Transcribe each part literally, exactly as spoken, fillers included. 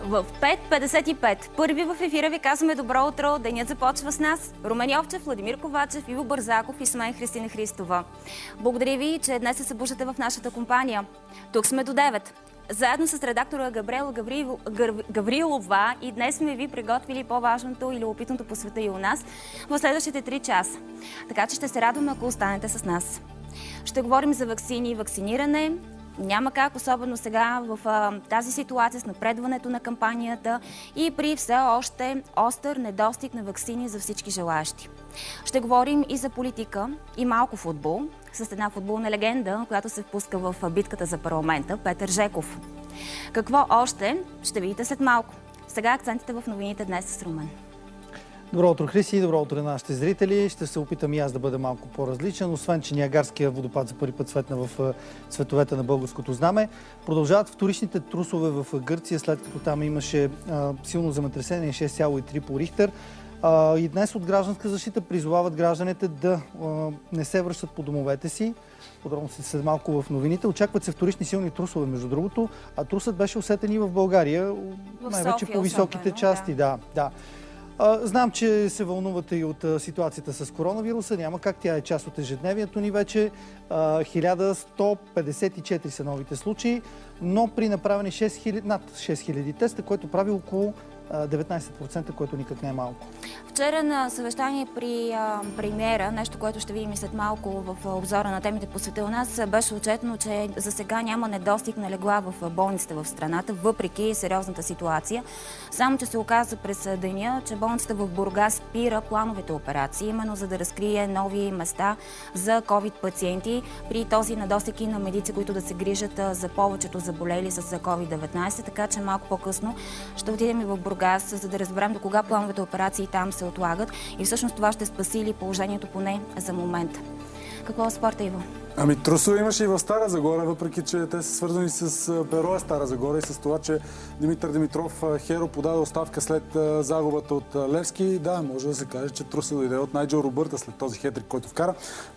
В пет петдесет и пет първи в ефира ви казваме добро утро. Денят започва с нас. Румен Йовчев, Владимир Ковачев, Иво Бързаков и с мен Христина Христова. Благодаря ви, че днес се събуждате в нашата компания. Тук сме до девет. Заедно с редактора Габриела Гаврил... Гаврилова и днес сме ви приготвили по-важното и любопитното по света и у нас в следващите три часа. Така че ще се радваме, ако останете с нас. Ще говорим за ваксини и вакциниране. Няма как, особено сега в а, тази ситуация с напредването на кампанията и при все още остър недостиг на ваксини за всички желаящи. Ще говорим и за политика и малко футбол с една футболна легенда, която се впуска в битката за парламента, Петър Жеков. Какво още ще видите след малко. Сега акцентите в новините днес с Румен. Добро утро, Хриси, добро утро на нашите зрители. Ще се опитам и аз да бъда малко по-различен, освен че Ниагарския водопад за първи път светна в цветовете на българското знаме. Продължават вторичните трусове в Гърция, след като там имаше а, силно земетресение шест цяло и три по Рихтер. А, и днес от гражданска защита призовават гражданите да а, не се връщат по домовете си. Подробно се след малко в новините. Очакват се вторични силни трусове, между другото, а трусът беше усетен и в България, най-вече по високите части. Да, да. Знам, че се вълнувате и от ситуацията с коронавируса. Няма как, тя е част от ежедневието ни вече. хиляда сто петдесет и четири са новите случаи, но при направени шест хиляди, над шест хиляди теста, което прави около деветнайсет процента, което никак не е малко. Вчера на съвещание при а, премиера, нещо, което ще видим и след малко в обзора на темите по света у нас, беше отчетено, че за сега няма недостиг на легла в болниците в страната, въпреки сериозната ситуация. Само че се оказа през деня, че болницата в Бургас спира плановите операции, именно за да разкрие нови места за ковид пациенти при този недостиг и на медици, които да се грижат за повечето заболели с ковид деветнайсет, така че малко по-късно ще отидем и в Бургас, за да разберем до кога плановите операции там се отлагат и всъщност това ще спаси ли положението поне за момента. Какво е спорта, Иво? Ами трусове имаше и в Стара Загора, въпреки че те са свързани с Бероя Стара Загора и с това, че Димитър Димитров Херо подаде оставка след загубата от Левски. Да, може да се каже, че труса дойде от Найджел Робърта след този хетрик, който вкара.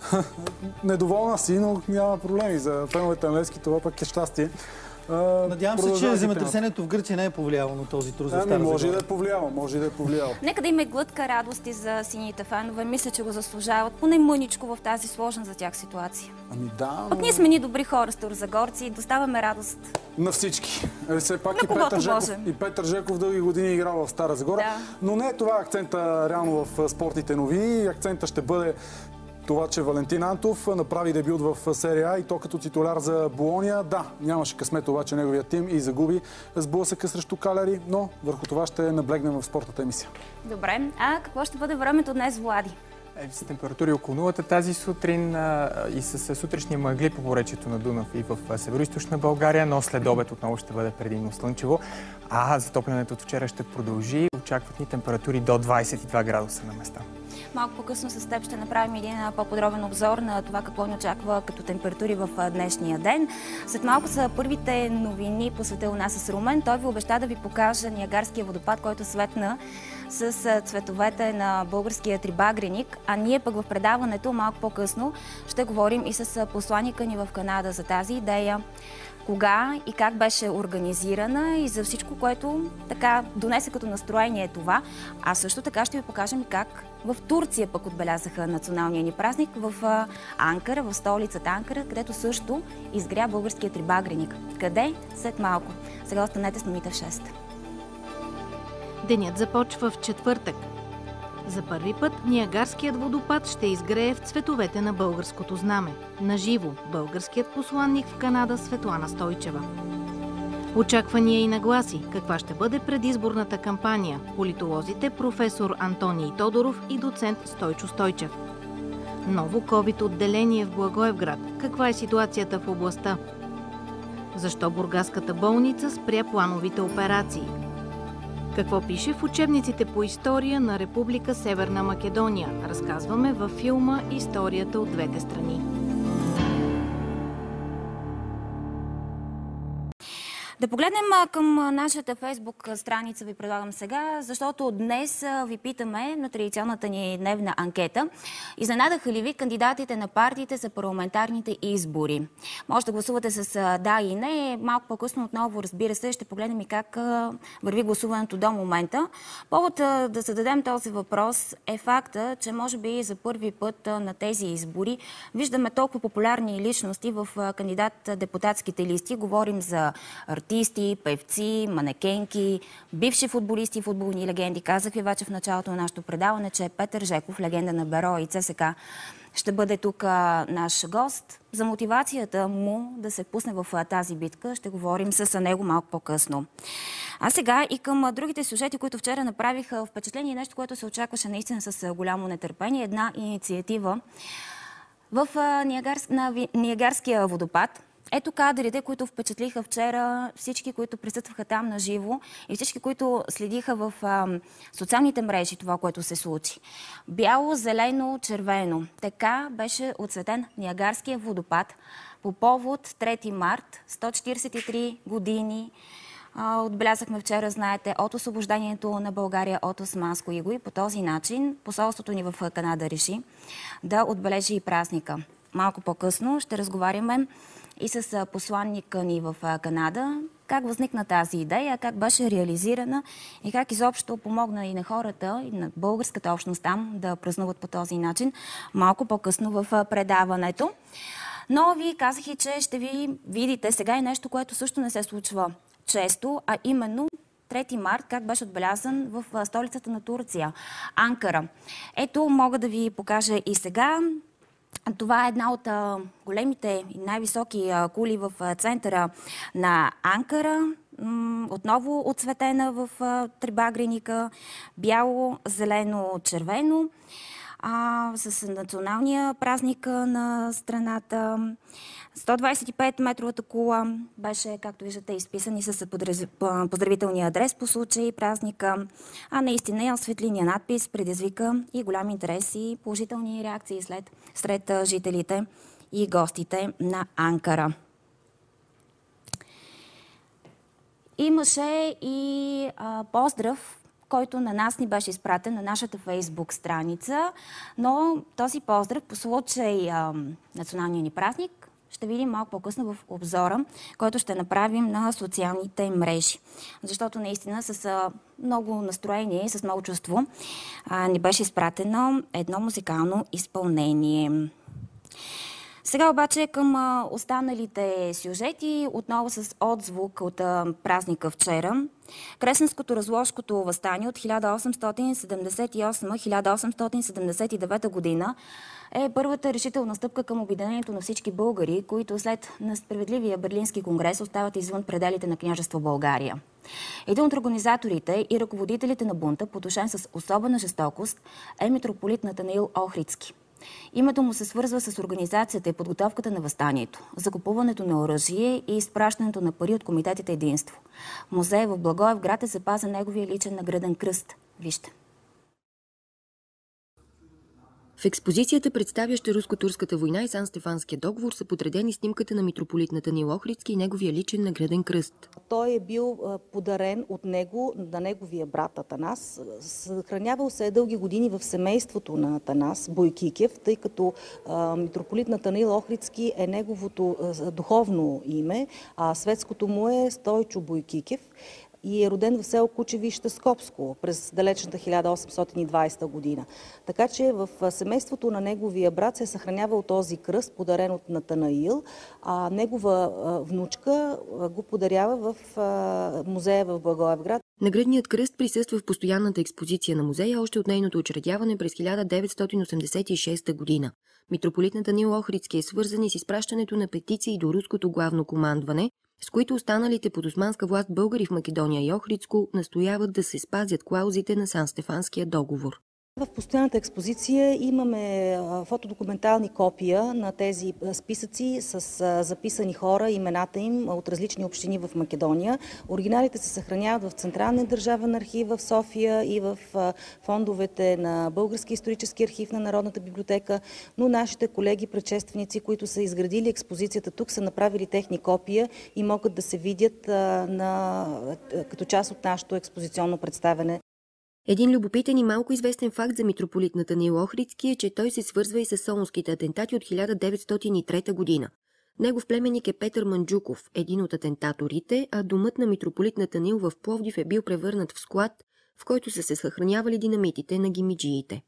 Недоволна си, но няма проблеми. За феновете на Левски това пък е щастие. Надявам се, че земетресението в Гърция не е повлияло на този труд за Стара Загора. Може и да е повлияло, може и да е повлияло. Нека да има глътка радости за сините фенове. Мисля, че го заслужават поне мъничко в тази сложна за тях ситуация. Ами да. Пък ние сме ни добри хора, старозагорци, и доставяме радост на всички. Все пак и Петър, Жеков, и Петър Жеков дълги години играл в Стара Загора. Да. Но не е това акцента реално в спортните новини. Акцента ще бъде това, че Валентин Антов направи дебют в серия А и то като титуляр за Болония. Да, нямаше късмет обаче неговия тим и загуби сблъсъка срещу Каляри, но върху това ще наблегнем в спортната емисия. Добре, а какво ще бъде времето днес, Влади? Е, с температури около нулата тази сутрин а, и с сутрешни мъгли по поречието на Дунав и в североизточна България, но след обед отново ще бъде предимно слънчево, а затоплянето от вчера ще продължи. Очакват ни температури до двайсет и два градуса на места. Малко по-късно с теб ще направим един по-подробен обзор на това какво ни очаква като температури в днешния ден. След малко са първите новини по света у нас с Румен. Той ви обеща да ви покаже Ниагарския водопад, който светна с цветовете на българския трибагреник. А ние пък в предаването малко по-късно ще говорим и с посланика ни в Канада за тази идея, кога и как беше организирана и за всичко, което така донесе като настроение това. А също така ще ви покажем и как в Турция пък отбелязаха националния ни празник в Анкара, в столицата Анкара, където също изгря българския трибагреник. Къде? След малко. Сега останете с новите в шест. Денят започва в четвъртък. За първи път Ниагарският водопад ще изгрее в цветовете на българското знаме. Наживо българският посланник в Канада Светлана Стойчева. Очаквания и нагласи. Каква ще бъде предизборната кампания? Политолозите професор Антоний Тодоров и доцент Стойчо Стойчев. Ново ковид отделение в Благоевград. Каква е ситуацията в областта? Защо бургаската болница спря плановите операции? Какво пише в учебниците по история на Република Северна Македония? Разказваме във филма "Историята от двете страни". Да погледнем към нашата Фейсбук страница, ви предлагам сега, защото днес ви питаме на традиционната ни дневна анкета. Изненадаха ли ви кандидатите на партиите за парламентарните избори? Може да гласувате с да и не. Малко по-късно отново, разбира се, ще погледнем и как върви гласуването до момента. Повод да зададем този въпрос е факта, че може би за първи път на тези избори виждаме толкова популярни личности в кандидат-депутатските листи. Говорим за артисти, певци, манекенки, бивши футболисти и футболни легенди. Казах ви вече в началото на нашето предаване, че Петър Жеков, легенда на Беро и ЦСКА, ще бъде тук а, наш гост. За мотивацията му да се пусне в а, тази битка ще говорим с него малко по-късно. А сега и към а, другите сюжети, които вчера направиха впечатление, нещо, което се очакваше наистина с а, голямо нетърпение. Една инициатива в а, Ниагарс... на ви... Ниагарския водопад. Ето кадрите, които впечатлиха вчера всички, които присъстваха там на живо и всички, които следиха в а, социалните мрежи това, което се случи. Бяло, зелено, червено. Така беше оцветен Ниагарския водопад по повод трети март, сто четиридесет и три години. А, отбелязахме вчера, знаете, от освобождението на България от османско иго и по този начин посолството ни в Канада реши да отбележи и празника. Малко по-късно ще разговаряме и с посланника ни в Канада, как възникна тази идея, как беше реализирана и как изобщо помогна и на хората, и на българската общност там да празнуват по този начин, малко по-късно в предаването. Но ви казах и, че ще ви видите сега и нещо, което също не се случва често, а именно трети март, как беше отбелязан в столицата на Турция, Анкара. Ето, мога да ви покажа и сега. Това е една от а, големите и най-високи а, кули в а, центъра на Анкара. М- отново отцветена в а, трибагреника, бяло, зелено, червено. А, с националния празник на страната. сто двадесет и пет метровата кула беше, както виждате, изписан и с поздравителния адрес по случай празника. А наистина светлиния надпис предизвика и голям интерес и положителни реакции след, сред жителите и гостите на Анкара. Имаше и а, поздрав, който на нас ни беше изпратен на нашата Фейсбук страница, но този поздрав по случай а, националния ни празник ще видим малко по-късно в обзора, който ще направим на социалните мрежи. Защото наистина с а, много настроение и с много чувство а, ни беше изпратено едно музикално изпълнение. Сега обаче към а, останалите сюжети, отново с отзвук от а, празника вчера. Кресненското разложкото въстание от хиляда осемстотин седемдесет и осма - хиляда осемстотин седемдесет и девета година е първата решителна стъпка към обединението на всички българи, които след несправедливия Берлински конгрес остават извън пределите на княжество България. Един от организаторите и ръководителите на бунта, потушен с особена жестокост, е митрополит Натанаил Охридски. Името му се свързва с организацията и подготовката на въстанието, закупуването на оръжие и изпращането на пари от комитетите Единство. В музея в Благоевград е запазен неговия личен награден кръст. Вижте. В експозицията, представяща руско-турската война и Сан-Стефанския договор, са подредени снимката на митрополит Натанаил Охридски и неговия личен награден кръст. Той е бил подарен от него на неговия брат Атанас. Съхранявал се е дълги години в семейството на Атанас Бойкикев, тъй като а, митрополит Натанаил Охридски е неговото а, духовно име, а светското му е Стойчо Бойкикев. И е роден в село Кучевище, Скопско, през далечната хиляда осемстотин и двадесета година. Така че в семейството на неговия брат се е съхранявал този кръст, подарен от Натанаил, а негова внучка го подарява в музея в Благоевград. Наградният кръст присъства в постоянната експозиция на музея още от нейното учредяване през хиляда деветстотин осемдесет и шеста година. Митрополит Натанаил Охридски е свързан и с изпращането на петиции до руското главно командване, с които останалите под османска власт българи в Македония и Охридско настояват да се спазят клаузите на Сан-Стефанския договор. В постоянната експозиция имаме фотодокументални копия на тези списъци с записани хора, имената им от различни общини в Македония. Оригиналите се съхраняват в Централния държавен архив в София и в фондовете на Български исторически архив на Народната библиотека, но нашите колеги, предшественици, които са изградили експозицията тук, са направили техни копия и могат да се видят на, като част от нашето експозиционно представяне. Един любопитен и малко известен факт за митрополит Натанаил Охридски е, че той се свързва и с солунските атентати от хиляда деветстотин и трета година. Негов племенник е Петър Манджуков, един от атентаторите, а домът на митрополит Натанаил в Пловдив е бил превърнат в склад, в който са се съхранявали динамитите на гимиджиите.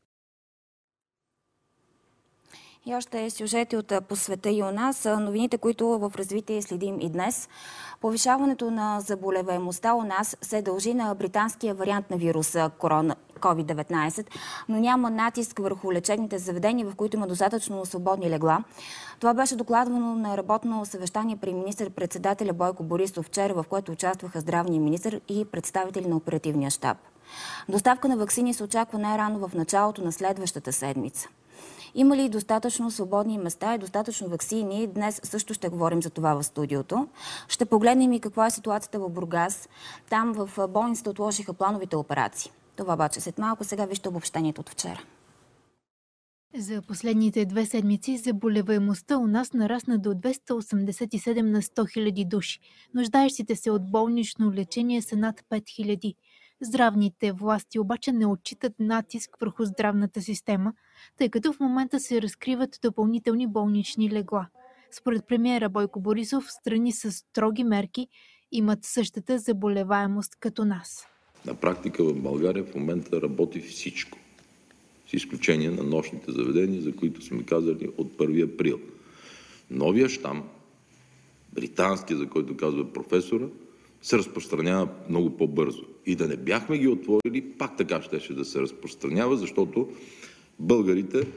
И още сюжети от по света и у нас. Новините, които в развитие следим и днес. Повишаването на заболеваемостта у нас се дължи на британския вариант на вируса корона ковид деветнайсет, но няма натиск върху лечебните заведения, в които има достатъчно свободни легла. Това беше докладвано на работно съвещание при министър-председателя Бойко Борисов вчера, в което участваха здравния министър и представители на оперативния щаб. Доставка на ваксини се очаква най-рано в началото на следващата седмица. Има ли достатъчно свободни места и достатъчно ваксини? Днес също ще говорим за това в студиото. Ще погледнем и каква е ситуацията в Бургас. Там в болницата отложиха плановите операции. Това обаче след малко. Сега вижте обобщението от вчера. За последните две седмици заболеваемостта у нас нарасна до двеста осемдесет и седем на сто хиляди души. Нуждаещите се от болнично лечение са над пет хиляди. Здравните власти обаче не отчитат натиск върху здравната система, тъй като в момента се разкриват допълнителни болнични легла. Според премиера Бойко Борисов, страни с строги мерки имат същата заболеваемост като нас. На практика в България в момента работи всичко, с изключение на нощните заведения, за които сме казали от първи април. Новия щам, британския, за който казва професора, се разпространява много по-бързо. И да не бяхме ги отворили, пак така щеше да се разпространява, защото българите е,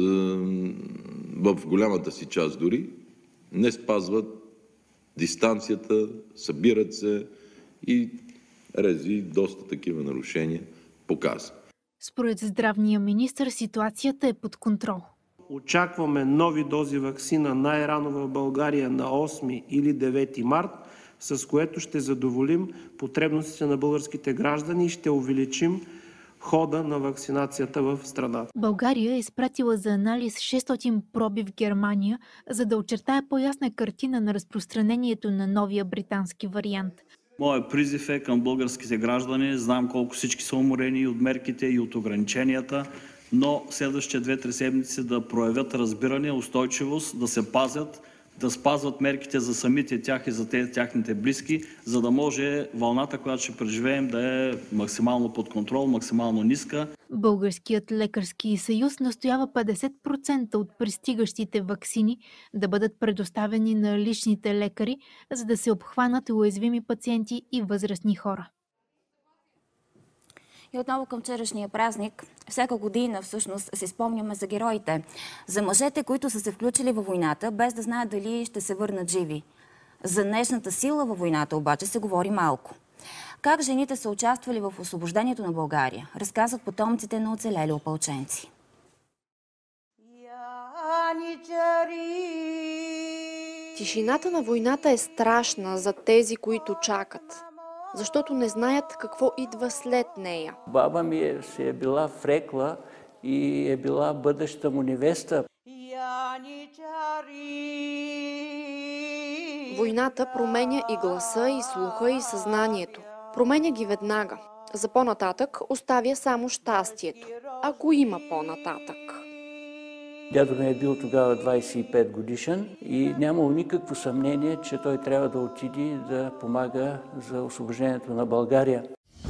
в голямата си част дори не спазват дистанцията, събират се и рези доста такива нарушения показва. Според здравния министър ситуацията е под контрол. Очакваме нови дози ваксина най-рано в България на осми или девети март, с което ще задоволим потребностите на българските граждани и ще увеличим хода на вакцинацията в страната. България е изпратила за анализ шестстотин проби в Германия, за да очертае по-ясна картина на разпространението на новия британски вариант. Моят призив е към българските граждани. Знам колко всички са уморени от мерките и от ограниченията, но следващите две-три седмици да проявят разбиране, устойчивост, да се пазят, да спазват мерките за самите тях и за тяхните близки, за да може вълната, която ще преживеем, да е максимално под контрол, максимално ниска. Българският лекарски съюз настоява петдесет процента от пристигащите ваксини да бъдат предоставени на личните лекари, за да се обхванат уязвими пациенти и възрастни хора. И отново към вчерашния празник. Всяка година всъщност се спомняме за героите, за мъжете, които са се включили във войната, без да знаят дали ще се върнат живи. За днешната сила във войната обаче се говори малко. Как жените са участвали в освобождението на България, разказват потомците на оцелели опълченци. Тишината на войната е страшна за тези, които чакат, защото не знаят какво идва след нея. Баба ми е, се е била врекла и е била бъдеща му невеста. Войната променя и гласа, и слуха, и съзнанието. Променя ги веднага. За по-нататък оставя само щастието, ако има по-нататък. Дядо ми е бил тогава двайсет и пет годишен и нямало никакво съмнение, че той трябва да отиде да помага за освобождението на България.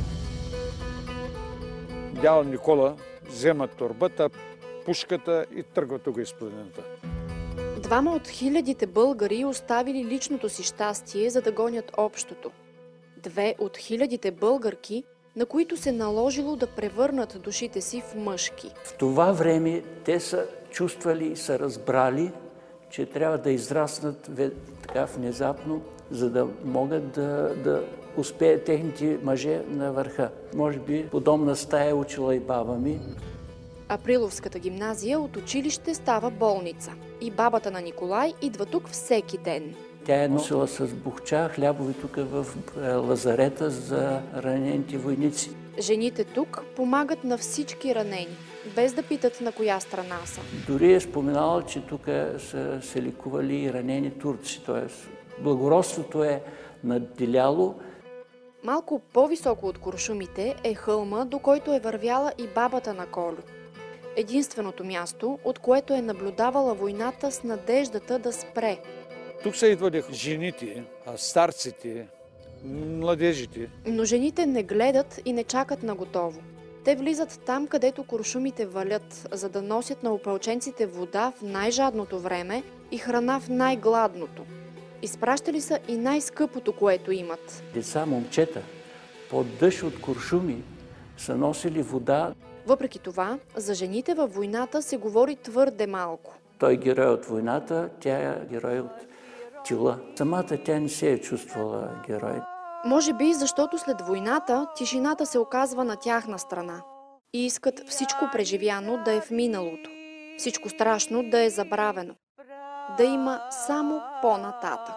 Дядо Никола взема торбата, пушката и тръгва тук из планината. Двама от хилядите българи оставили личното си щастие, за да гонят общото. Две от хилядите българки, на които се наложило да превърнат душите си в мъжки. В това време те са чувствали и са разбрали, че трябва да израснат така внезапно, за да могат да, да успеят техните мъже на върха. Може би подобна стая учила и баба ми. Априловската гимназия от училище става болница. И бабата на Николай идва тук всеки ден. Тя е носила с бухча хлябови тук в лазарета за ранените войници. Жените тук помагат на всички ранени, без да питат на коя страна са. Дори е споменала, че тук са се лекували и ранени турци, т.е. благородството е надделяло. Малко по-високо от куршумите е хълма, до който е вървяла и бабата на Колю. Единственото място, от което е наблюдавала войната с надеждата да спре. Тук са идвали жените, старците, младежите. Но жените не гледат и не чакат на готово. Те влизат там, където куршумите валят, за да носят на опълченците вода в най-жадното време и храна в най-гладното. Изпращали са и най-скъпото, което имат. Деца, момчета, под дъжд от куршуми са носили вода. Въпреки това, за жените във войната се говори твърде малко. Той е герой от войната, тя е герой от тила. Самата тя не се е чувствала герой. Може би, защото след войната тишината се оказва на тяхна страна. И искат всичко преживяно да е в миналото. Всичко страшно да е забравено. Да има само по-нататък.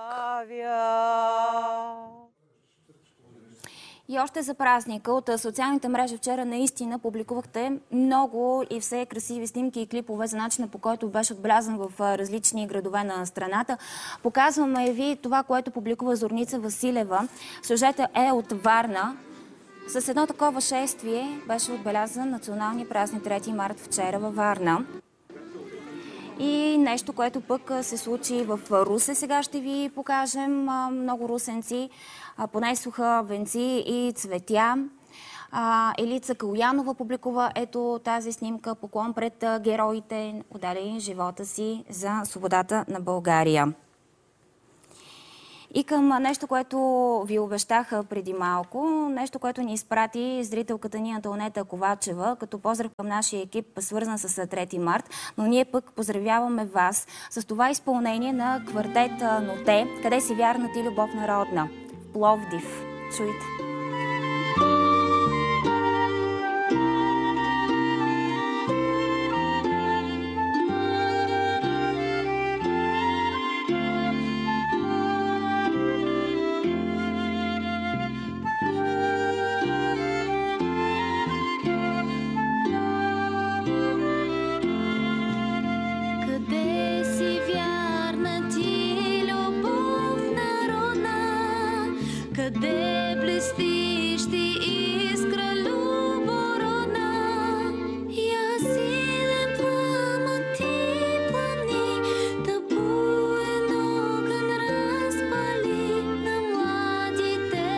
И още за празника от социалните мрежи вчера наистина публикувахте много и все красиви снимки и клипове за начина, по който беше отбелязан в различни градове на страната. Показваме ви това, което публикува Зорница Василева. Сюжетът е от Варна. С едно такова шествие беше отбелязан националния празник трети март вчера във Варна. И нещо, което пък се случи в Русе. Сега ще ви покажем. Много русенци понесоха венци и цветя. Елица Калуянова публикува ето тази снимка. Поклон пред героите, отдали живота си за свободата на България. И към нещо, което ви обещах преди малко, нещо, което ни изпрати зрителката ни Антонета Ковачева, като поздрав към нашия екип, свързан с трети март, но ние пък поздравяваме вас с това изпълнение на квартет Ноте, къде си вярна ти любов народна, в Пловдив. Чуйте! Къде блестиш ти искра любородна, я силен пламък ти пламни, да буен огън разпали на младите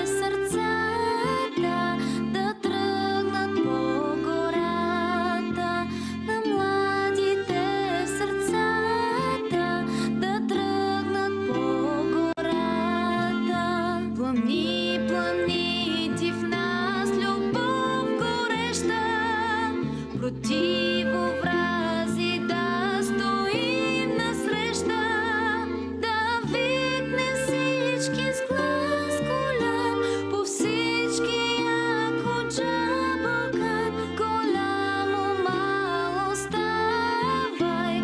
сърцата, да тръгнат по гората, на младите сърцата, да тръгнат по гората. Пламни, пламни ти в нас любов гореща, против образи да стоим насреща, да викнем всички с глас голям, по всичкия Коджа Балкан. Голямо, мало ставай,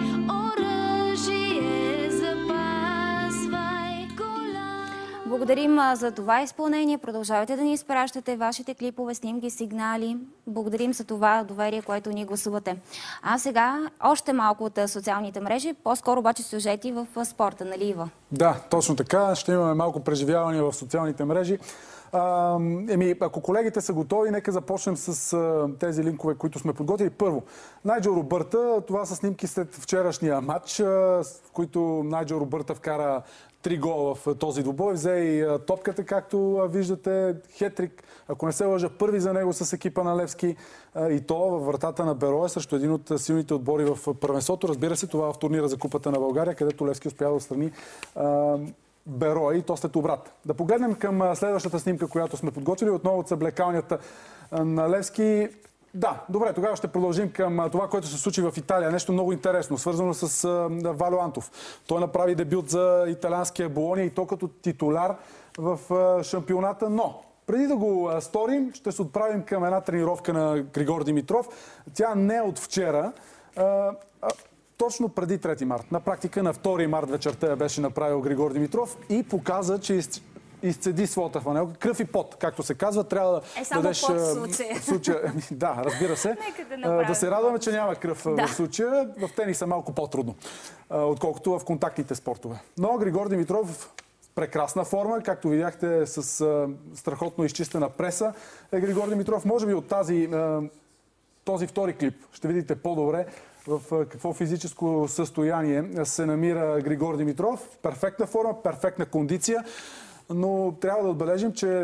оръжие запасвай. Благодарим за това изпълнение. Продължавайте да ни изпращате вашите клипове, снимки, сигнали. Благодарим за това доверие, което ни гласувате. А сега още малко от социалните мрежи, по-скоро обаче сюжети в спорта, нали Ива? Да, точно така. Ще имаме малко преживявания в социалните мрежи. А, еми, ако колегите са готови, нека започнем с а, тези линкове, които сме подготвили. Първо, Найджел Робърта. Това са снимки след вчерашния матч, а, в които Найджел Робърта вкара три гола в този двубой. Взе и а, топката, както а, виждате. Хетрик, ако не се лъжа, първи за него с екипа на Левски. А, и то във вратата на Берое срещу един от силните отбори в първенството. Разбира се, това в турнира за Купата на България, където Левски успя да отстрани Берое и то след обрат. Да погледнем към следващата снимка, която сме подготвили. Отново от съблекалнята на Левски. Да, добре, тогава ще продължим към това, което се случи в Италия. Нещо много интересно, свързано с Валио Антов. Той направи дебют за италианския Болония и то като титуляр в шампионата, но Преди да го а, сторим, ще се отправим към една тренировка на Григор Димитров. Тя не е от вчера, а, а, точно преди трети март. На практика на втори март вечерта я беше направил Григор Димитров и показа, че из, изцеди своята фанелка. Кръв и пот, както се казва. Трябва да е, само дадеш... пот в случая. случая. Да, разбира се. да, да се радваме, че няма кръв да. в случая. В тениса малко по-трудно, отколкото в контактните спортове. Но Григор Димитров прекрасна форма, както видяхте с а, страхотно изчистена преса. Е, Григор Димитров, може би от тази, а, този втори клип ще видите по-добре в а, какво физическо състояние се намира Григор Димитров. Перфектна форма, перфектна кондиция, но трябва да отбележим, че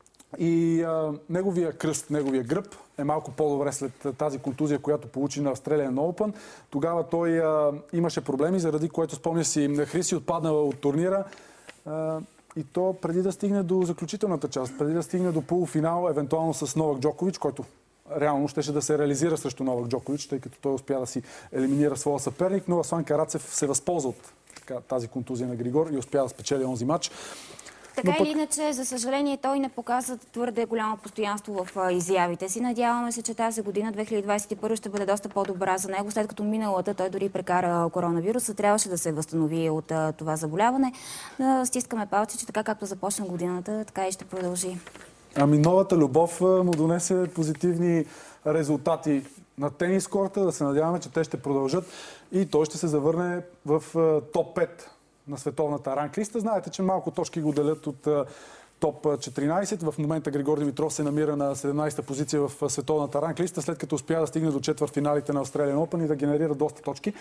и а, неговия кръст, неговия гръб е малко по-добре след тази контузия, която получи на Australian Open. Тогава той а, имаше проблеми, заради което, спомня си, Хриси отпаднала от турнира. Uh, и то преди да стигне до заключителната част, преди да стигне до полуфинал, евентуално с Новак Джокович, който реално щеше да се реализира срещу Новак Джокович, тъй като той успя да си елиминира своя съперник, но Аслан Карацев се възползва от така, тази контузия на Григор и успя да спечели онзи матч. Така пък... или иначе, за съжаление, той не показва твърде голямо постоянство в изявите си. Надяваме се, че тази година, две хиляди двадесет и първа, ще бъде доста по-добра за него, след като миналата той дори прекара коронавируса. Трябваше да се възстанови от а, това заболяване. Да стискаме палци, че така както започна годината, така и ще продължи. Ами новата любов му донесе позитивни резултати на тенис корта. Да се надяваме, че те ще продължат и той ще се завърне в топ пет на световната ранглиста. Знаете, че малко точки го делят от топ четиринадесет. В момента Григор Димитров се намира на седемнадесета позиция в световната ранглиста, след като успя да стигне до четвъртфиналите на Australian Open и да генерира доста точки.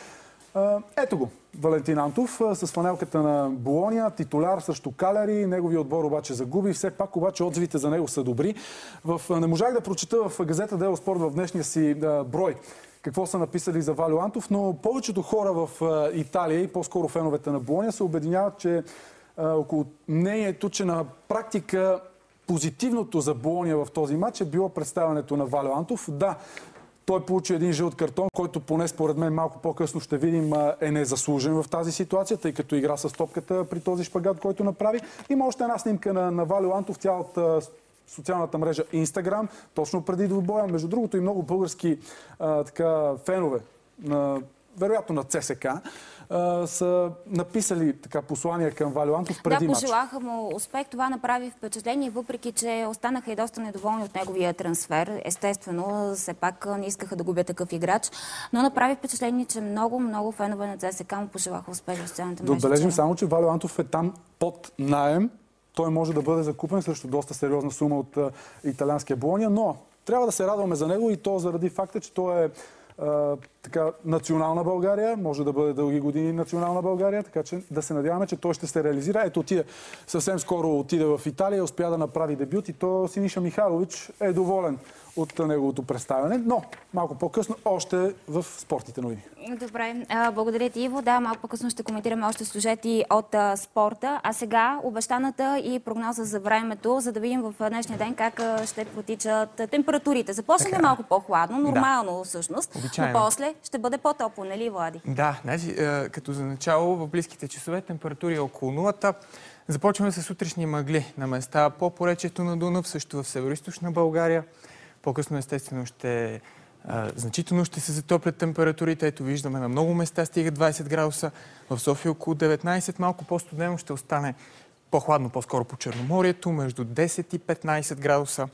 Ето го, Валентин Антов с фанелката на Болония, титуляр срещу Каляри. Неговия отбор обаче загуби. Все пак обаче отзивите за него са добри. В... Не можах да прочета в газета Дело Спорт в днешния си брой какво са написали за Валио Антов, но повечето хора в Италия и по-скоро феновете на Болония се обединяват, че а, около мнението, че на практика позитивното за Болония в този матч е било представянето на Валио Антов. Да, той получи един жълт картон, който поне според мен малко по-късно ще видим е незаслужен в тази ситуация, тъй като игра с топката при този шпагат, който направи. Има още една снимка на, на Валио Антов, тя от социалната мрежа Instagram, точно преди двубоя. Между другото и много български а, така, фенове, на, вероятно на ЦСКА, а, са написали така послания към Валио Антов преди да, матч. Да, пожелаха му успех. Това направи впечатление, въпреки че останаха и доста недоволни от неговия трансфер. Естествено, все пак не искаха да губят такъв играч, но направи впечатление, че много, много фенове на ЦСКА му пожелаха успех в социалната мрежа. Да отбележим само, че Валио Антов е там под наем. Той може да бъде закупен срещу доста сериозна сума от а, италианския Болония, но трябва да се радваме за него и то заради факта, че той е а, така, национална България, може да бъде дълги години национална България, така че да се надяваме, че той ще се реализира. Ето отиде, съвсем скоро отиде в Италия, успя да направи дебют и то Синиша Михайлович е доволен от неговото представяне, но малко по-късно още в спортните новини. Добре, благодаря ти, Иво. Да, малко по-късно ще коментираме още сюжети от а, спорта. А сега обещаната и прогноза за времето, за да видим в днешния ден как а, ще протичат температурите. Започнем малко по-хладно, нормално да. Всъщност, Обичайно. Но после ще бъде по-топло, нали, Влади? Да, значи, като за начало в близките часове температури е около нулата. Започваме с утрешни мъгли на места по поречието на Дунав, също в североизточна България. По-късно, естествено, ще а, значително ще се затоплят температурите. Ето виждаме, на много места стига двадесет градуса. В София около деветнадесет. Малко по-студено ще остане по-хладно, по-скоро по Черноморието, между десет и петнадесет градуса.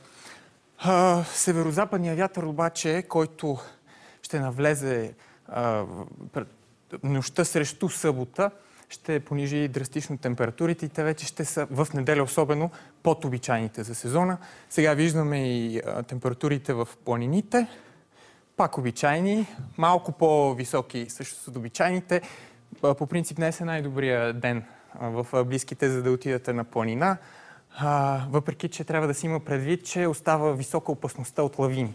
А, северозападният вятър обаче, който ще навлезе а, нощта срещу събота, ще понижи драстично температурите и те вече ще са в неделя особено под обичайните за сезона. Сега виждаме и а, температурите в планините. Пак обичайни, малко по-високи също с обичайните. А, по принцип днес е най-добрия ден а, в близките, за да отидете на планина. А, въпреки че трябва да си има предвид, че остава висока опасността от лавини.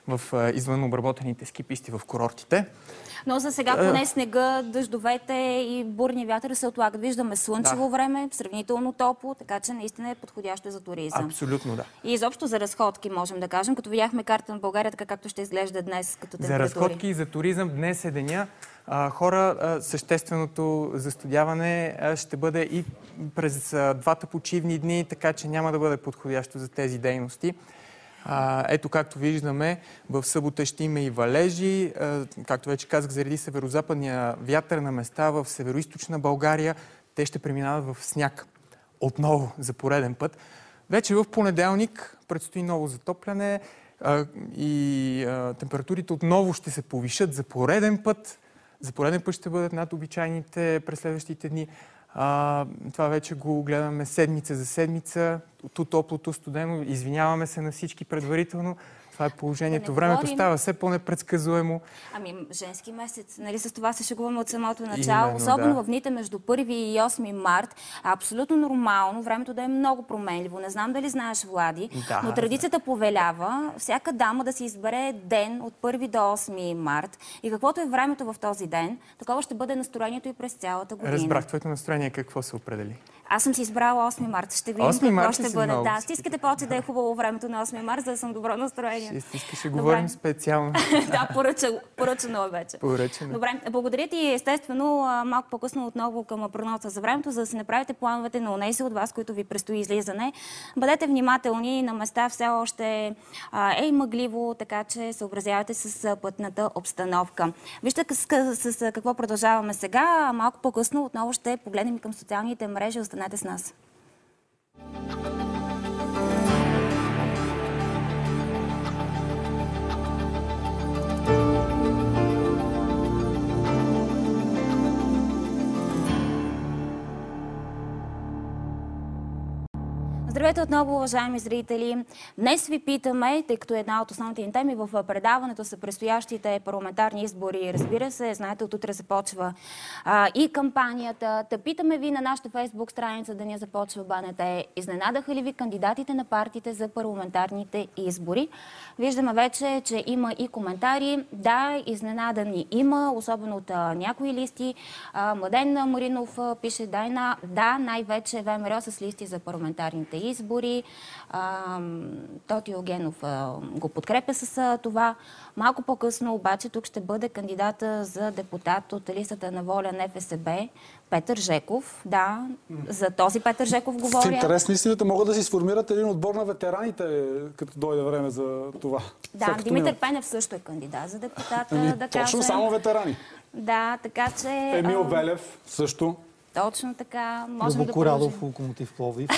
в извън обработените ски писти в курортите. Но за сега поне снега, дъждовете и бурния вятър се отлагат. Виждаме слънчево да. време, сравнително топло, така че наистина е подходящо за туризъм. Абсолютно да. И изобщо за разходки можем да кажем, като видяхме карта на България, така както ще изглежда днес като температури. За разходки и за туризъм днес е деня. А, хора, а, същественото застудяване а, ще бъде и през а, двата почивни дни, така че няма да бъде подходящо за тези дейности. А, ето, както виждаме, в събота ще има и валежи. А, както вече казах, заради северо-западния вятър на места в северо-источна България, те ще преминават в сняг. Отново, за пореден път. Вече в понеделник предстои ново затопляне а, и а, температурите отново ще се повишат за пореден път. За пореден път ще бъдат над обичайните през следващите дни. А, това вече го гледаме седмица за седмица. Ту топло, ту студено. Извиняваме се на всички предварително. Това е положението. Да Времето говорим... става все по-непредсказуемо. Ами, женски месец. Нали, с това се шегуваме от самото начало. Именно, особено да. в дните между първи и осми март. Абсолютно нормално времето да е много променливо. Не знам дали знаеш, Влади, да, но традицията да. повелява всяка дама да си избере ден от първи до осми март. И каквото е времето в този ден, такова ще бъде настроението и през цялата година. Разбрах, твоето настроение какво се определи? Аз съм си избрала осми март. Ще видим какво ще бъде. Да, стискате повече да е хубаво времето на осми март, за да съм добро настроение. Ще стиска, ще говорим специално. Да, поръчано е вече. Поръчано. Добре, благодаря ти естествено малко по-късно отново към прогнозата за времето, за да си направите плановете на онези от вас, които ви предстои излизане. Бъдете внимателни, на места все още е и мъгливо, така че съобразявайте с пътната обстановка. Вижте с какво продължаваме сега. Малко по-късно отново ще погледнем към социалните мрежи. Останете с нас. Здравейте отново, уважаеми зрители! Днес ви питаме, тъй като една от основните ни теми в предаването са предстоящите парламентарни избори. Разбира се, знаете, от утре започва а, и кампанията. Та питаме ви на нашата фейсбук страница Деня започва БНТ. Изненадаха ли ви кандидатите на партиите за парламентарните избори? Виждаме вече, че има и коментари. Да, изненадани има, особено от а, някои листи. А, Младен Маринов а, пише да, на, да най-вече ВМРО с листи за парламентарните избори. А, Тоти Огенов а, го подкрепя с а, това. Малко по-късно обаче тук ще бъде кандидата за депутат от листата на Воля на ФСБ Петър Жеков. Да, за този Петър Жеков говоря. В интерес на истината могат да си сформират един отбор на ветераните, като дойде време за това. Да, Димитър Пенев също е кандидат за депутата. Ами, да точно кажем. само ветерани. Да, така че... Емил а... Велев също. Точно така. Можем Любо да Коралов, Локомотив Пловдив.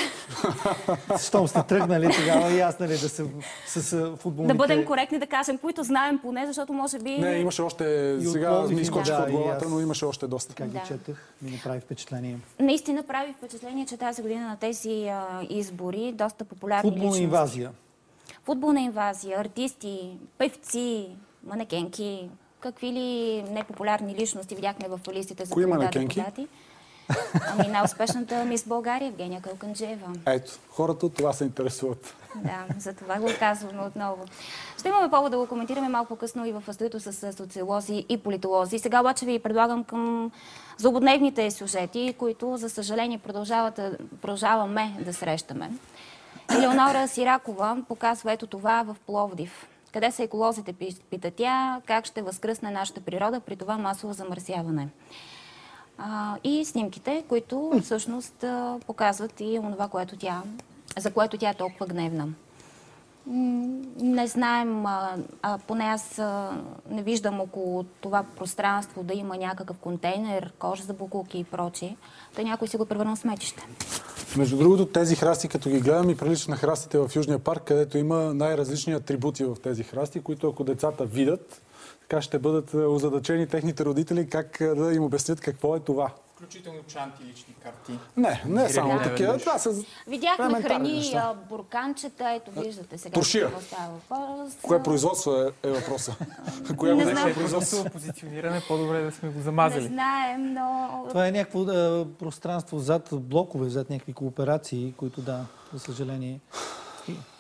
Щом сте тръгнали тогава и аз, нали, да се с футболните... Да бъдем коректни, да кажем, които знаем поне, защото може би... Не, имаше още... Сега ми изкочих от главата, но имаше още доста. Как ги четах, ми направи впечатление. Наистина прави впечатление, че тази година на тези а, избори доста популярни Футболна личности. инвазия. Футболна инвазия, артисти, певци, манекенки, какви ли непопулярни личности видяхме в листите за кандидати депутати. Ами най-успешната мис България, Евгения Калканджиева. Ето, хората от това се интересуват. Да, за това го казваме отново. Ще имаме повод да го коментираме малко по-късно и в студиото с социолози и политолози. Сега обаче ви предлагам към злободневните сюжети, които, за съжаление, продължаваме да срещаме. Елеонора Сиракова показва ето това в Пловдив. Къде са еколозите, пита тя, как ще възкръсне нашата природа при това масово замърсяване. А, и снимките, които всъщност показват и онова, което тя, за което тя е толкова гневна. Не знаем, а, а, поне аз а, не виждам около това пространство да има някакъв контейнер, кожа за боклуки и прочие. Той някой си го превърнал в сметище. Между другото, тези храсти, като ги гледам, и приличат на храстите в Южния парк, където има най-различни атрибути в тези храсти, които ако децата видят, така ще бъдат озадачени техните родители, как да им обяснят какво е това. Включително чанти, лични карти. Не, не само да. такива. Това са видяхме храни, бурканчета, ето виждате сега. Туршия. Кое производство е, е въпроса? Кое не знам. Производство, позициониране, по-добре да сме го замазали. Не знаем, но... Това е някакво да, пространство зад блокове, зад някакви кооперации, които да, за съжаление...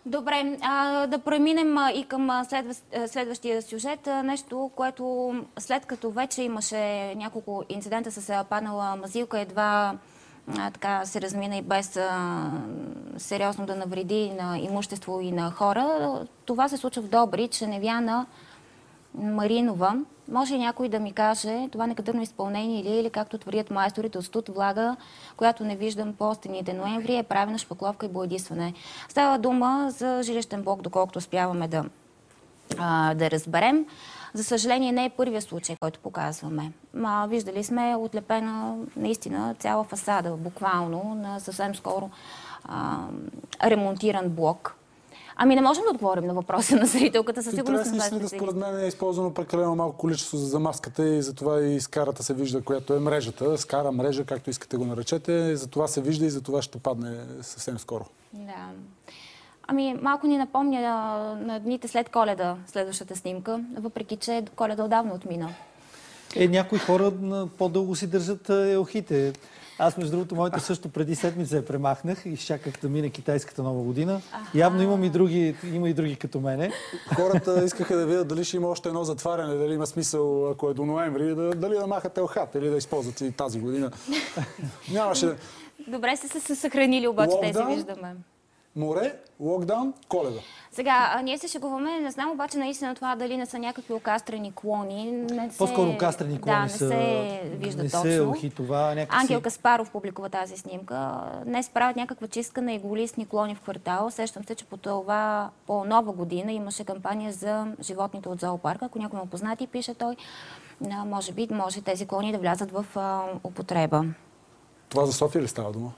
Добре, а, да преминем и към следващ, следващия сюжет. Нещо, което след като вече имаше няколко инцидента с паднала мазилка, едва а, така се размина и без а, сериозно да навреди на имущество и на хора. Това се случва в Добрич, Невяна Маринова. Може ли някой да ми каже това некадърно изпълнение или, или както твърдят майсторите от студ влага, която не виждам по стените ноември, е правена шпакловка и боядисване. Става дума за жилищен блок, доколкото успяваме да, а, да разберем. За съжаление не е първия случай, който показваме. А, виждали сме отлепена наистина цяла фасада, буквално, на съвсем скоро а, ремонтиран блок. Ами не можем да отговорим на въпроса на зрителката, със сигурност не сме да според мен е използвано прекалено малко количество за маската и затова и скарата се вижда, която е мрежата. Скара, мрежа, както искате го наречете. Затова се вижда и затова ще падне съвсем скоро. Да. Ами малко ни напомня на, на дните след Коледа, следващата снимка, въпреки че Коледа отдавна отмина. Е, някои хора по-дълго си държат елхите. Аз, между другото, моята също преди седмица я премахнах и изчаках да мине китайската нова година. Аха. Явно имам и други, има и други като мене. Хората искаха да видят дали ще има още едно затваряне, дали има смисъл, ако е до ноември, да, дали да махат елхата или да използват и тази година. Нямаше... Добре се са съхранили обаче, Локдаун, тези виждаме. Море, локдаун, Коледа. Сега, а, ние се шегуваме, не знам обаче наистина това дали не са някакви окастрени клони. Се... По-скоро окастрени клони да, са. не се вижда не точно. се елхи, това някакси... Ангел Каспаров публикува тази снимка. Днес правят някаква чистка на иголистни клони в квартала. Сещам се, че по това, по нова година имаше кампания за животните от зоопарка. Ако някой ме опознати, пише той, може би може тези клони да влязат в а, употреба. Това за София ли става дума?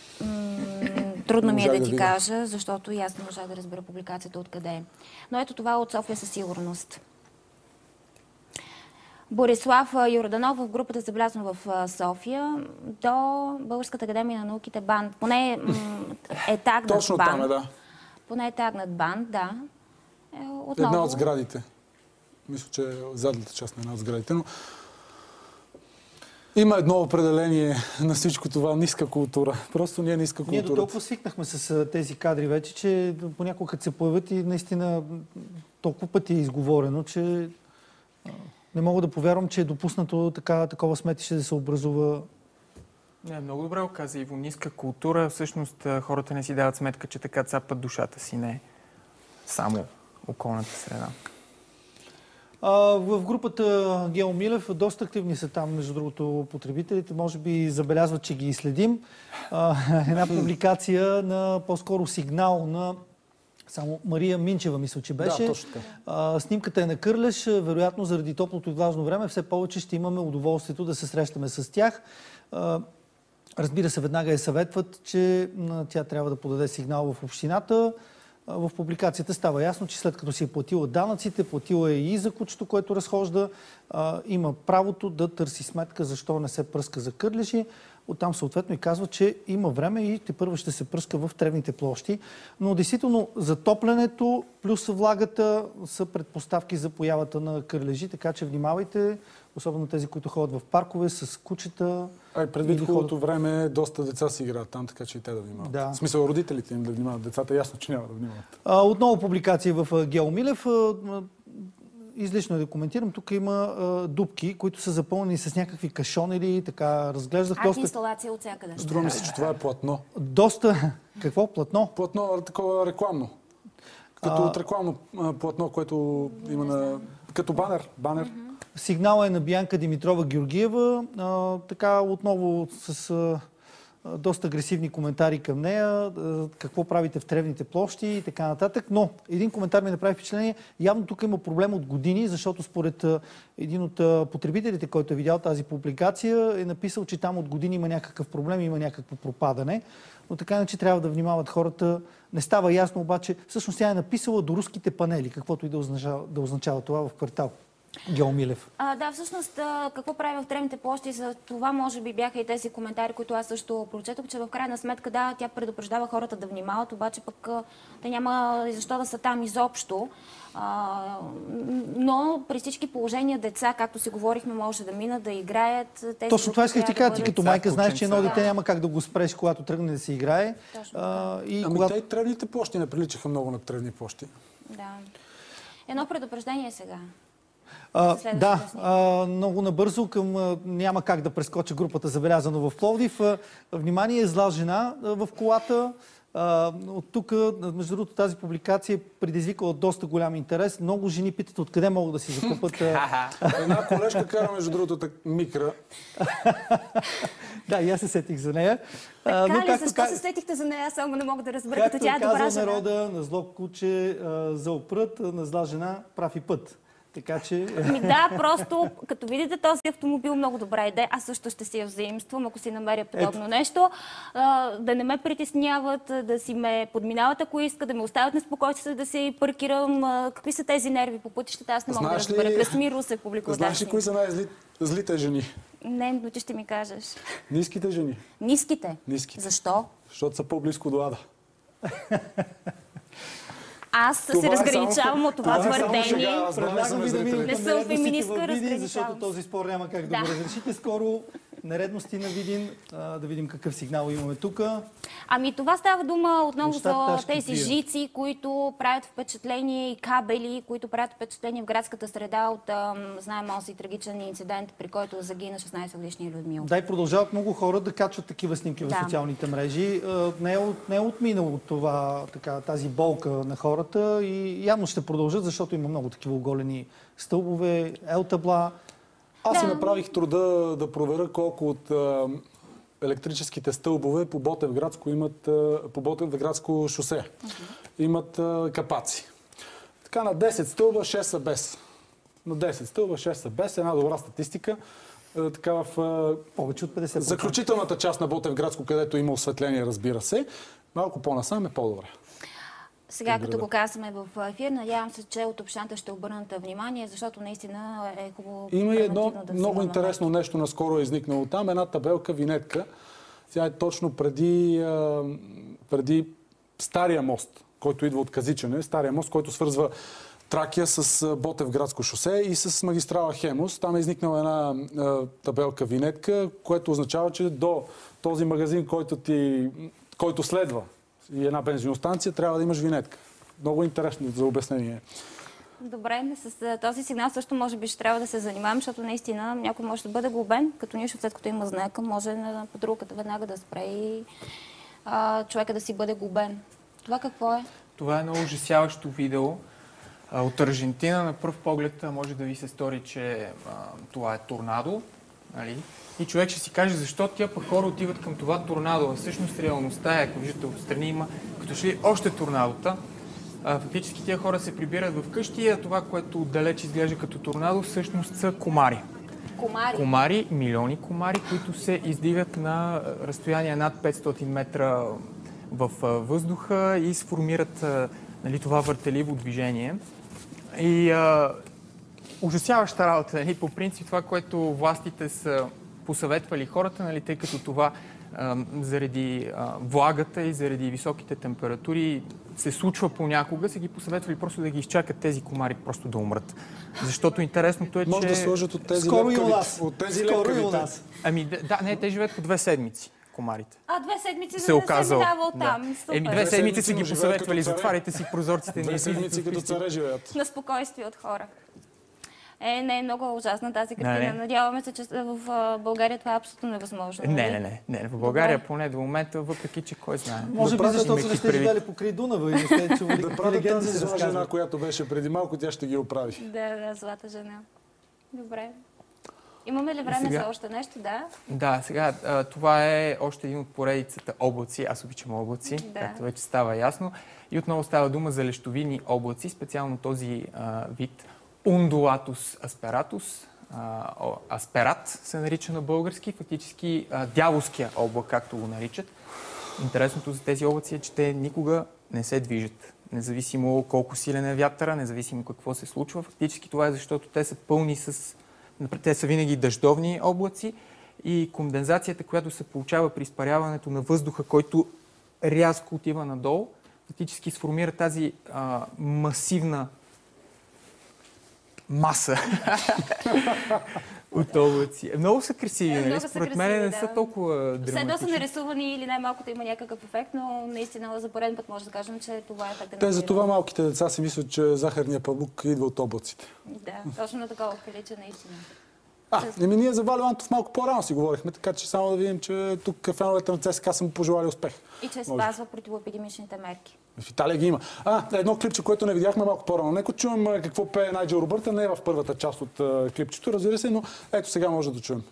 Трудно ми е да, да ти видя. кажа, защото и аз не можах да разбера публикацията откъде е. Но ето това от София със сигурност. Борислав Йорданов в групата Забелязано в София до Българската академия на науките БАН. Поне е тагнат Точно БАН. Там е, да. Поне е тагнат БАН, да. Е, отново... Една от сградите. Мисля, че е задната част на една от сградите, но има едно определение на всичко това. Ниска култура. Просто ние ниска култура. Ние до толкова свикнахме с тези кадри вече, че понякога като се появят и наистина толкова пъти е изговорено, че не мога да повярвам, че е допуснато така, такова сметище да се образува. Не, много добре го каза Иво. Ниска култура. Всъщност хората не си дават сметка, че така цапат душата си, не само околната среда. А, в групата Гео Милев доста активни са там, между другото, потребителите. Може би забелязват, че ги следим. А, една публикация на по-скоро сигнал на само Мария Минчева, мисля, че беше. Да, точно така. А, снимката е на Кърлеш. Вероятно, заради топлото и влажно време, все повече ще имаме удоволствието да се срещаме с тях. А, разбира се, веднага я съветват, че тя трябва да подаде сигнал в общината. В публикацията става ясно, че след като си е платила данъците, платила е и за кучето, което разхожда, а, има правото да търси сметка защо не се пръска за кърлежи. Оттам съответно и казва, че има време и тепърва ще се пръска в тревните площи. Но действително затоплянето плюс влагата са предпоставки за появата на кърлежи, така че внимавайте, особено тези, които ходят в паркове с кучета. Ай, предвид хубавото време, доста деца си играят там, така че и те да внимават. Да. В смисъл, родителите им да внимават. Децата ясно, че няма да внимават. А, отново публикации в Гео Милев. Излишно е да коментирам. Тук има а, дупки, които са запълнени с някакви кашонери, така разглеждах. Арт инсталация от всякъде. Струва ми се, че това е платно. Доста... Какво? Платно? Платно, такова рекламно. Като А... от рекламно платно, което има на... Като банер. банер. Mm-hmm. Сигнала е на Бианка Димитрова Георгиева. А, така отново с а, доста агресивни коментари към нея. А, какво правите в тревните площи и така нататък. Но един коментар ми направи впечатление. Явно тук има проблем от години, защото според а, един от а, потребителите, който е видял тази публикация, е написал, че там от години има някакъв проблем, има някакво пропадане. Но така иначе трябва да внимават хората. Не става ясно обаче. Всъщност тя е написала до руските панели, каквото и да означава, да означава това в квартал. Гео Милев. А, да, всъщност какво прави в тревните площи, за това може би бяха и тези коментари, които аз също прочетох, че в крайна сметка, да, тя предупреждава хората да внимават, обаче пък да няма защо да са там изобщо. А, но при всички положения деца, както си говорихме, може да минат, да играят. Тези Точно това исках ти кажа, ти като майка знаеш, че едно дете да. няма как да го спреш, когато тръгне да си играе. А, и ами когато... те и тревните площи не приличаха много на тревни площи. Да. Едно предупреждение сега. А, да, а, много набързо към а, няма как да прескоча групата, забелязано в Пловдив. А, внимание, е зла жена а, в колата. А, от тук, между другото, тази публикация е предизвикала доста голям интерес. Много жени питат откъде могат да си закупат. А... Една колежка кара, между другото, микра. Да, и аз се сетих за нея. Така но, ли? Защо как... се сетихте за нея? Аз само не мога да разбера, като тя е добра жена. Народа, на зло куче за опрът, на зла жена прав и път. Така че... Ми да, просто като видите този автомобил, много добра идея. Аз също ще си я взаимствам, ако си намеря подобно Ето. нещо. А, да не ме притесняват, да си ме подминават, ако иска, да ме оставят на спокойствие, да си паркирам. А, какви са тези нерви по пътищата? Аз не мога знаеш да разбера. Ли... Красимир Русев публикува. Знаеш ли кои са най-злите жени? Не, но ти ще ми кажеш. Ниските жени. Ниските? Ниските. Защо? Защото са по-близко до ада. Аз се разграничавам от това твърдение. Предлагам ви да минем не съм феминистка, разграничавам. Защото този спор няма как да, да го разрешите скоро. Нередности на Видин, да видим какъв сигнал имаме тук. Ами това става дума отново за тези жици, които правят впечатление и кабели, които правят впечатление в градската среда от, знаем, този трагичен инцидент, при който загина шестнайсетгодишния Людмил. Да, и продължават много хора да качват такива снимки да. в социалните мрежи. Не е, не е отминало това, така, тази болка на хората и явно ще продължат, защото има много такива оголени стълбове, ел-табла. Аз да. си направих труда да проверя колко от а, електрическите стълбове по Ботевградско имат, а, по Ботевградско шосе uh-huh. имат а, капаци. Така на десет стълба шест са без. На десет стълба шест са без. Една добра статистика. А, така в а, повече от петдесет процента. Заключителната част на Ботевградско, където има осветление, разбира се, малко по-насам е по-добре. Сега, като го казваме в ефир, надявам се, че от общината ще обърнат внимание, защото наистина е хубаво. Има и едно да много интересно нещо, наскоро е изникнало там. Една табелка, винетка. Тя е точно преди, преди Стария мост, който идва от Казичане. Стария мост, който свързва Тракия с Ботевградско шосе и с магистрала Хемус. Там е изникнала една табелка, винетка, което означава, че до този магазин, който, ти, който следва и една бензиностанция, трябва да имаш винетка. Много интересно за обяснение. Добре, с този сигнал също може би ще трябва да се занимавам, защото наистина някой може да бъде глобен, като нищо след като има знака, може на подругата веднага да спре и а, човека да си бъде глобен. Това какво е? Това е едно ужасяващо видео а, от Аржентина. На пръв поглед може да ви се стори, че а, това е торнадо. Нали? И човек ще си каже, защо тия пък хора отиват към това торнадо. Всъщност реалността е, ако виждате отстрани, има като че ли още торнадота. А, фактически тия хора се прибират в къщи, а това, което отдалеч изглежда като торнадо, всъщност са комари. Комари? Комари, милиони комари, които се издигат на разстояние над петстотин метра в въздуха и сформират нали, това въртеливо движение. И а, ужасяваща работа. Нали? По принцип това, което властите са посъветвали хората, нали, тъй като това а, заради а, влагата и заради високите температури се случва понякога, са ги посъветвали просто да ги изчакат тези комари просто да умрат. Защото интересното е, че... Може да сложат от тези Скоро лепкави. И у нас. От тези Скоро и у лепкавите. нас. Ами да, не, те живеят по две седмици, комарите. А, две седмици се да оказало. се минава оттам. Да. Еми, две седмици са ги посъветвали, затваряйте си прозорците. Две седмици като царе живеят. На спокойствие от хора. Е, не е много ужасна тази картина. Не, не. Надяваме се, че в България това е абсолютно невъзможно. Не, не, не. не. В България Добре. Поне до момента, въпреки че кой знае. Може би да защото не сте живели покрай Дунава и не сте чували да какви легенди се разказват. разказват. Жена, която беше преди малко, тя ще ги оправи. Да, да, злата жена. Добре. Имаме ли време сега... за още нещо? Да. Да, сега това е още един от поредицата облаци. Аз обичам облаци, да. Както вече става ясно. И отново става дума за лещовидни облаци, специално този а, вид Undulatus asperatus, а, о, асперат се нарича на български, фактически а, дяволския облак, както го наричат. Интересното за тези облаци е, че те никога не се движат. независимо колко силен е вятъра, независимо какво се случва. Фактически това е защото те са пълни с... Те са винаги дъждовни облаци и кондензацията, която се получава при изпаряването на въздуха, който рязко отива надолу, фактически сформира тази а, масивна маса от облаци. Много са красиви, нали? Много са Според красиви, мен не да. са толкова драматични. Все едно са нарисувани или най-малкото има някакъв ефект, но наистина за пореден път може да кажем, че това е ефектът. Те за това малките деца си мислят, че захарния памук идва от облаците. Да, точно на такова прилича наистина. А, еми ние за Валио Антов малко по-рано си говорихме, така че само да видим, че тук феновете на ЦСКА са му пожелали успех. И че спазва противоепидемичните мерки. В Италия ги има. А, едно клипче, което не видяхме малко по-рано. Нека чуем какво пее Найджел Робърта, не е в първата част от uh, клипчето, разбира се, но ето сега може да чуем.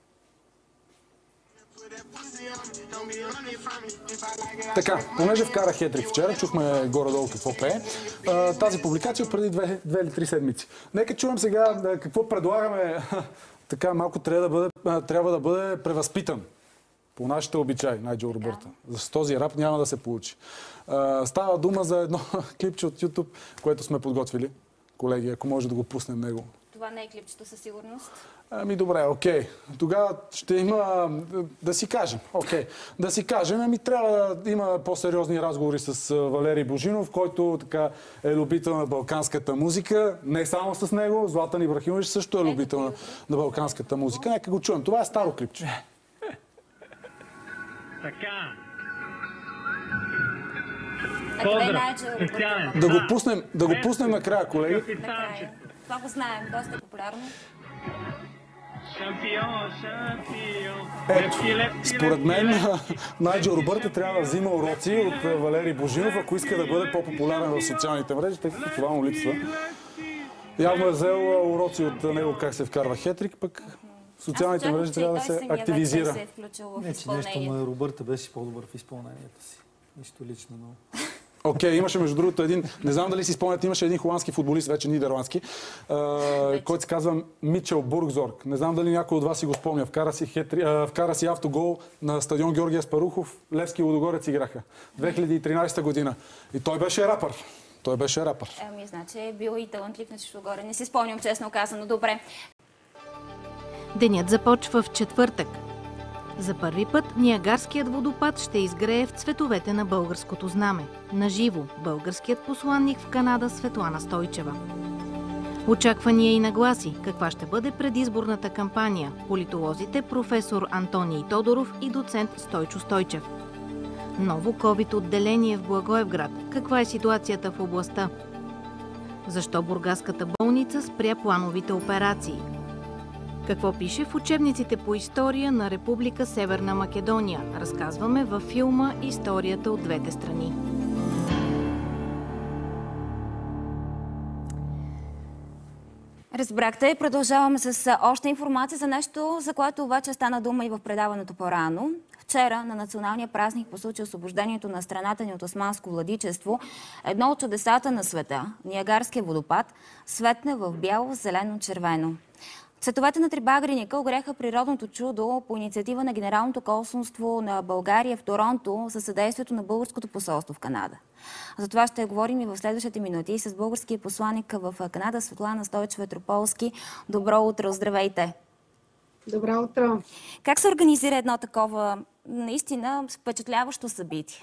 Така, понеже вкара хетрик вчера, чухме горе-долу какво пее. А, тази публикация от преди две, две или три седмици. Нека чуем сега да, какво предлагаме. Така, малко трябва да бъде, трябва да бъде превъзпитан. По нашите обичаи, Найджел Робърта. С този рап няма да се получи. А, става дума за едно клипче от YouTube, което сме подготвили. Колеги, ако може да го пуснем него. Това не е клипчето със сигурност. Ами добре, окей. Тогава ще има, да си кажем, окей. Да си кажем, ами трябва да има по-сериозни разговори с Валери Божинов, който така е любител на балканската музика. Не само с него, Златан Ибрахимович също е любител на, на балканската музика. Нека го чуем. Това е старо клипче. Така. Да го пуснем, да го пуснем накрая, колеги. Накрая. Това го знаем, доста е популярно. Шампион, шампион. Ето, според мен Найджел Робърта трябва да взима уроци от Валери Божинов, ако иска да бъде по-популярен в социалните мрежи, тъй като това му липсва. Явно е взел уроци от него как се вкарва хетрик, пък социалните мрежи трябва да се активизира. Не, че нещо, но Робърта беше по-добър в изпълнението си. Нищо лично, но... Окей, okay, имаше между другото един, не знам дали си спомняте, имаше един холандски футболист, вече нидерландски, uh, който се казва Мичел Бургзорг. Не знам дали някой от вас си го спомня. Вкара си, хетри, uh, вкара си автогол на стадион Георгия Спарухов. Левски и Лудогорец играха. две хиляди и тринадесета година. И той беше рапър. Той беше рапър. Ами, значи е бил и талантлив на всичко горе. Не си спомням, честно казано. Добре. Денят започва в четвъртък. За първи път Ниагарският водопад ще изгрее в цветовете на българското знаме. Наживо българският посланник в Канада Светлана Стойчева. Очаквания и нагласи. Каква ще бъде предизборната кампания? Политолозите професор Антоний Тодоров и доцент Стойчо Стойчев. Ново ковид отделение в Благоевград. Каква е ситуацията в областта? Защо бургаската болница спря плановите операции? Какво пише в учебниците по история на Република Северна Македония? Разказваме във филма «Историята от двете страни». Разбрахте, продължаваме с още информация за нещо, за което обаче стана дума и в предаването по-рано. Вчера на националния празник по случай освобождението на страната ни от османско владичество, едно от чудесата на света, Ниагарския водопад, светна в бяло, зелено, червено. Цветовете на Трибагреника огряха природното чудо по инициатива на Генералното консулство на България в Торонто за съдействието на българското посолство в Канада. За това ще говорим и в следващите минути с българския посланик в Канада Светлана Стойчева-Трополски. Добро утро, здравейте! Добро утро! Как се организира едно такова наистина впечатляващо събитие?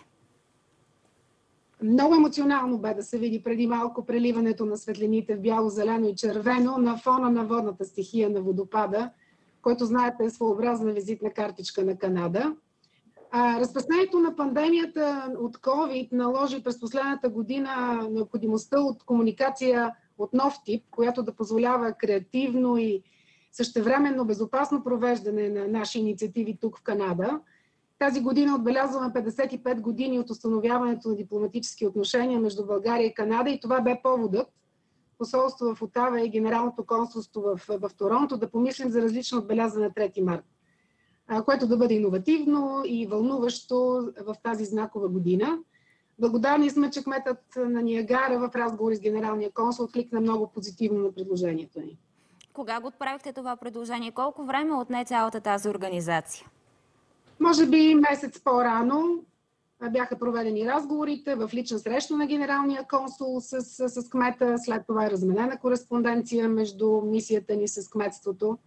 Много емоционално бе да се види преди малко преливането на светлините в бяло, зелено и червено на фона на водната стихия на водопада, който, знаете, е своеобразна визитна картичка на Канада. А, разпространението на пандемията от COVID наложи през последната година необходимостта от комуникация от нов тип, която да позволява креативно и същевременно безопасно провеждане на наши инициативи тук в Канада. Тази година отбелязваме петдесет и пет години от установяването на дипломатически отношения между България и Канада и това бе поводът посолство в Отава и Генералното консулство в, в Торонто да помислим за различно отбелязване на трети март, което да бъде иновативно и вълнуващо в тази знакова година. Благодарни сме, че кметът на Ниагара в разговори с генералния консул откликна много позитивно на предложението ни. Кога го отправихте това предложение? Колко време отне цялата тази организация? Може би месец по-рано. Бяха проведени разговорите в лична среща на генералния консул с, с, с кмета. След това е разменена кореспонденция между мисията ни с кметството.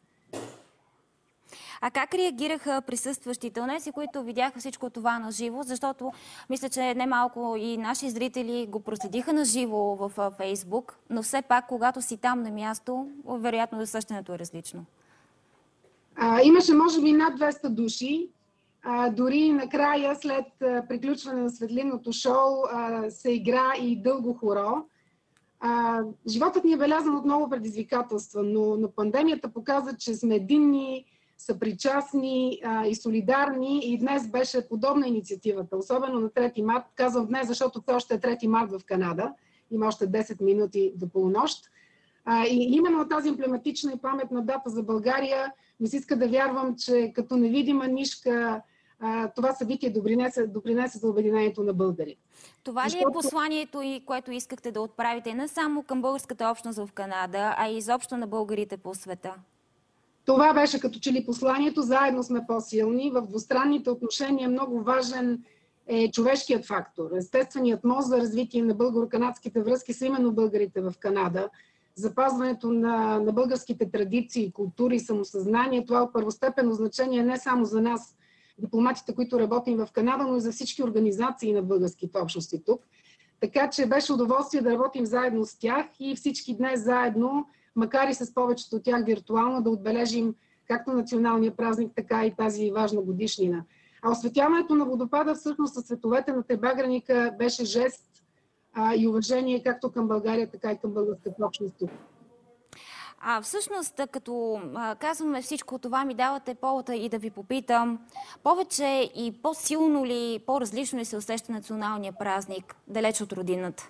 А как реагираха присъстващите, онези, които видяха всичко това на живо? Защото мисля, че немалко и наши зрители го проследиха на живо в Фейсбук, но все пак, когато си там на място, вероятно усещането е различно. А, имаше, може би, над двеста души. А, дори накрая, след а, приключване на светлинното шоу, а, се игра и дълго хоро. А, животът ни е белязан от много предизвикателства, но, но пандемията показа, че сме единни, съпричастни а, и солидарни, и днес беше подобна инициативата, особено на трети март. Казвам днес, защото все още е трети март в Канада, има още десет минути до полунощ. А, и именно тази емблематична и паметна дата за България ми се иска да вярвам, че като невидима нишка а, това събитие допринесе, допринесе за обединението на българи. Това ли Защото... е посланието, и което искахте да отправите не само към българската общност в Канада, а и изобщо на българите по света? Това беше като че ли посланието. Заедно сме по-силни. В двустранните отношения много важен е човешкият фактор. Естественият мост за развитие на българо-канадските връзки са именно българите в Канада. Запазването на, на българските традиции, култури и самосъзнание, това е от първостепенно значение не само за нас, дипломатите, които работим в Канада, но и за всички организации на българските общности тук. Така че беше удоволствие да работим заедно с тях и всички днес заедно, макар и с повечето от тях виртуално, да отбележим както националния празник, така и тази важна годишнина. А осветяването на водопада всъщност със цветовете на Тебаграника беше жест а, и уважение както към България, така и към българската общност тук. А всъщност, като а, казваме всичко това, ми давате повода и да ви попитам, повече и по-силно ли, по-различно ли се усеща националния празник, далеч от родината?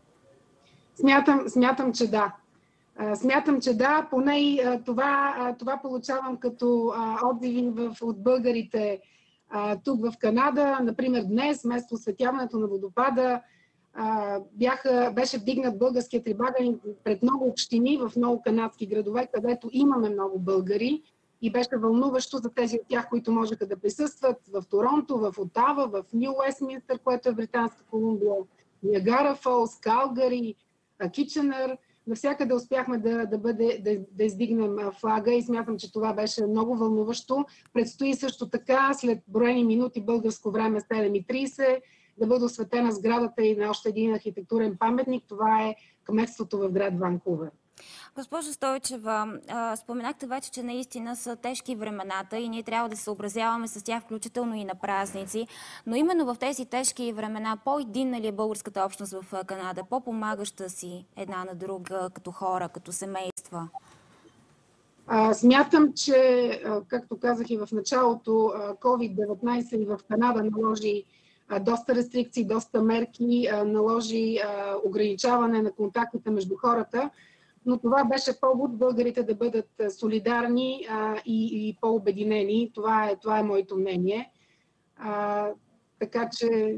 Смятам, смятам, че да. Смятам, че да, поне и това, това получавам като отзиви от българите тук в Канада. Например, днес, вместо осветяването на водопада, бяха, беше вдигнат българският трибаганик пред много общини в много канадски градове, където имаме много българи, и беше вълнуващо за тези от тях, които можеха да присъстват в Торонто, в Отава, в Ню Уестминстър, което е Британска Колумбия, Ниагара Фолс, Калгари, Киченър. Навсякъде успяхме да, да, бъде, да, да издигнем флага и смятам, че това беше много вълнуващо. Предстои също така, след броени минути българско време, седем и трийсет, да бъде осветена сградата и на още един архитектурен паметник. Това е кметството в град Ванкувър. Госпожо Стойчева, споменахте вече, че наистина са тежки времената и ние трябва да се съобразяваме с тях, включително и на празници. Но именно в тези тежки времена по-единна ли е българската общност в Канада? По-помагаща си една на друга, като хора, като семейства? А, смятам, че, както казах и в началото, ковид деветнайсет и в Канада наложи доста рестрикции, доста мерки, наложи ограничаване на контактите между хората. Но това беше повод българите да бъдат солидарни а, и, и по-обединени. Това е, това е моето мнение. А, така че...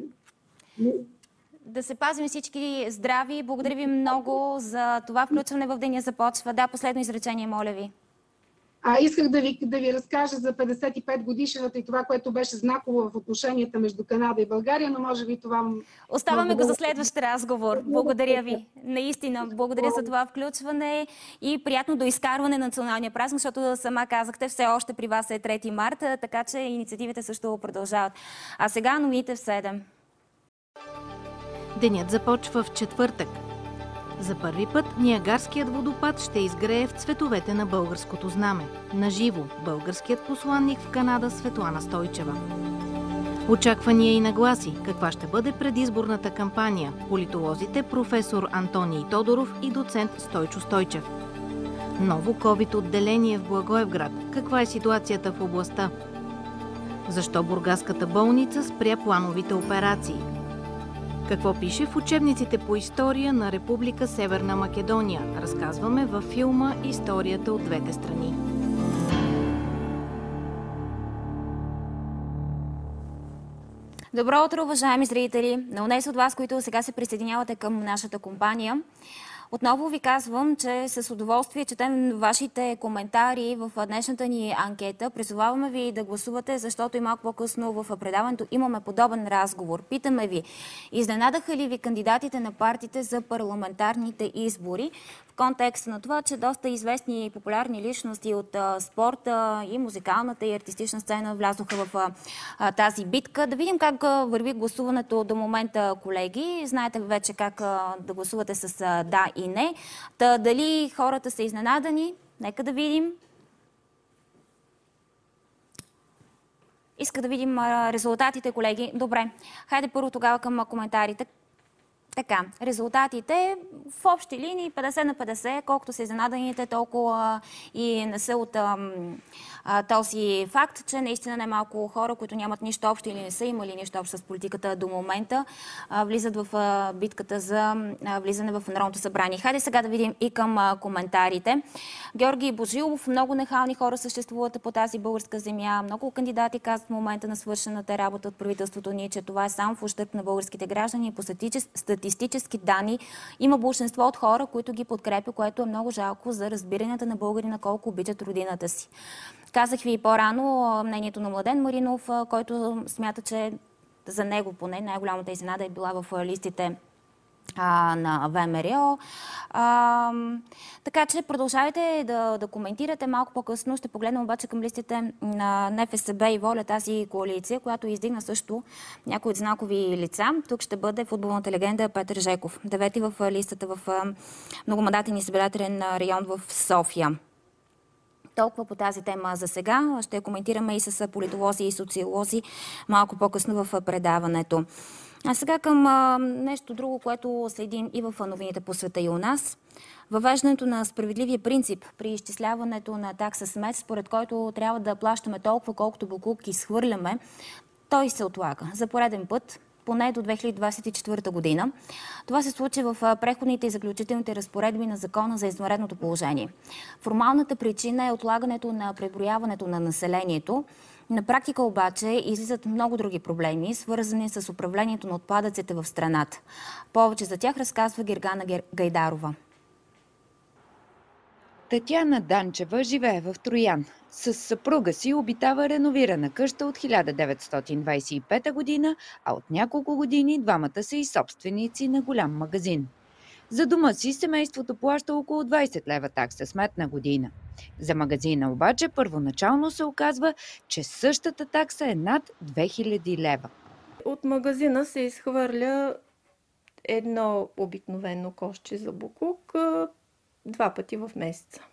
Да се пазим всички здрави. Благодаря ви много за това включване в Деня започва. Да, последно изречение, моля ви. А, исках да ви, да ви разкажа за петдесет и пет годишната и това, което беше знаково в отношенията между Канада и България, но може би това... Оставаме го за следващ разговор. Благодаря ви. Наистина, благодаря за това включване и приятно доизкарване на националния празник, защото сама казахте, все още при вас е трети марта, така че инициативите също продължават. А сега новините в седем. Денят започва в четвъртък. За първи път Ниагарският водопад ще изгрее в цветовете на българското знаме. Наживо българският посланник в Канада Светлана Стойчева. Очаквания и нагласи. Каква ще бъде предизборната кампания? Политолозите професор Антоний Тодоров и доцент Стойчо Стойчев. Ново ковид отделение в Благоевград. Каква е ситуацията в областта? Защо бургаската болница спря плановите операции? Какво пише в учебниците по история на Република Северна Македония? Разказваме във филма «Историята от двете страни». Добро утро, уважаеми зрители! На унес от вас, които сега се присъединявате към нашата компания. Отново ви казвам, че с удоволствие четем вашите коментари в днешната ни анкета. Призоваваме ви да гласувате, защото и малко по-късно в предаването имаме подобен разговор. Питаме ви, изненадаха ли ви кандидатите на партиите за парламентарните избори? В контекста на това, че доста известни и популярни личности от а, спорта и музикалната и артистична сцена влязоха в а, а, тази битка. Да видим как а, върви гласуването до момента, колеги. Знаете вече как а, да гласувате с а, да и не. Та, дали хората са изненадани? Нека да видим. Иска да видим а, резултатите, колеги. Добре, хайде първо тогава към а, коментарите. Така, резултатите в общи линии петдесет на петдесет, колкото са изненаданите, толкова и не са от а, а, този факт, че наистина немалко хора, които нямат нищо общо или не са имали нищо общо с политиката до момента, а, влизат в а, битката за а, влизане в Народното събрание. Хайде сега да видим и към а, коментарите. Георги Божилов, много нехални хора съществуват по тази българска земя. Много кандидати казват в момента на свършената работа от правителството ни, че това е само в ущърб на българските граждани. По статистически данни има большинство от хора, които ги подкрепят, което е много жалко за разбиранията на българина колко обичат родината си. Казах ви и по-рано мнението на Младен Маринов, който смята, че за него поне най-голямата изненада е била в листите а, на ВМРО. А, така че продължавайте да, да коментирате малко по-късно. Ще погледнем обаче към листите на НФСБ и Воля, тази коалиция, която издигна също някои от знакови лица. Тук ще бъде футболната легенда Петър Жеков. Девети в листата в многомандатен избирателен район в София. Толкова по тази тема за сега. Ще коментираме и с политолози и социолози малко по-късно в предаването. А сега към а, нещо друго, което следим и в новините по света и у нас. Въвеждането на справедливия принцип при изчисляването на такса смет, според който трябва да плащаме толкова, колкото боклук изхвърляме, той се отлага за пореден път, поне до две хиляди двадесет и четвърта година. Това се случи в преходните и заключителните разпоредби на Закона за извънредното положение. Формалната причина е отлагането на преброяването на населението. На практика обаче излизат много други проблеми, свързани с управлението на отпадъците в страната. Повече за тях разказва Гергана Гайдарова. Татяна Данчева живее в Троян. С съпруга си обитава реновирана къща от хиляда деветстотин двадесет и пета година, а от няколко години двамата са и собственици на голям магазин. За дома си семейството плаща около двадесет лева такса смет на година. За магазина обаче първоначално се оказва, че същата такса е над две хиляди лева. От магазина се изхвърля едно обикновено кошче за боклук два пъти в месеца.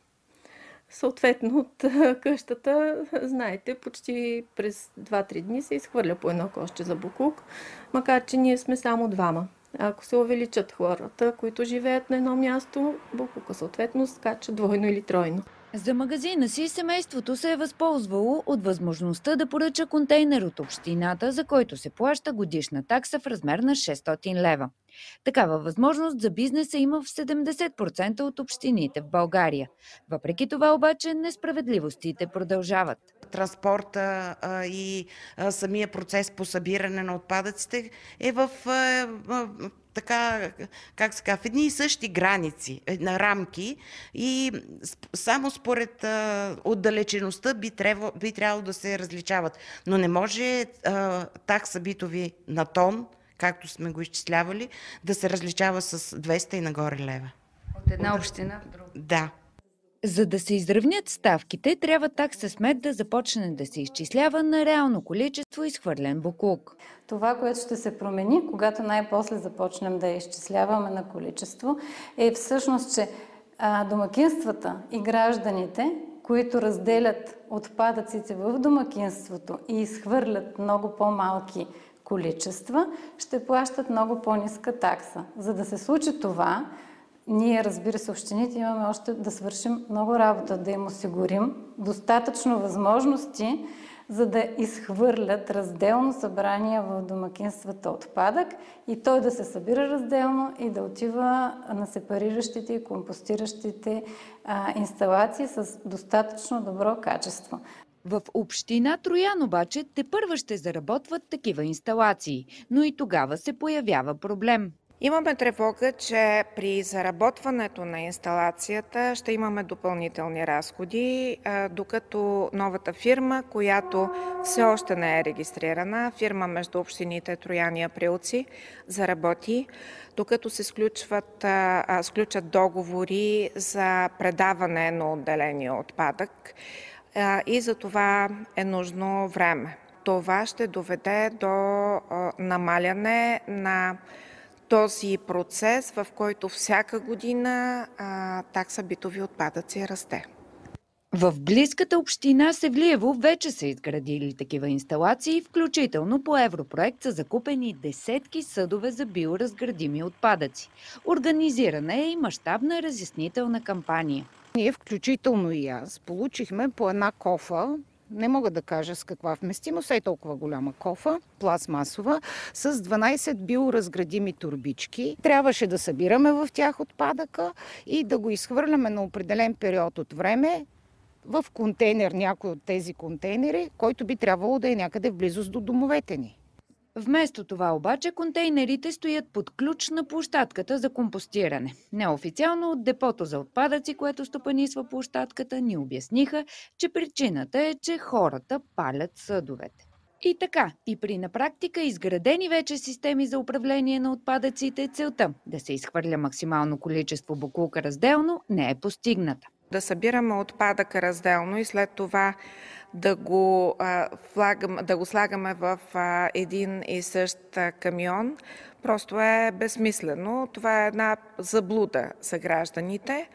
Съответно от къщата, знаете, почти през два-три дни се изхвърля по едно кошче за боклук, макар че ние сме само двама. Ако се увеличат хората, които живеят на едно място, боклука съответно скача двойно или тройно. За магазина си семейството се е възползвало от възможността да поръча контейнер от общината, за който се плаща годишна такса в размер на шестстотин лева. Такава възможност за бизнеса има в седемдесет процента от общините в България. Въпреки това обаче несправедливостите продължават. Транспорта а, и а, самия процес по събиране на отпадъците е в а, а, така, как се казва, в едни и същи граници, на рамки и само според а, отдалечеността би трябвало, би трябвало да се различават. Но не може а, такса битови на тон, както сме го изчислявали, да се различава с двеста и нагоре лева. От една община в друга? Да. За да се изравнят ставките, трябва такса смет да започне да се изчислява на реално количество изхвърлен боклук. Това, което ще се промени, когато най-после започнем да я изчисляваме на количество, е всъщност, че а, домакинствата и гражданите, които разделят отпадъците в домакинството и изхвърлят много по-малки количества, ще плащат много по-ниска такса. За да се случи това, ние, разбира се, общините имаме още да свършим много работа, да им осигурим достатъчно възможности, за да изхвърлят разделно събрание в домакинствата отпадък и той да се събира разделно и да отива на сепариращите и компостиращите а, инсталации с достатъчно добро качество. В община Троян обаче тепърва ще заработват такива инсталации, но и тогава се появява проблем. Имаме тревога, че при заработването на инсталацията ще имаме допълнителни разходи, докато новата фирма, която все още не е регистрирана, фирма между общините Троян и Априлци, заработи, докато се сключват, сключат договори за предаване на отделения отпадък и за това е нужно време. Това ще доведе до намаляне на този процес, в който всяка година а, такса битови отпадъци расте. В близката община Севлиево вече са изградили такива инсталации, включително по европроект са закупени десетки съдове за биоразградими отпадъци. Организирана е и мащабна разяснителна кампания. Ние, включително и аз, получихме по една кофа, не мога да кажа с каква вместимост, е толкова голяма кофа, пластмасова, с дванайсет биоразградими турбички. Трябваше да събираме в тях отпадъка и да го изхвърляме на определен период от време в контейнер, някой от тези контейнери, който би трябвало да е някъде в близост до домовете ни. Вместо това обаче контейнерите стоят под ключ на площадката за компостиране. Неофициално от депото за отпадъци, което стопанисва площадката, ни обясниха, че причината е, че хората палят съдовете. И така, и при на практика изградени вече системи за управление на отпадъците, целта да се изхвърля максимално количество боклука разделно не е постигната. Да събираме отпадъка разделно и след това да го, а, влагам, да го слагаме в а, един и същ камион, просто е безсмислено. Това е една заблуда за гражданите.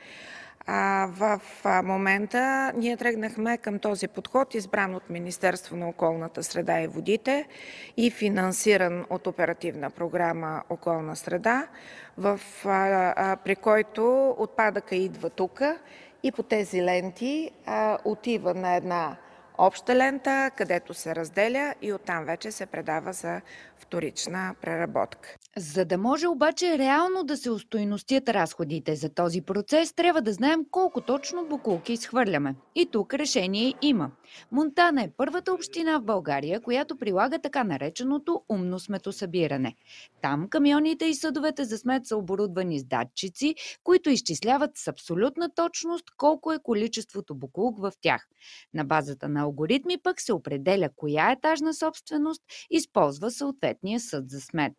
А, в а, момента ние тръгнахме към този подход, избран от Министерство на околната среда и водите и финансиран от оперативна програма Околна среда, в, а, а, при който отпадъка идва тук и по тези ленти а, отива на една обща лента, където се разделя и оттам вече се предава за вторична преработка. За да може обаче реално да се устойностят разходите за този процес, трябва да знаем колко точно боклуки изхвърляме. И тук решение има. Монтана е първата община в България, която прилага така нареченото умно сметосъбиране. Там камионите и съдовете за смет са оборудвани с датчици, които изчисляват с абсолютна точност колко е количеството боклук в тях. На базата на алгоритми пък се определя коя етажна собственост използва съответния съд за смет.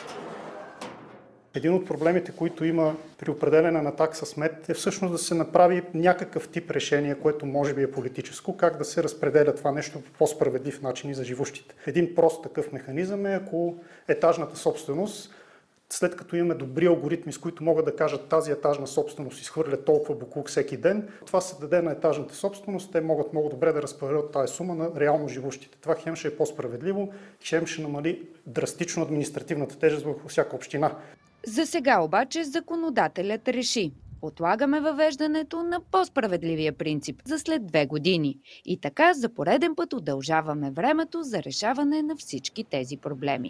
Един от проблемите, които има при определене на такса смет, е всъщност да се направи някакъв тип решение, което може би е политическо, как да се разпределя това нещо по по-справедлив начин и за живущите. Един прост такъв механизъм е, ако етажната собственост, след като имаме добри алгоритми, с които могат да кажат тази етажна собственост изхвърля толкова боклук всеки ден, това се даде на етажната собственост, те могат много добре да разпределят тази сума на реално живущите. Това хем ще е по-справедливо, хем ще намали драстично административната тежест във всяка община. За сега обаче законодателят реши. Отлагаме въвеждането на по-справедливия принцип за след две години. И така за пореден път удължаваме времето за решаване на всички тези проблеми.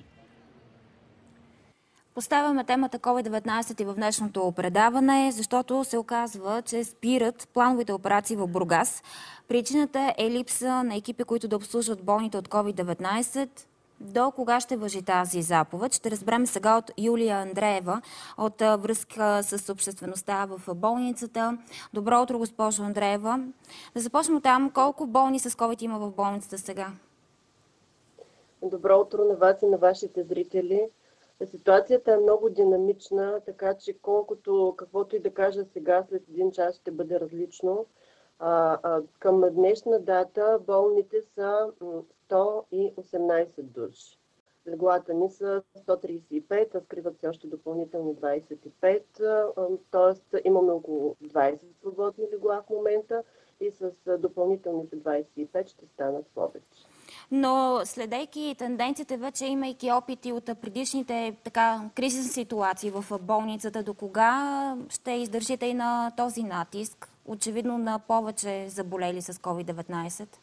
Поставяме темата ковид деветнайсет и в днешното предаване, защото се оказва, че спират плановите операции в Бургас. Причината е липса на екипи, които да обслужват болните от ковид деветнайсет. До кога ще важи тази заповед? Ще разберем сега от Юлия Андреева от връзка с обществеността в болницата. Добро утро, госпожо Андреева. Да започнем там. Колко болни с ковид има в болницата сега? Добро утро на вас и на вашите зрители. Ситуацията е много динамична, така че колкото, каквото и да кажа сега, след един час ще бъде различно. А, а, към днешна дата болните са сто и осемнайсет души. Леглата ни са сто трийсет и пет, а скриват се още допълнителни двайсет и пет, т.е. имаме около двайсет свободни легла в момента и с допълнителните двайсет и пет ще станат повече. Но следейки тенденцията, вече имайки опити от предишните така кризисни ситуации в болницата, до кога ще издържите и на този натиск? Очевидно на повече заболели с ковид деветнайсет?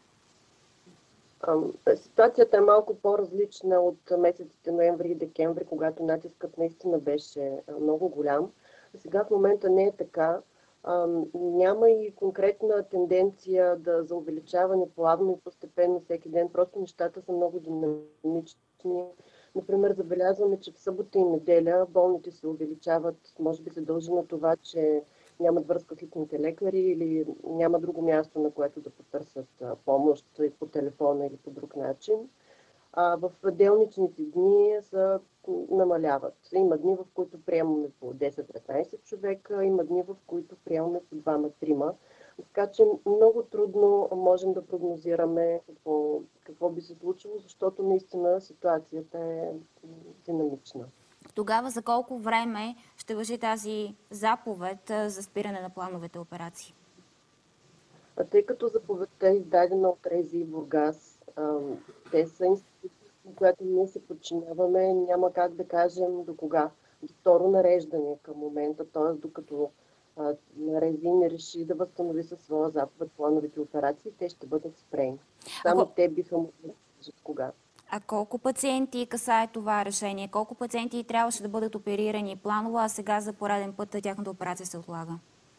Ситуацията е малко по-различна от месеците ноември и декември, когато натискът наистина беше много голям. Сега в момента не е така. Няма и конкретна тенденция да, за увеличаване плавно и постепенно всеки ден. Просто нещата са много динамични. Например, забелязваме, че в събота и неделя болните се увеличават. Може би се дължи на това, че нямат връзка с личните лекари или няма друго място, на което да потърсят помощ по телефона или по друг начин. А в делничните дни са, намаляват. Има дни, в които приемаме по десет-петнайсет човека, има дни, в които приемаме по двама-трима. Така че много трудно можем да прогнозираме какво, какво би се случило, защото наистина ситуацията е динамична. Тогава за колко време ще важи тази заповед за спиране на плановите операции? А тъй като заповедта е издадена от РЗИ и Бургас, те са институции, на която ние се подчиняваме, няма как да кажем до кога. До второ нареждане към момента, т.е. докато РЗИ не реши да възстанови със своя заповед плановите операции, те ще бъдат спрени. Само Ако... те биха могли да кажат кога. А колко пациенти касае това решение? Колко пациенти трябваше да бъдат оперирани планово, а сега за пореден път тяхната операция се отлага?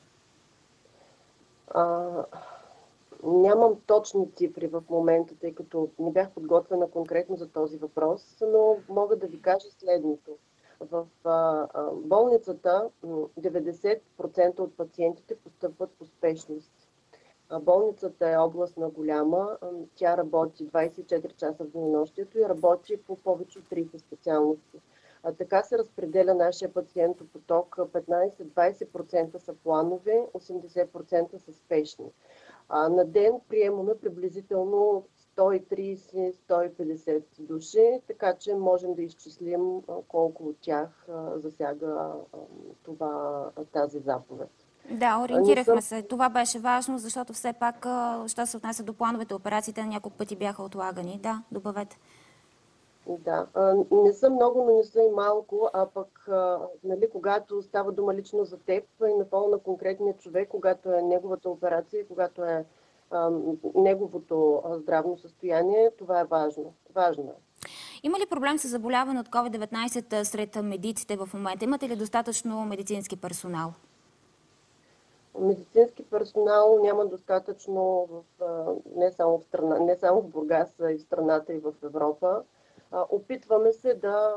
А, нямам точни цифри в момента, тъй като не бях подготвена конкретно за този въпрос, но мога да ви кажа следното. В а, а, болницата деветдесет процента от пациентите постъпват по спешност. А болницата е областна голяма, тя работи двайсет и четири часа в денонощието и работи по повече от трийсет специалности. А така се разпределя нашия пациентопоток. петнайсет-двайсет процента са планови, осемдесет процента са спешни. А на ден приемаме приблизително сто и трийсет - сто и петдесет души, така че можем да изчислим колко от тях засяга това, тази заповед. Да, ориентирахме се. Това беше важно, защото все пак, що се отнася до плановете, операциите на няколко пъти бяха отлагани. Да, добавете. Да, не са много, но не са и малко, а пък, нали, когато става дума лично за теб и на фона на конкретния човек, когато е неговата операция, когато е а, неговото здравно състояние, това е важно. Важно е. Има ли проблем с заболяване от ковид деветнайсет сред медиците в момента? Имате ли достатъчно медицински персонал? Медицински персонал няма достатъчно в, не, само в страна, не само в Бургас, а и в страната, и в Европа. Опитваме се да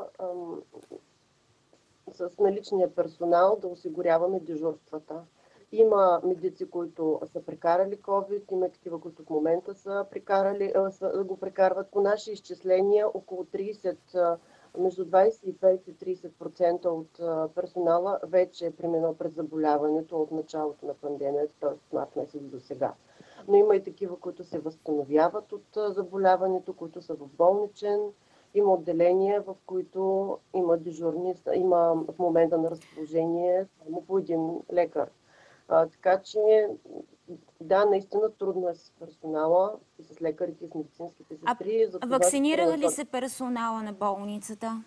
с наличния персонал да осигуряваме дежурствата. Има медици, които са прекарали COVID, има такива, които в момента са прекарали, са, го прекарват. По наши изчисления около трийсет, между двайсет и пет и трийсет процента от персонала вече е преминал през заболяването от началото на пандемията, т.е. март месец до сега. Но има и такива, които се възстановяват от заболяването, които са в болничен. Има отделения, в които има дежурни, има в момента на разположение само по един лекар. А, така че, да, наистина трудно е с персонала и с лекарите и с медицинските сестри. А вакцинира ли се персонала на болницата?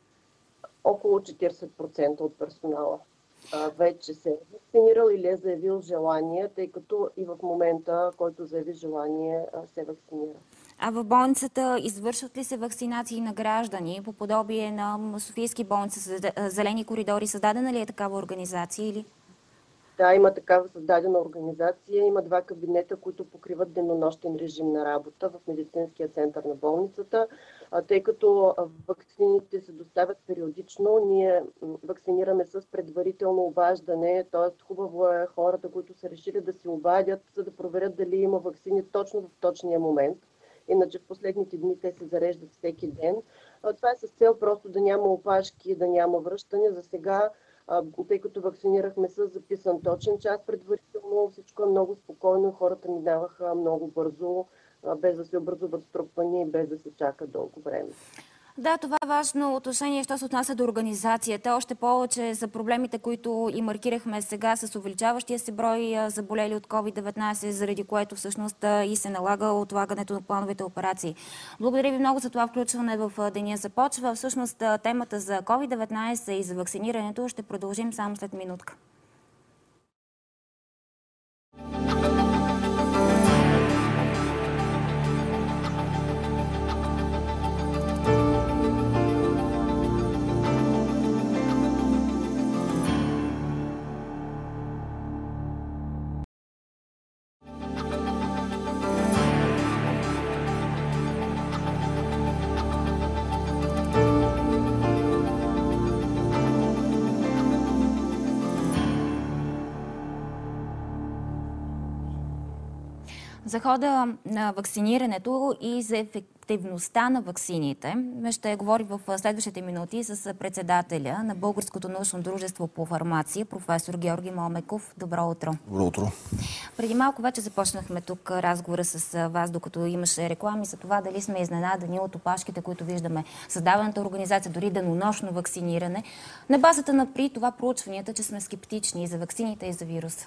Около четирийсет процента от персонала а, вече се е вакцинирал или е заявил желание, тъй като и в момента, който заяви желание, се вакцинира. А в болницата извършват ли се вакцинации на граждани по подобие на Софийски болница с зелени коридори? Създадена ли е такава организация или? Да, има такава създадена организация. Има два кабинета, които покриват денонощен режим на работа в медицинския център на болницата. Тъй като вакцините се доставят периодично, ние вакцинираме с предварително обаждане, т.е. хубаво е хората, които са решили да се обадят, за да проверят дали има вакцини точно в точния момент. Иначе в последните дни те се зареждат всеки ден. Това е с цел просто да няма опашки, да няма връщане. За сега, тъй като вакцинирахме с записан точен час предварително, всичко е много спокойно, хората минаваха много бързо, без да се образуват струпвания и без да се чака дълго време. Да, това е важно отношение, що се отнася до организацията. Още повече за проблемите, които и маркирахме сега с увеличаващия се брой заболели от ковид деветнайсет, заради което всъщност и се налага отлагането на плановите операции. Благодаря ви много за това включване в Деня започва. Всъщност темата за ковид деветнайсет и за вакцинирането ще продължим само след минутка. За хода на вакцинирането и за ефективността на ваксините ще говори в следващите минути с председателя на Българското научно дружество по фармация, професор Георги Момеков. Добро утро. Добро утро. Преди малко вече започнахме тук разговора с вас, докато имаше реклами за това дали сме изненадани от опашките, които виждаме. Създаваната организация, дори денонощно вакциниране. На базата на при това проучванията, че сме скептични и за ваксините, и за вируса.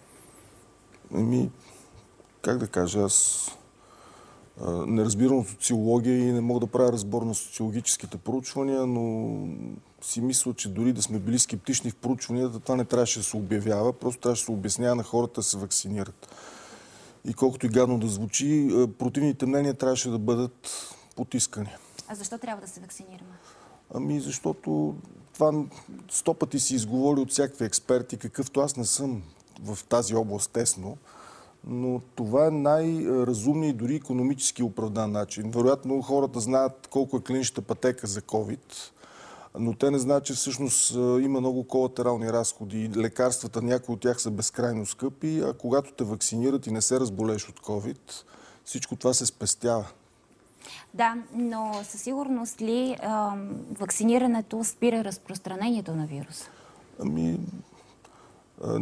Ами, как да кажа, аз а, не разбирам от социология и не мога да правя разбор на социологическите проучвания, но си мисля, че дори да сме били скептични в проучванията, това не трябваше да се обявява, просто трябваше да се обяснява на хората да се вакцинират. И колкото и гадно да звучи, противните мнения трябваше да бъдат потискани. А защо трябва да се вакцинираме? Ами защото това сто пъти си изговори от всякакви експерти, какъвто аз не съм в тази област тесно, но това е най-разумният и дори икономически оправдан начин. Вероятно хората знаят колко е клиничната пътека за COVID, но те не знаят, че всъщност има много колатерални разходи. Лекарствата, някои от тях са безкрайно скъпи, а когато те вакцинират и не се разболееш от COVID, всичко това се спестява. Да, но със сигурност ли а, вакцинирането спира разпространението на вируса? Ами... А,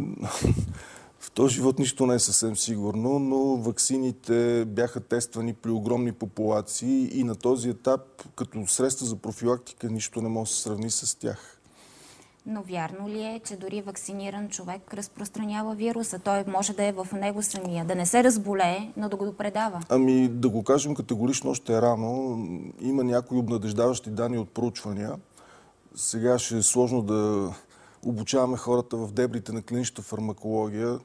в този живот нищо не е съвсем сигурно, но ваксините бяха тествани при огромни популации и на този етап, като средства за профилактика, нищо не може да се сравни с тях. Но вярно ли е, че дори вакциниран човек разпространява вируса? Той може да е в него самия, да не се разболее, но да го предава? Ами да го кажем категорично още е рано. Има някои обнадеждаващи данни от проучвания. Сега ще е сложно да обучаваме хората в дебрите на клиничната фармакология.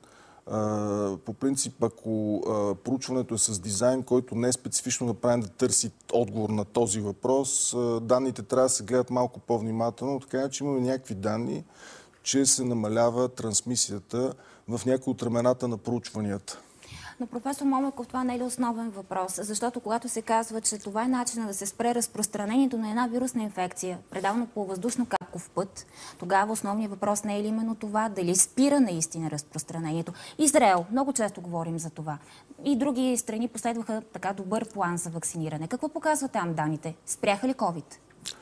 По принцип, ако проучването е с дизайн, който не е специфично направен да търси отговор на този въпрос, данните трябва да се гледат малко по-внимателно, така че имаме някакви данни, че се намалява трансмисията в някои от рамената на проучванията. Но, професор Момеков, това не е ли основен въпрос? Защото когато се казва, че това е начинът да се спре разпространението на една вирусна инфекция, предавано по въздушно-капков път, тогава основният въпрос не е ли именно това, дали спира наистина разпространението? Израел, много често говорим за това. И други страни последваха така добър план за вакциниране. Какво показва там данните? Спряха ли COVID?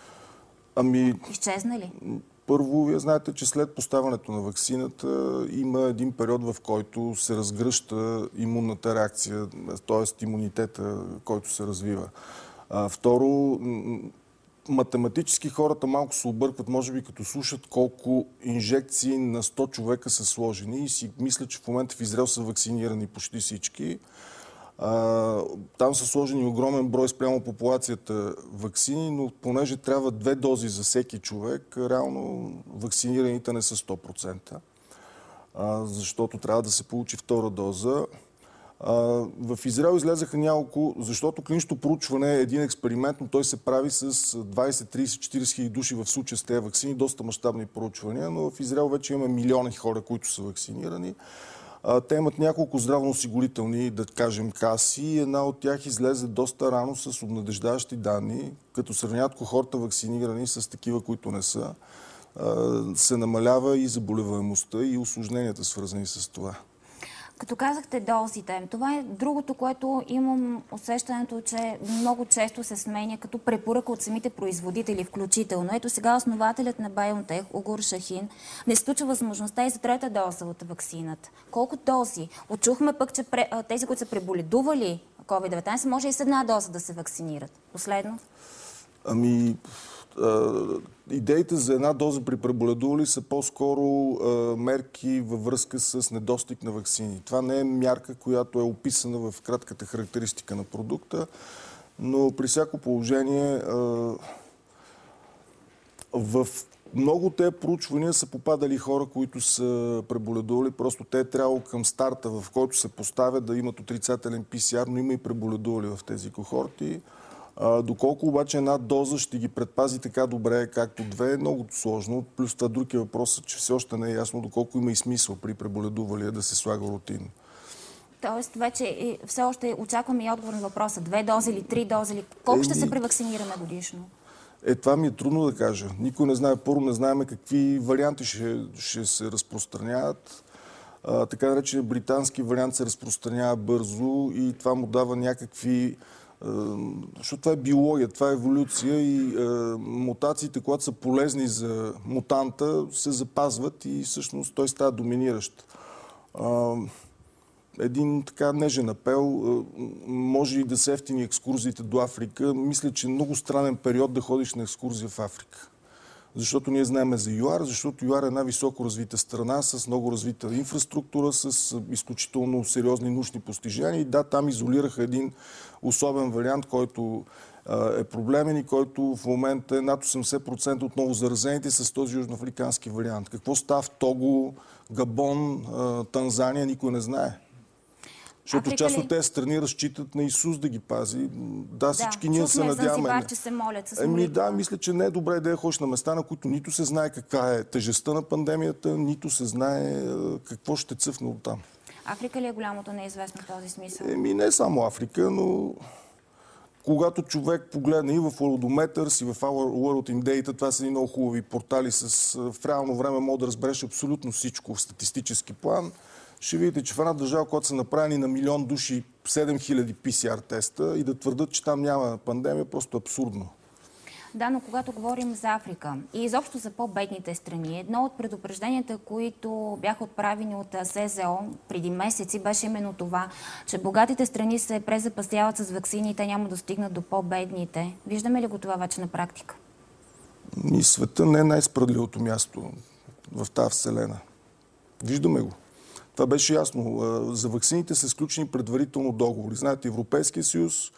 Ами... Изчезна ли? Първо, вие знаете, че след поставянето на ваксината има един период, в който се разгръща имунната реакция, т.е. имунитета, който се развива. А, второ, математически хората малко се объркват, може би като слушат колко инжекции на сто човека са сложени и си мислят, че в момента в Израел са вакцинирани почти всички. А, там са сложени огромен брой спрямо популацията ваксини, но понеже трябва две дози за всеки човек, реално вакцинираните не са сто процента, а, защото трябва да се получи втора доза. А, в Израел излезаха няколко, защото клиничното проучване е един експеримент, но той се прави с двайсет, трийсет, четирийсет хиляди души в случая с тези ваксини, доста мащабни проучвания, но в Израел вече имаме милиони хора, които са вакцинирани. Те имат няколко здравноосигурителни, да кажем, каси. Една от тях излезе доста рано с обнадеждаващи данни, като сравняват кохорта вакцинирани с такива, които не са. Се намалява и заболеваемостта и усложненията, свързани с това. Като казахте дозите, това е другото, което имам усещането, че много често се сменя като препоръка от самите производители, включително. Ето сега основателят на BioNTech, Угур Шахин, не изключва възможността и за трета доза от ваксината. Колко дози? Очухме пък, че тези, които са преболедували ковид деветнайсет, може и с една доза да се вакцинират. Последно? Ами... Идеите за една доза при преболедували са по-скоро мерки във връзка с недостиг на ваксини. Това не е мярка, която е описана в кратката характеристика на продукта, но при всяко положение в много те проучвания са попадали хора, които са преболедували. Просто те е трябвало към старта, в който се поставят, да имат отрицателен пи си ар, но има и преболедували в тези кохорти. А, доколко обаче една доза ще ги предпази така добре, както две, е много сложно. Плюс това друг е въпросът, че все още не е ясно доколко има и смисъл при преболедувалия да се слага рутинно. Тоест вече все още очакваме и отговор на въпроса. Две дози или три дози или колко е, ще се превакцинираме годишно? Е, това ми е трудно да кажа. Никой не знае. Първо не знаем какви варианти ще, ще се разпространяват. А, така наречен британски вариант се разпространява бързо и това му дава някакви... А, защото това е биология, това е еволюция и а, мутациите, когато са полезни за мутанта, се запазват и всъщност той става доминиращ. А, един така нежен апел, може и да се ефтини екскурзиите до Африка. Мисля, че е много странен период да ходиш на екскурзия в Африка. Защото ние знаем за ЮАР, защото ЮАР е една високо развита страна с много развита инфраструктура, с изключително сериозни научни постижения. И да, там изолираха един особен вариант, който е проблемен и който в момента е над осемдесет процента от ново заразените с този южноафрикански вариант. Какво става в Того, Габон, Танзания, никой не знае. Защото част от тези страни разчитат на Исус да ги пази. Да, всички да, ние се надяваме. Че се молят с Еми да, мисля, че не е добре идея да ходиш на места, на които нито се знае каква е тежестта на пандемията, нито се знае какво ще цъфне оттам. Африка ли е голямото неизвестно в този смисъл? Еми не само Африка, но когато човек погледне и в Worldometers, и в Our World in Data, това са едни много хубави портали, с, в реално време мога да разбереш абсолютно всичко в статистически план. Ще видите, че в една държава, която са направени на милион души седем хиляди пи си ар теста и да твърдат, че там няма пандемия, просто абсурдно. Да, но когато говорим за Африка и изобщо за по-бедните страни, едно от предупрежденията, които бяха отправени от СЗО преди месеци, беше именно това, че богатите страни се презапасяват с ваксини и те няма да стигнат до по-бедните. Виждаме ли го това вече на практика? И света не е най-справедливото място в тази вселена. Виждаме го. Това беше ясно. За ваксините са сключени предварително договори. Знаете, Европейския съюз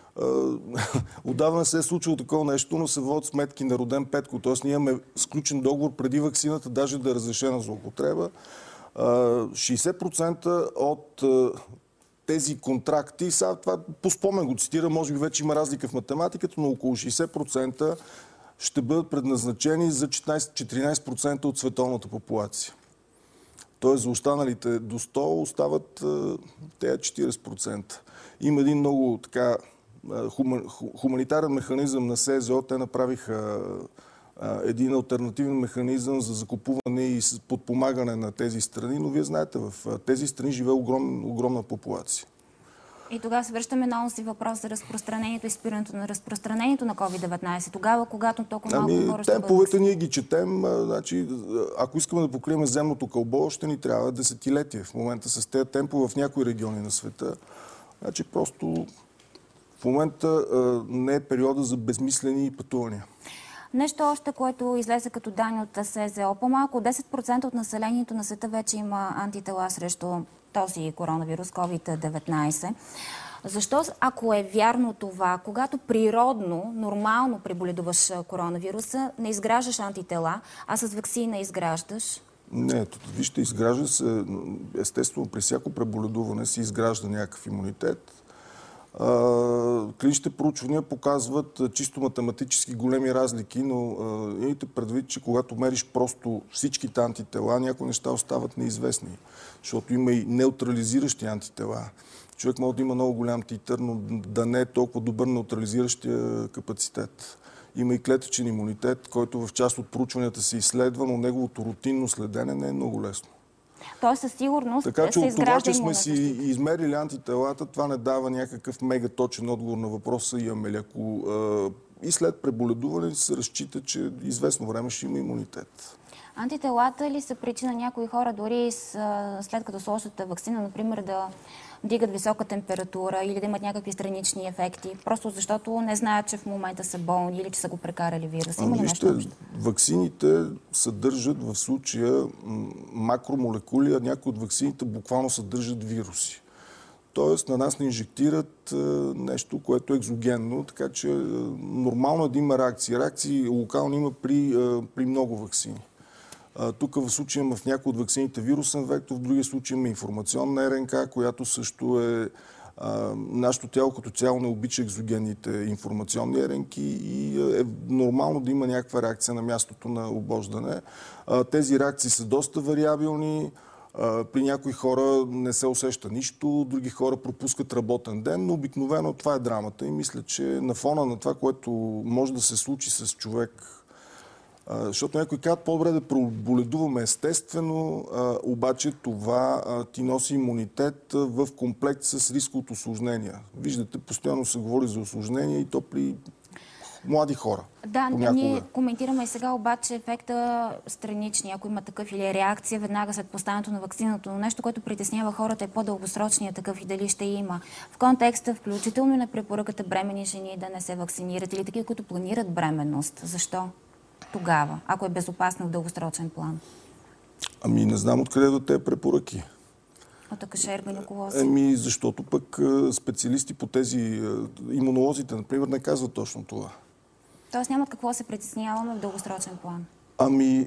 отдавна не се е случило такова нещо, но се водят сметки на роден Петко. Тоест ние имаме сключен договор преди ваксината, даже да е разрешена за употреба. шейсет процента от тези контракти, сега това по спомен го цитира, може би вече има разлика в математиката, но около шейсет процента ще бъдат предназначени за четиринайсет процента от световната популация. Тоест за останалите до сто остават тези четирийсет процента. Има един много така хуманитарен механизъм на СЗО. Те направиха един алтернативен механизъм за закупуване и подпомагане на тези страни, но вие знаете, в тези страни живее огром, огромна популация. И тогава се връщаме на онзи въпрос за разпространението и спирането на разпространението на ковид деветнайсет. Тогава, когато толкова малко ами, хора ще бъдат... Темповете ние ги четем. Значи, ако искаме да покрием земното кълбо, ще ни трябва десетилетия. В момента с тези темпове в някои региони на света. Значи просто в момента а, не е периода за безмислени пътувания. Нещо още, което излезе като данни от СЗО. По-малко десет процента от населението на света вече има антитела срещу този коронавирус ковид деветнайсет. Защо, ако е вярно това, когато природно, нормално преболедуваш коронавируса, не изграждаш антитела, а с ваксина изграждаш? Не, вижте, изгражда се, естествено, при всяко преболедуване се изгражда някакъв имунитет. Клиничните проучвания показват чисто математически големи разлики, но имайте предвид, че когато мериш просто всичките антитела, някои неща остават неизвестни, защото има и неутрализиращи антитела. Човек може да има много голям титър, но да не е толкова добър неутрализиращия капацитет. Има и клетъчен имунитет, който в част от проучванията се изследва, но неговото рутинно следене не е много лесно. Той със сигурност така че се от това, че сме защита. си измерили антителата, това не дава някакъв мегаточен отговор на въпроса имаме ли. Ако е, и след преболедуване се разчита, че известно време ще има имунитет. Антителата ли са причина някои хора, дори с, след като сложат ваксина, например, да дигат висока температура или да имат някакви странични ефекти, просто защото не знаят, че в момента са болни или че са го прекарали вирус? Има ли нещо общо? Ваксините съдържат в случая макромолекули, а някои от ваксините буквално съдържат вируси. Тоест на нас не инжектират нещо, което е екзогенно, така че нормално е да има реакции. Реакции локално има при, при много ваксини. Тук в случая има в някои от ваксините вирусен вектор, в другия случай има информационна РНК, която също е... А, нашето тяло като цяло не обича екзогенните информационни РНК и е нормално да има някаква реакция на мястото на обождане. А, тези реакции са доста вариабилни. А, при някои хора не се усеща нищо, други хора пропускат работен ден, но обикновено това е драмата. И мисля, че на фона на това, което може да се случи с човек А, защото някои казват, по-добре да преболедуваме естествено, а, обаче това а, ти носи имунитет а, в комплект с риск от осложнения. Виждате, постоянно се говори за осложнения и то при млади хора. Да, понякога. ние коментираме и сега обаче ефекта странични, ако има такъв или реакция веднага след поставянето на ваксината, но нещо, което притеснява хората е по-дългосрочният такъв и дали ще има. В контекста, включително и на препоръката бремени жени да не се вакцинират или такива, които планират бременност. Защо тогава, ако е безопасно в дългосрочен план? Ами не знам откъде до тези препоръки. От акушер-гинеколози? Ами защото пък специалисти по тези имунолозите, например, не казват точно това. Тоест нямат какво се притесняваме в дългосрочен план? Ами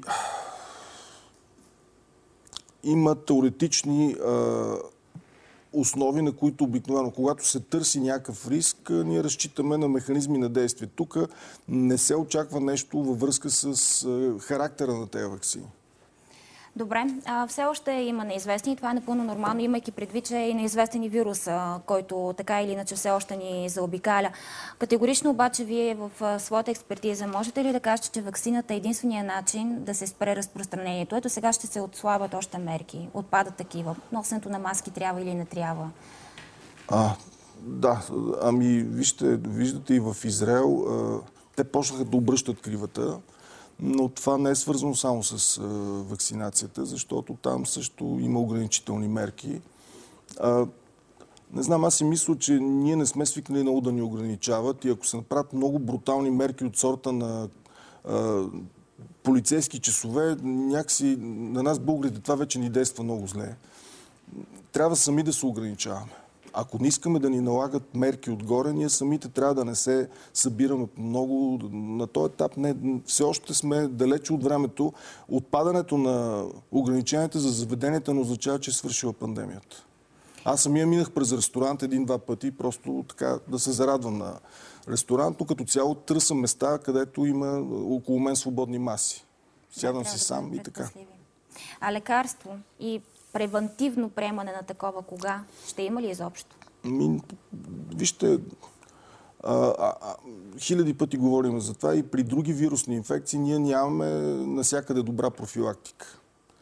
има теоретични а, основи, на които обикновено, когато се търси някакъв риск, ние разчитаме на механизми на действие. Тук не се очаква нещо във връзка с а, характера на тези ваксини. Добре, а, все още има неизвестни и това е напълно нормално, имайки предвид, че е и неизвестен и вирус, а, който така или иначе все още ни заобикаля. Категорично обаче вие в а, своята експертиза можете ли да кажете, че ваксината е единствения начин да се спре разпространението? Ето сега ще се отслабят още мерки, отпадат такива. Носенето на маски трябва или не трябва? А, да, ами вижте, виждате и в Израел, а, те почнаха да обръщат кривата. Но това не е свързано само с а, вакцинацията, защото там също има ограничителни мерки. А, не знам, аз си мисля, че ние не сме свикнали много да ни ограничават и ако се направят много брутални мерки от сорта на а, полицейски часове, някакси на нас българите това вече ни действа много зле. Трябва сами да се ограничаваме. Ако не искаме да ни налагат мерки отгоре, ние самите трябва да не се събираме много. На този етап не, все още сме далече от времето. Отпадането на ограниченията за заведенията не означава, че е свършила пандемията. Аз самия минах през ресторант един-два пъти, просто така да се зарадвам на ресторант, като цяло търсам места, където има около мен свободни маси. Сядам си сам и така. А лекарство и превентивно приемане на такова кога? Ще има ли изобщо? Ми, вижте, а, а, а, хиляди пъти говорим за това и при други вирусни инфекции ние нямаме навсякъде добра профилактика.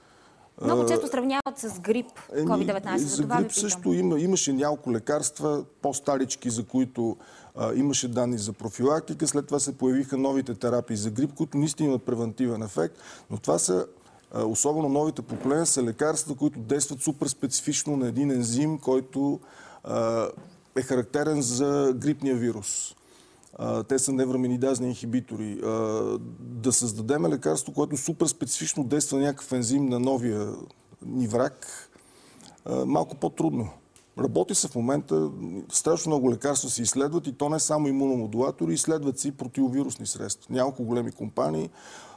Много често сравняват с грип, ковид деветнайсет. За, за грип също има, имаше няколко лекарства, по-старички, за които а, имаше данни за профилактика. След това се появиха новите терапии за грип, които наистина имат превентивен ефект, но това са особено новите поколения са лекарства, които действат супер специфично на един ензим, който а, е характерен за грипния вирус. А, те са невраминидазни инхибитори. А, да създадем лекарство, което супер специфично действа на някакъв ензим на новия ни враг, а, малко по-трудно. Работи се в момента, страшно много лекарства се изследват и то не само имуномодулатори, изследват се и противовирусни средства. Няколко големи компании,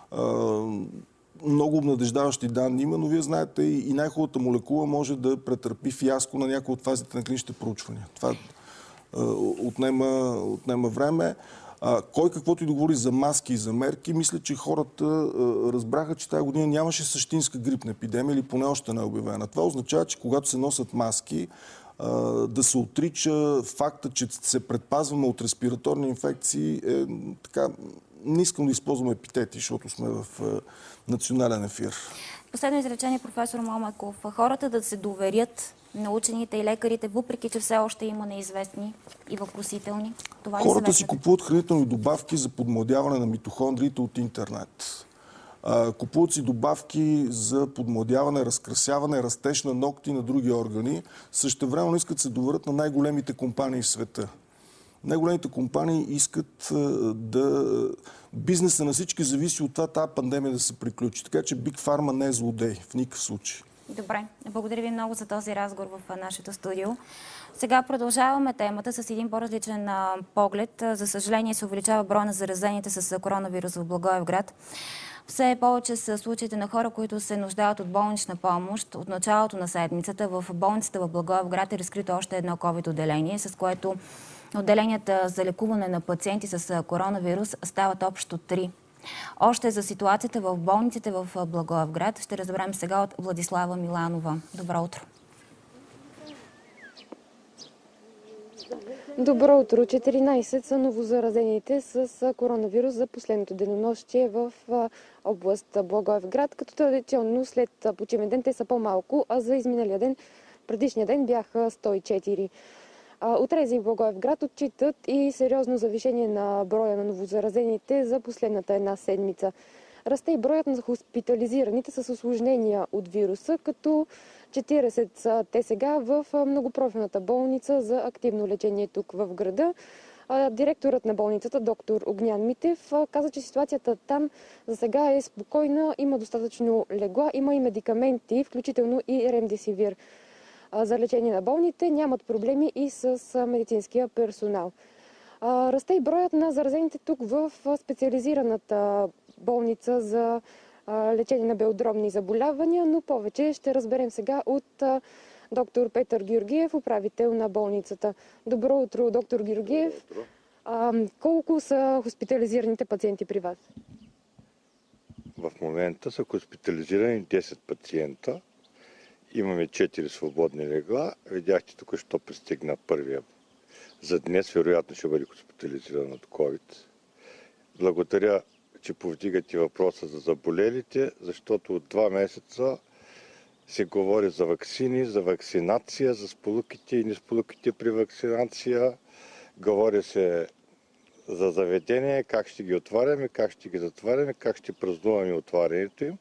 а, много обнадеждаващи данни има, но вие знаете и най-хубавата молекула може да претърпи фиаско на някои от фазите на клиничните проучвания. Това а, отнема, отнема време. А, кой каквото и да говори за маски и за мерки, мисля, че хората а, разбраха, че тази година нямаше същинска грипна епидемия или поне още не е обявена. Това означава, че когато се носят маски, а, да се отрича факта, че се предпазваме от респираторни инфекции е така. Не искам да използвам епитети, защото сме в е, национален ефир. Последно изречение, професор Момаков. Хората да се доверят на учените и лекарите, въпреки че все още има неизвестни и въпросителни. Това Хората си купуват хранителни добавки за подмладяване на митохондриите от интернет. А, купуват си добавки за подмладяване, разкрасяване, растеж на ногти на други органи. Същевременно искат да се доверят на най-големите компании в света. Най-големите компании искат да... Бизнеса на всички зависи от това тази пандемия да се приключи. Така че Big Pharma не е злодей в никакъв случай. Добре. Благодаря ви много за този разговор в нашето студио. Сега продължаваме темата с един по-различен поглед. За съжаление се увеличава броя на заразените с коронавирус в Благоевград. Все повече са случаите на хора, които се нуждаят от болнична помощ. От началото на седмицата в болницата в Благоевград е разкрито още едно ковид отделение, с което отделенията за лекуване на пациенти с коронавирус стават общо три. Още за ситуацията в болниците в Благоевград ще разберем сега от Владислава Миланова. Добро утро! Добро утро! четиринайсет са новозаразените с коронавирус за последното денонощие в област Благоевград, като традиционно след почивен ден те са по-малко, а за изминалия ден, предишния ден бяха сто и четири. Отрези в Благоевград отчитат и сериозно завишение на броя на новозаразените за последната една седмица. Расте и броят на хоспитализираните с осложнения от вируса, като четирийсет са те сега в многопрофилната болница за активно лечение тук в града. Директорът на болницата, доктор Огнян Митев, каза, че ситуацията там за сега е спокойна, има достатъчно легла, има и медикаменти, включително и ремдесивир. За лечение на болните нямат проблеми и с медицинския персонал. Расте и броят на заразените тук в специализираната болница за лечение на белодробни заболявания, но повече ще разберем сега от доктор Петър Георгиев, управител на болницата. Добро утро, доктор Георгиев. А, колко са хоспитализираните пациенти при вас? В момента са хоспитализирани десет пациента. Имаме четири свободни легла. Видяхте, тук що пристигна първия. За днес вероятно ще бъде хоспитализиран от COVID. Благодаря, че повдигате въпроса за заболелите, защото от два месеца се говори за ваксини, за вакцинация, за сполуките и несполуките при вакцинация. Говори се за заведения, как ще ги отваряме, как ще ги затваряме, как ще празнуваме отварянето им.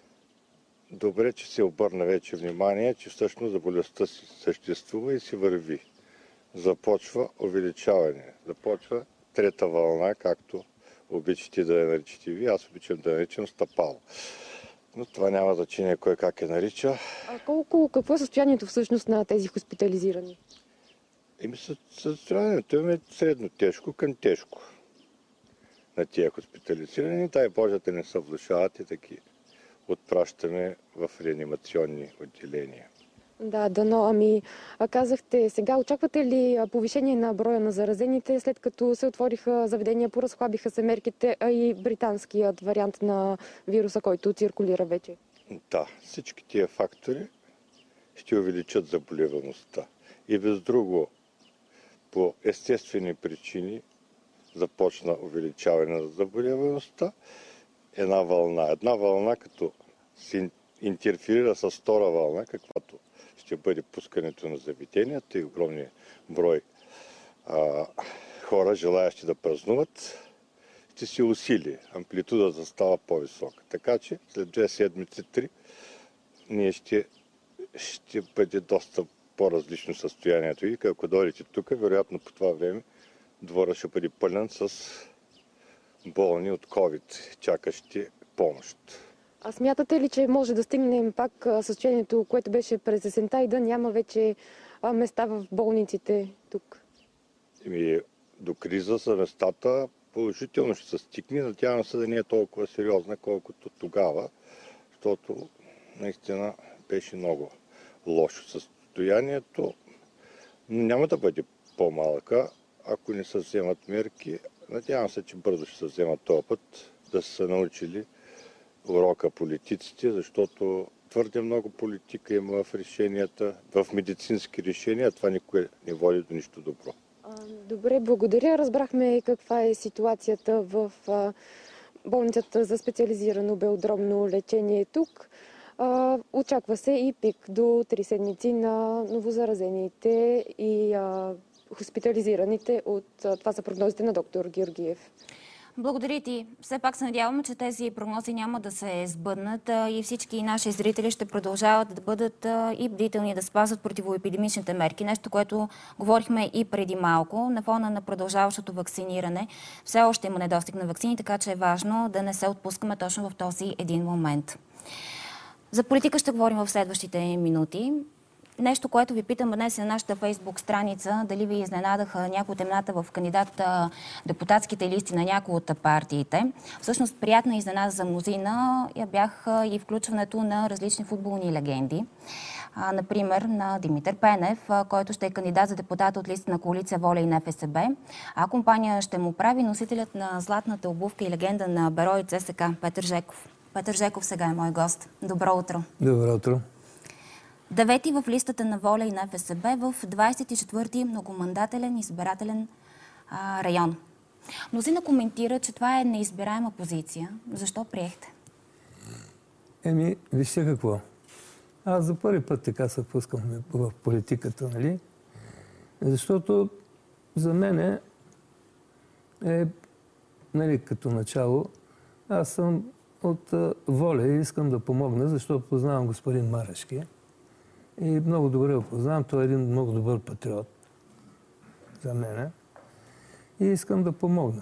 Добре, че се обърна вече внимание, че всъщност заболестта си съществува и си върви. Започва увеличаване, започва трета вълна, както обичате да я наричате ви. Аз обичам да я наричам стъпало. Но това няма значение кой как я нарича. А колко, какво е състоянието всъщност на тези хоспитализирани? Еми, състоянието им е средно тежко към тежко. На тия хоспитализирани, дай Боже да не се влушават и таки отпращаме в реанимационни отделения. Да, дано. Ами, казахте, сега очаквате ли повишение на броя на заразените, след като се отвориха заведения, поразхлабиха се мерките, а и британският вариант на вируса, който циркулира вече? Да, всички тия фактори ще увеличат заболеваността. И без друго, по естествени причини започна увеличаване на заболеваността. Една вълна. Една вълна, като се интерферира с втора вълна, каквато ще бъде пускането на заведенията и огромния брой а, хора, желаящи да празнуват, ще се усили. Амплитудата става по-висока. Така че след две седмици, три, ние ще, ще бъде доста по-различно състоянието. И ако дойдете тук, вероятно по това време двора ще бъде пълен с болни от COVID, чакащи помощ. А смятате ли, че може да стигнем пак състоянието, което беше през есента и да няма вече места в болниците тук? Еми, до криза за местата положително ще се стигне. Надявам се да не е толкова сериозна, колкото тогава, защото наистина беше много лошо състоянието. Но няма да бъде по-малка, ако не се вземат мерки. Надявам се, че бързо ще се вземат този път, да са научили урока политиците, защото твърде много политика има в решенията, в медицински решения, а това никой не води до нищо добро. Добре, благодаря. Разбрахме каква е ситуацията в болницата за специализирано белодробно лечение тук. Очаква се и пик до три седмици на новозаразените и хоспитализираните. От това са прогнозите на доктор Георгиев. Благодаря ти. Все пак се надяваме, че тези прогнози няма да се сбъднат и всички наши зрители ще продължават да бъдат и бдителни да спазват противоепидемичните мерки. Нещо, което говорихме и преди малко. На фона на продължаващото вакциниране все още има недостиг на вакцини, така че е важно да не се отпускаме точно в този един момент. За политика ще говорим в следващите минути. Нещо, което ви питам днес на нашата фейсбук страница, дали ви изненадаха някои от имената в кандидат депутатските листи на някои от партиите. Всъщност, приятна изненада за мнозина я бях и включването на различни футболни легенди. А, например, на Димитър Пенев, който ще е кандидат за депутат от листа на коалиция Воля и НФСБ, а компания ще му прави носителят на златната обувка и легенда на Беро и ЦСКА Петър Жеков. Петър Жеков сега е мой гост. Добро утро. Добро утро. Девети в листата на ВОЛЯ и на НФСБ в двадесет и четвърти многомандателен избирателен а, район. Мнозина коментира, че това е неизбираема позиция. Защо приехте? Еми, вижте какво. Аз за първи път така се пускам в политиката, нали? Защото за мен е, е нали, като начало, аз съм от ВОЛЯ и искам да помогна, защото познавам господин Марешки. И много добре го познавам. Той е един много добър патриот за мен. И искам да помогна.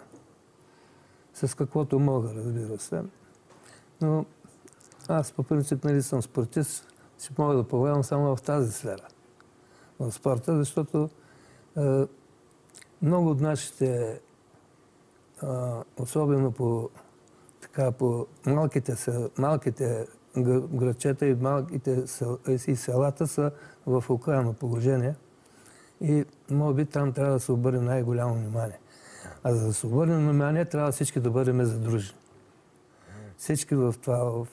С каквото мога, разбира се. Но аз по принцип нали съм спортист, ще мога да помогна само в тази сфера. В спорта, защото е, много от нашите, е, особено по, така, по малките, малките градчета и малките сел, и селата са в окаяно положение. И може би там трябва да се обърне най-голямо внимание. А за да се обърнем внимание, трябва всички да бъдем задружени. Всички в това, в,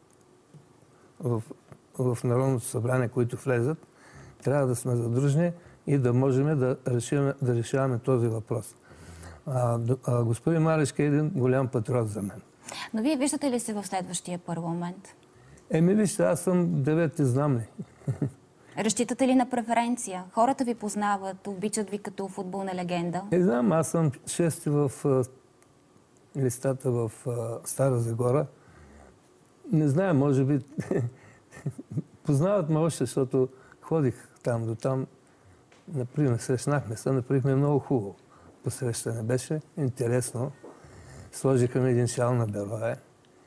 в, в Народното събрание, които влезат, трябва да сме задружени и да можем да, решим, да решаваме този въпрос. А, а, господин Марешки е един голям патриот за мен. Но вие виждате ли се в следващия парламент? Еми, вижте, аз съм девети, знам ли. Разчитате ли на преференция? Хората ви познават, обичат ви като футболна легенда? Не знам, аз съм шести в а, листата в а, Стара Загора. Не знам, може би познават ме още, защото ходих там до там. Например, срещнахме се, направихме много хубаво посрещане. Беше интересно. Сложиха ми един шал на Берое.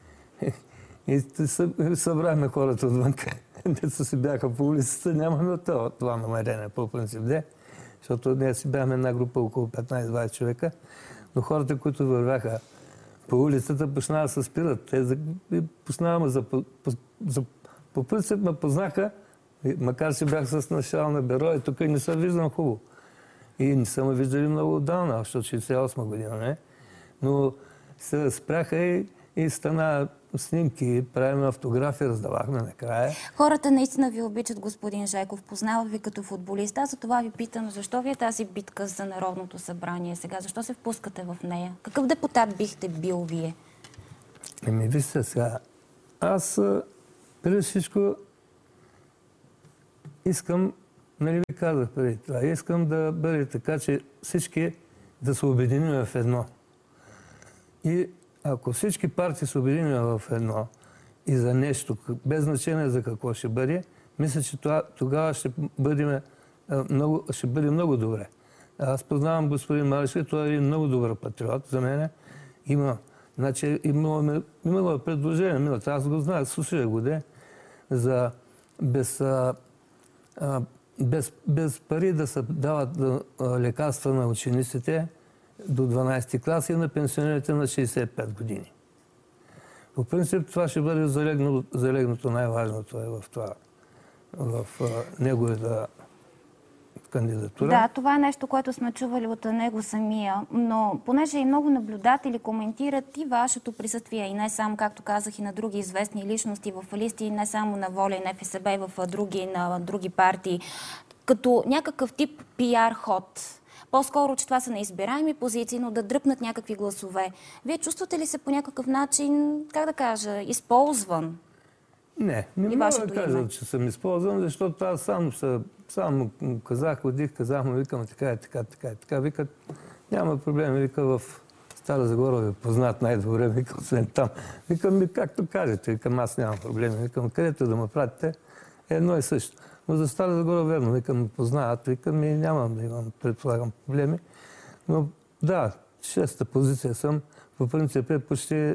И събрахме хората отвън, дето си бяха по улицата. Нямаме от това, това намерение, по принцип, де. Защото ние си бяхме една група около петнадесет-двадесет човека. Но хората, които вървяха по улицата, почнаха да се спират. Те почнаха за, по, за, по принцип ме познаха, макар че бях с нашал на Берое, и тук не се виждам хубаво. И не са ме виждали много отдавна, защото шейсет и осма година, не? Но се спряха и, и стана снимки, правим автографи, раздавахме накрая. Хората наистина ви обичат, господин Жеков, познават ви като футболист. Аз за това ви питам, защо ви е тази битка за Народното събрание сега? Защо се впускате в нея? Какъв депутат бихте бил вие? Еми, вижте сега, аз преди всичко искам, нали ви казах преди това, искам да бъде така, че всички да се обединим в едно. И ако всички партии се обединим в едно и за нещо, без значение за какво ще бъде, мисля, че това, тогава ще бъде много, ще бъде много добре. Аз познавам господин Марешки, той е един много добър патриот за мен. Има, значи, имало, имало предложение, миналата, аз го знам, слушай го де, за без, а, а, без, без пари да се дават а, лекарства на учениците до дванадесети клас и на пенсионерите на шейсет и пет години. По принцип това ще бъде залегнало, залегнато, най-важното е в това, в а, неговата кандидатура. Да, това е нещо, което сме чували от него самия, но понеже и много наблюдатели коментират и вашето присъствие, и не само, както казах, и на други известни личности в листи, не само на ВОЛЯ и на НФСБ, и в други, на други партии, като някакъв тип пиар ход. По-скоро, че това са неизбираеми позиции, но да дръпнат някакви гласове. Вие чувствате ли се по някакъв начин, как да кажа, използван? Не, не мога да кажа, име? че съм използван, защото аз сам, сам казах, отдих, казах му, викам така, така, така, така, викат, няма проблем, вика в Стара Загора ви познат най-добре, викам, освен там. Викам ми, както кажете, викам, аз нямам проблеми, викам, където да ме пратите, е едно и също. Но за Стара Загора верно, викам, ме познават, викам, и нямам да имам, предполагам, проблеми. Но да, шеста позиция съм, по принцип е почти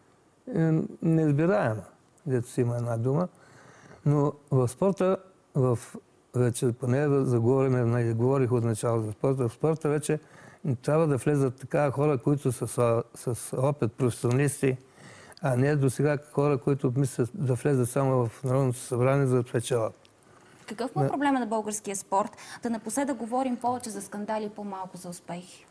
неизбираема, дето си има една дума. Но в спорта, в, вече поне заговорим, говорих от начало за спорта, в спорта вече трябва да влезат така хора, които са с, с опит, професионалисти, а не до сега хора, които мислят да влезат само в Народното събрание за да печелят. Какъв му е проблема на българския спорт? Да напоследък говорим повече за скандали и по-малко за успехи.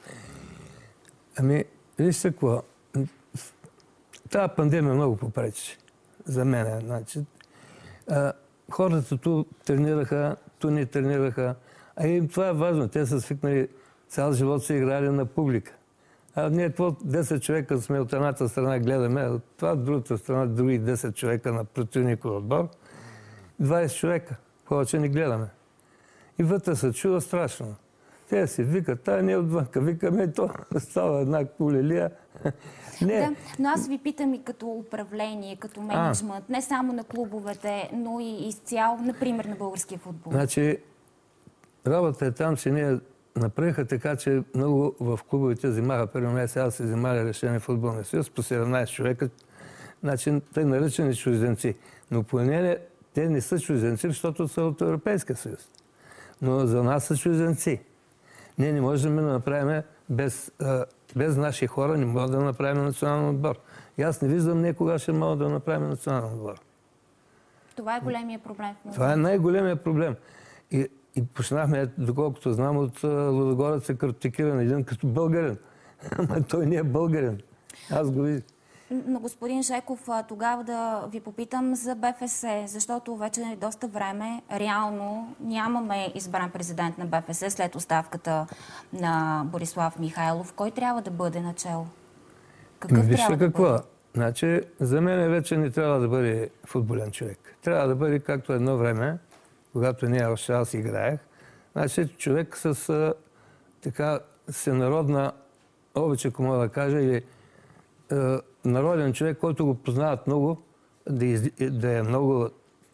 Ами, вижте какво. Тази пандемия много попречи за мен. Значи, а, хората ту тренираха, ту не тренираха. А и това е важно. Те са свикнали, цял живот са играли на публика. А ние десет човека сме от едната страна гледаме, а това от другата страна други десет човека на противников отбор. двайсет човека. Повече не гледаме. И вътре се чува страшно. Те си викат, тая не е отвънка. Викаме, то става една кулелия. Не. Да, но аз ви питам и като управление, като менеджмент, не само на клубовете, но и изцяло, например, на българския футбол. Значи, работа е там, че ние направиха така, че много в клубовете взимаха, първо сега се взимали решение в футболния съюз по седемнайсет човека, значи те наричани чужденци. Но по нея те не са чужденци, защото са от Европейския съюз. Но за нас са чужденци. Ние не можем да направим без, а, без наши хора, не можем да направим национален отбор. И аз не виждам ние кога ще мога да направим национален отбор. Това е големия проблем. Това е най-големия проблем. И, и почнахме, доколкото знам, от Лудогорец се критикиран един като българин. Ама той не е българин. Аз го видих. Но господин Жеков, тогава да ви попитам за БФС, защото вече доста време реално нямаме избран президент на БФС след оставката на Борислав Михайлов. Кой трябва да бъде начело? Какъв Вижте трябва какво. да бъде? Значи, за мен вече не трябва да бъде футболен човек. Трябва да бъде както едно време, когато ние още аз играех. Значи, човек с а, така всенародна обича, ако мога да кажа, или а, народен човек, който го познават много, да, из, да е много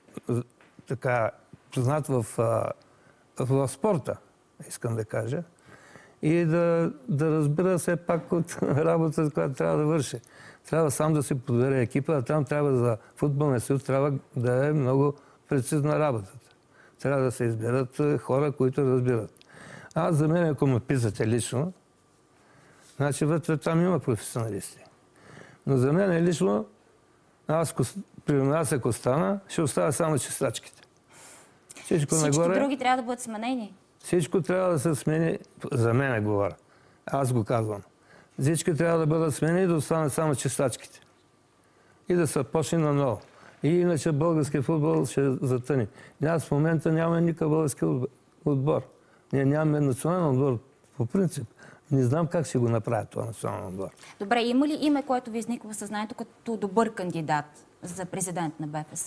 така познат в, в, в спорта, искам да кажа. И да, да разбира все пак от работата, която трябва да върши. Трябва сам да си подбере екипа, а там трябва за футболния съюз трябва да е много прецизна работата. Трябва да се изберат хора, които разбират. Аз за мен, ако ме питате лично, значи вътре там има професионалисти. Но за мен лично, аз при нас ако стана, ще оставя само чистачките. Всичко Всички нагоре, други трябва да бъдат сменени. Всичко трябва да се смени, за мен говоря. Аз го казвам. Всички трябва да бъдат сменени и да останат само чистачките. И да се почне наново. И иначе българския футбол ще затъни. Аз в момента нямаме никакъв български отбор. Ние нямаме национален отбор по принцип. Не знам как ще го направят това национален отбор. Добре, има ли име, което ви изниква в съзнанието като добър кандидат за президент на БФС?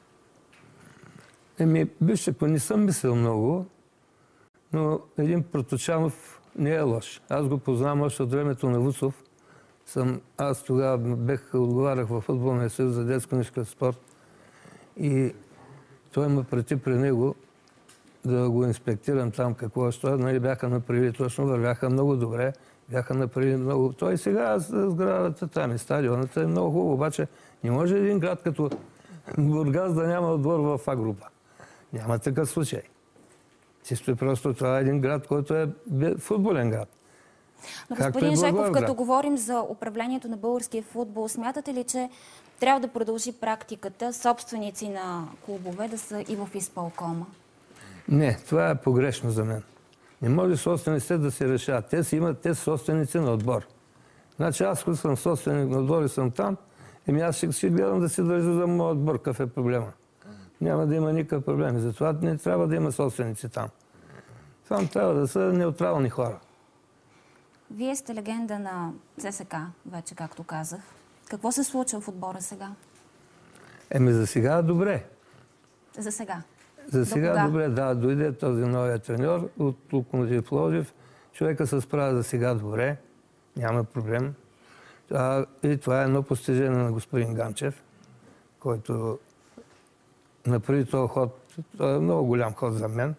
Еми, вижте, ако не съм мислил много, но един Проточанов не е лош. Аз го познавам още от времето на Вуцов. Съм, аз тогава бех отговарях във футболния съюз за детско-нишкия спорт. И той ме прети при него да го инспектирам там какво ще. Нали, бяха направили точно, вървяха много добре. Бяха направили много... Той сега сградата там и стадионата е много хубаво. Обаче не може един град като Бургас да няма отбор в А група. Няма такъв случай. Чисто и просто това е един град, който е футболен град. Но господин Жеков, като говорим за управлението на българския футбол, смятате ли, че трябва да продължи практиката собственици на клубове да са и в изпълкома? Не, това е погрешно за мен. Не може собствениците да се решават. Те си имат, те са собственици на отбор. Значи аз, като съм собственик на отбор и съм там, еми аз ще си гледам да си държа за моят отбор. Какъв е проблема? Няма да има никакъв проблем. Затова не трябва да има собственици там. Там трябва да са неутрални хора. Вие сте легенда на ЦСКА, вече както казах. Какво се случва в отбора сега? Еми за сега добре. За сега? За сега добре, да. Дойде този новия треньор от Локомотив Пловдив. Човека се справя за сега добре. Няма проблем. А, и това е едно постижение на господин Ганчев, който направи този ход. Това е много голям ход за мен.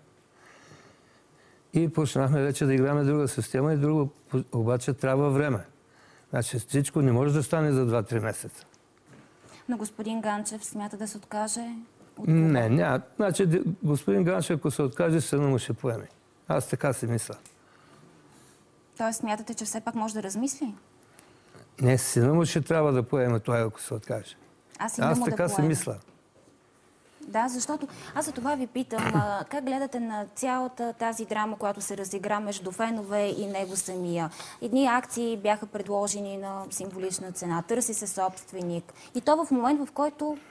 И почнахме вече да играме друга система и друго, обаче трябва време. Значи всичко не може да стане за два-три месеца. Но господин Ганчев смята да се откаже от... Не, няма. Значи господин Ганчев, ако се откаже, сина му ще поеме. Аз така си мисля. Тоест смятате, че все пак може да размисли? Не, сина му ще трябва да поеме това, ако се откаже. Аз, Аз така си мисля. Да, защото аз за това ви питам, а, как гледате на цялата тази драма, която се разигра между фенове и него самия. Едни акции бяха предложени на символична цена, търси се собственик. И то в момент, в който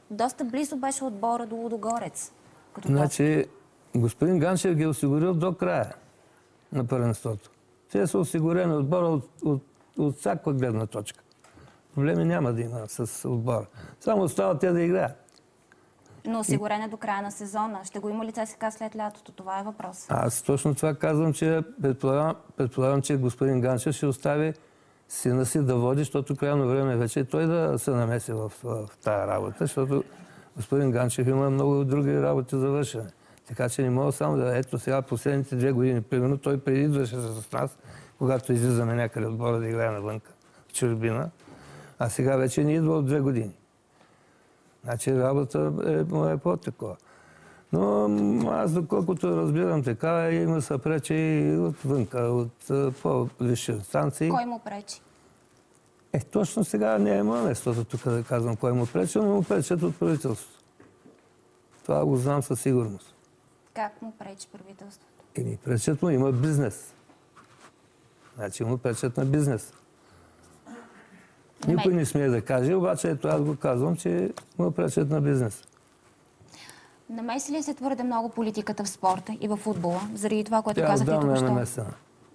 доста близо беше отбора до Лудогорец. Значи, господин Ганчев ги е осигурил до края на първенството. Те са осигурени отбора от, от, от всяка гледна точка. Проблеми няма да има с отбора. Само остава те да играят. Но осигурен е до края на сезона. Ще го има ли ЦСКА след лятото? Това е въпрос. Аз точно това казвам, че предполагам, предполагам че господин Ганчев ще остави сина си да води, защото крайно време вече той да се намеси в, в тая работа, защото господин Ганчев има много други работи за вършене. Така че не мога само да... Ето сега последните две години, примерно, той преди идваше с нас, когато излизаме някъде отбора да играе навънка, в чужбина, а сега вече не идва от две години. Значи работа е, е по-такова. Но аз, доколкото разбирам така, има са пречи и отвънка, от по-висши инстанции. Кой му пречи? Е, точно сега не е моя местото тук да казвам кой му пречи, но му пречат от правителството. Това го знам със сигурност. Как му пречи правителството? Еми, пречат му, има бизнес. Значи му пречат на бизнес. Никой не смее да каже, обаче ето аз го казвам, че му пречат на бизнес. Намеси ли се твърде много политиката в спорта и в футбола, заради това, което Тя казахте отдавна е току-що? намесена.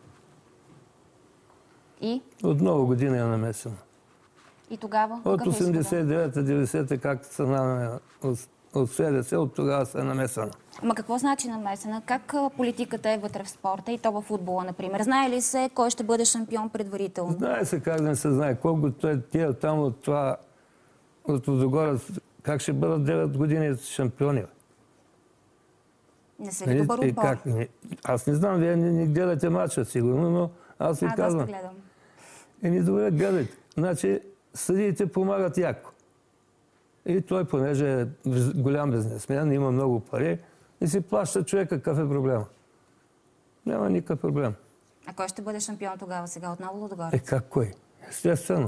И? От много години е намесена. И тогава? От осемдесет и девета деветдесета, както са на от СДС, от тогава се е намесена. Ама какво значи намесена? Как политиката е вътре в спорта и то във футбола, например? Знае ли се кой ще бъде шампион предварително? Знае се как да не се знае. Колкото е тия там от това, от Лудогорец, как ще бъдат девет години шампиони? Не са ли добър отбор? Как? Аз не знам, вие не, не гледате матча сигурно, но аз ви а, казвам. доста гледам. Еми добре, гледайте. Значи, съдиите помагат яко. И той, понеже е голям бизнесмен, има много пари и си плаща човека, какъв е проблема. Няма никакъв проблем. А кой ще бъде шампион тогава сега? Отново Лудогорец? Е, как кой? Естествено.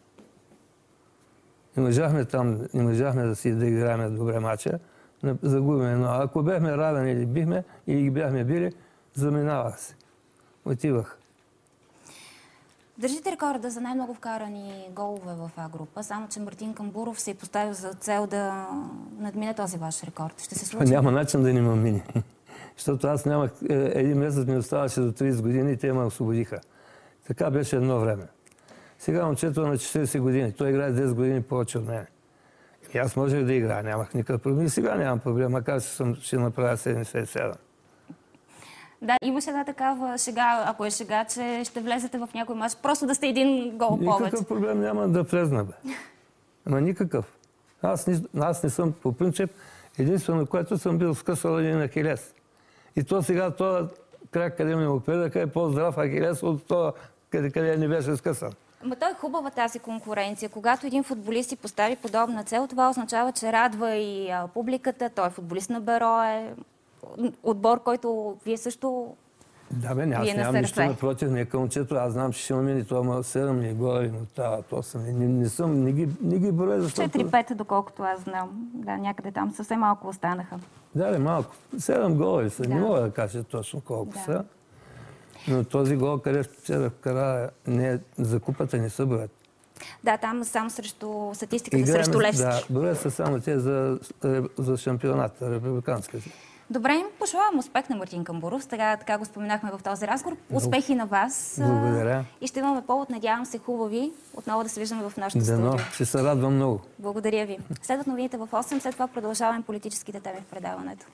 Не можахме там, не можахме да си да играем добре матча, загубиме. Но ако бяхме равени или бихме, или ги бяхме били, заминавах се. Отивах. Държите рекорда за най-много вкарани голове в А група, само че Мартин Камбуров се е поставил за цел да надмине този ваш рекорд. Ще се случи? Няма начин да не ме мини. Защото аз нямах... Един месец ми оставаше до тридесет години и те ме освободиха. Така беше едно време. Сега момчето е на четиридесет години. Той играе десет години повече от мен. И аз можех да играя, нямах никакъв проблем. И сега нямам проблем, макар че съм, ще направя седемдесет и седем. Да, имаше една такава шега, ако е шега, че ще влезете в някой мач, просто да сте един гол повече. Никакъв проблем няма да влезна, бе. Ама никакъв. Аз не, аз не съм, по принцип, единствено, което съм бил скъсал един ахилес. И то сега, този крак, къде ми опредаха, е по-здрав ахилес от това, къде, къде не беше скъсан. Ма то е хубава тази конкуренция. Когато един футболист си постави подобна цел, това означава, че радва и а, публиката. Той е футболист на Берое, отбор, който вие също... Да, бе, аз нямам нищо напротив, не към момчето. Аз знам, че ще ме мини това седем и горе, но това, то съм. Не, не съм, не ги, не ги броя, защото... четири-пет, доколкото аз знам. Да, някъде там съвсем малко останаха. Да, да, малко. Седем голи са. Да. Не мога да кажа точно колко Да. са. Но този гол, където вчера вкара, не, за купата не са броят. Да, там само срещу статистиката, Играем, срещу Левски. Да, броят са само те за, за шампионата, републиканска. Добре, пожелавам успех на Мартин Камбуров. Сега така го споменахме в този разговор. Успехи на вас. Благодаря. И ще имаме повод, надявам се, хубави, отново да се виждаме в нашото Дано, студио. ще се радвам много. Благодаря ви. Следват новините в осем, след това продължаваме политическите теми в предаването.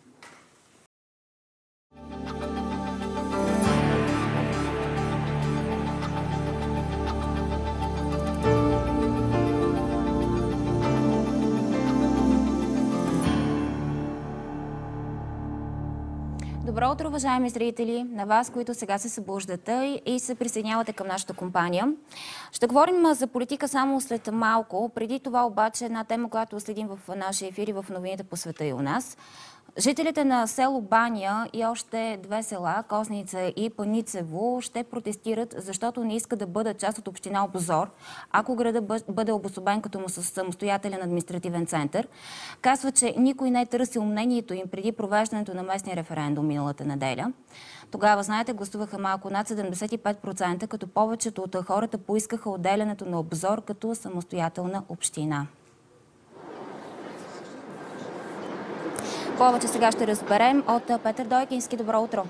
Добро утро, уважаеми зрители, на вас, които сега се събуждате и се присъединявате към нашата компания. Ще говорим за политика само след малко. Преди това обаче една тема, която следим в нашия ефир и в новините по света и у нас. Жителите на село Баня и още две села, Козница и Паницево, ще протестират, защото не искат да бъдат част от община Обзор, ако града бъде обособен като му със самостоятелен административен център. Казва, че никой не е търсил мнението им преди провеждането на местния референдум миналата неделя. Тогава, знаете, гласуваха малко над седемдесет и пет процента, като повечето от хората поискаха отделянето на Обзор като самостоятелна община. Повече сега ще разберем от Петър Дойкински. Добро утро!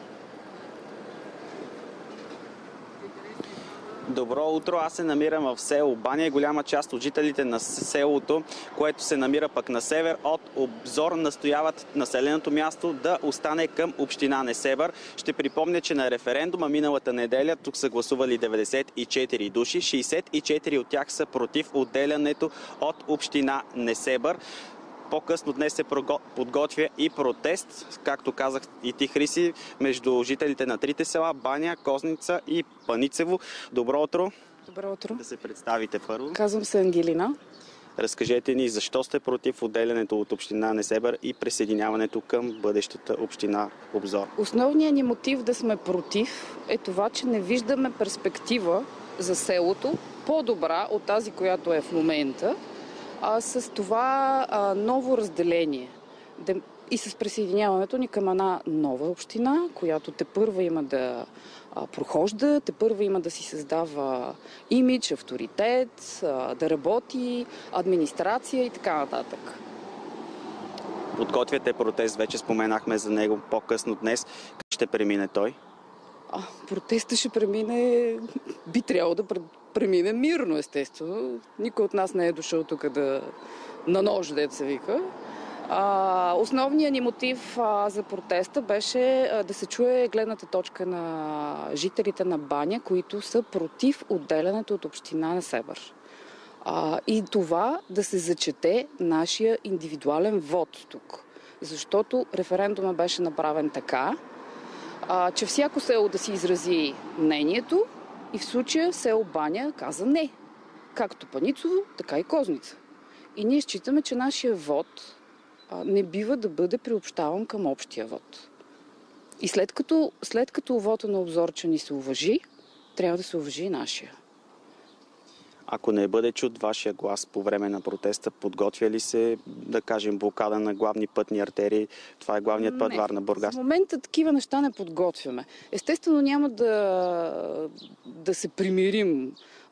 Добро утро! Аз се намирам в село Баня. Голяма част от жителите на селото, което се намира пък на север от Обзор, настояват населеното място да остане към община Несебър. Ще припомня, че на референдума миналата неделя тук са гласували деветдесет и четири души. шейсет и четири от тях са против отделянето от община Несебър. По-късно днес се подготвя и протест, както казах и ти, Хриси, между жителите на трите села Баня, Козница и Паницево. Добро утро! Добро утро! Да се представите първо. Казвам се Ангелина. Разкажете ни защо сте против отделянето от община Несебър и присъединяването към бъдещата община Обзор. Основният ни мотив да сме против е това, че не виждаме перспектива за селото по-добра от тази, която е в момента, а с това а, ново разделение и с присъединяването ни към една нова община, която тепърва има да а, прохожда, тепърва има да си създава имидж, авторитет, а, да работи, администрация и така нататък. Подготвяте протест, вече споменахме за него по-късно днес. Как ще премине той? А, протестът ще премине, би трябвало да премине мирно, естествено. Никой от нас не е дошъл тук да на нож, дето се вика. А, основният ни мотив а, за протеста беше а, да се чуе гледната точка на жителите на Баня, които са против отделянето от община Несебър. А, и това да се зачете нашия индивидуален вод тук. Защото референдума беше направен така, а, че всяко село да си изрази мнението и в случая село Баня каза не. Както Паницово, така и Козница. И ние считаме, че нашия вод а, не бива да бъде приобщаван към общия вод. И след като, след като вода на Обзорча ни се уважи, трябва да се уважи и нашия. Ако не бъде чут вашия глас по време на протеста, подготвя ли се, да кажем, блокада на главни пътни артерии? Това е главният път Варна-Бургас. В момента такива неща не подготвяме. Естествено няма да, да се примирим,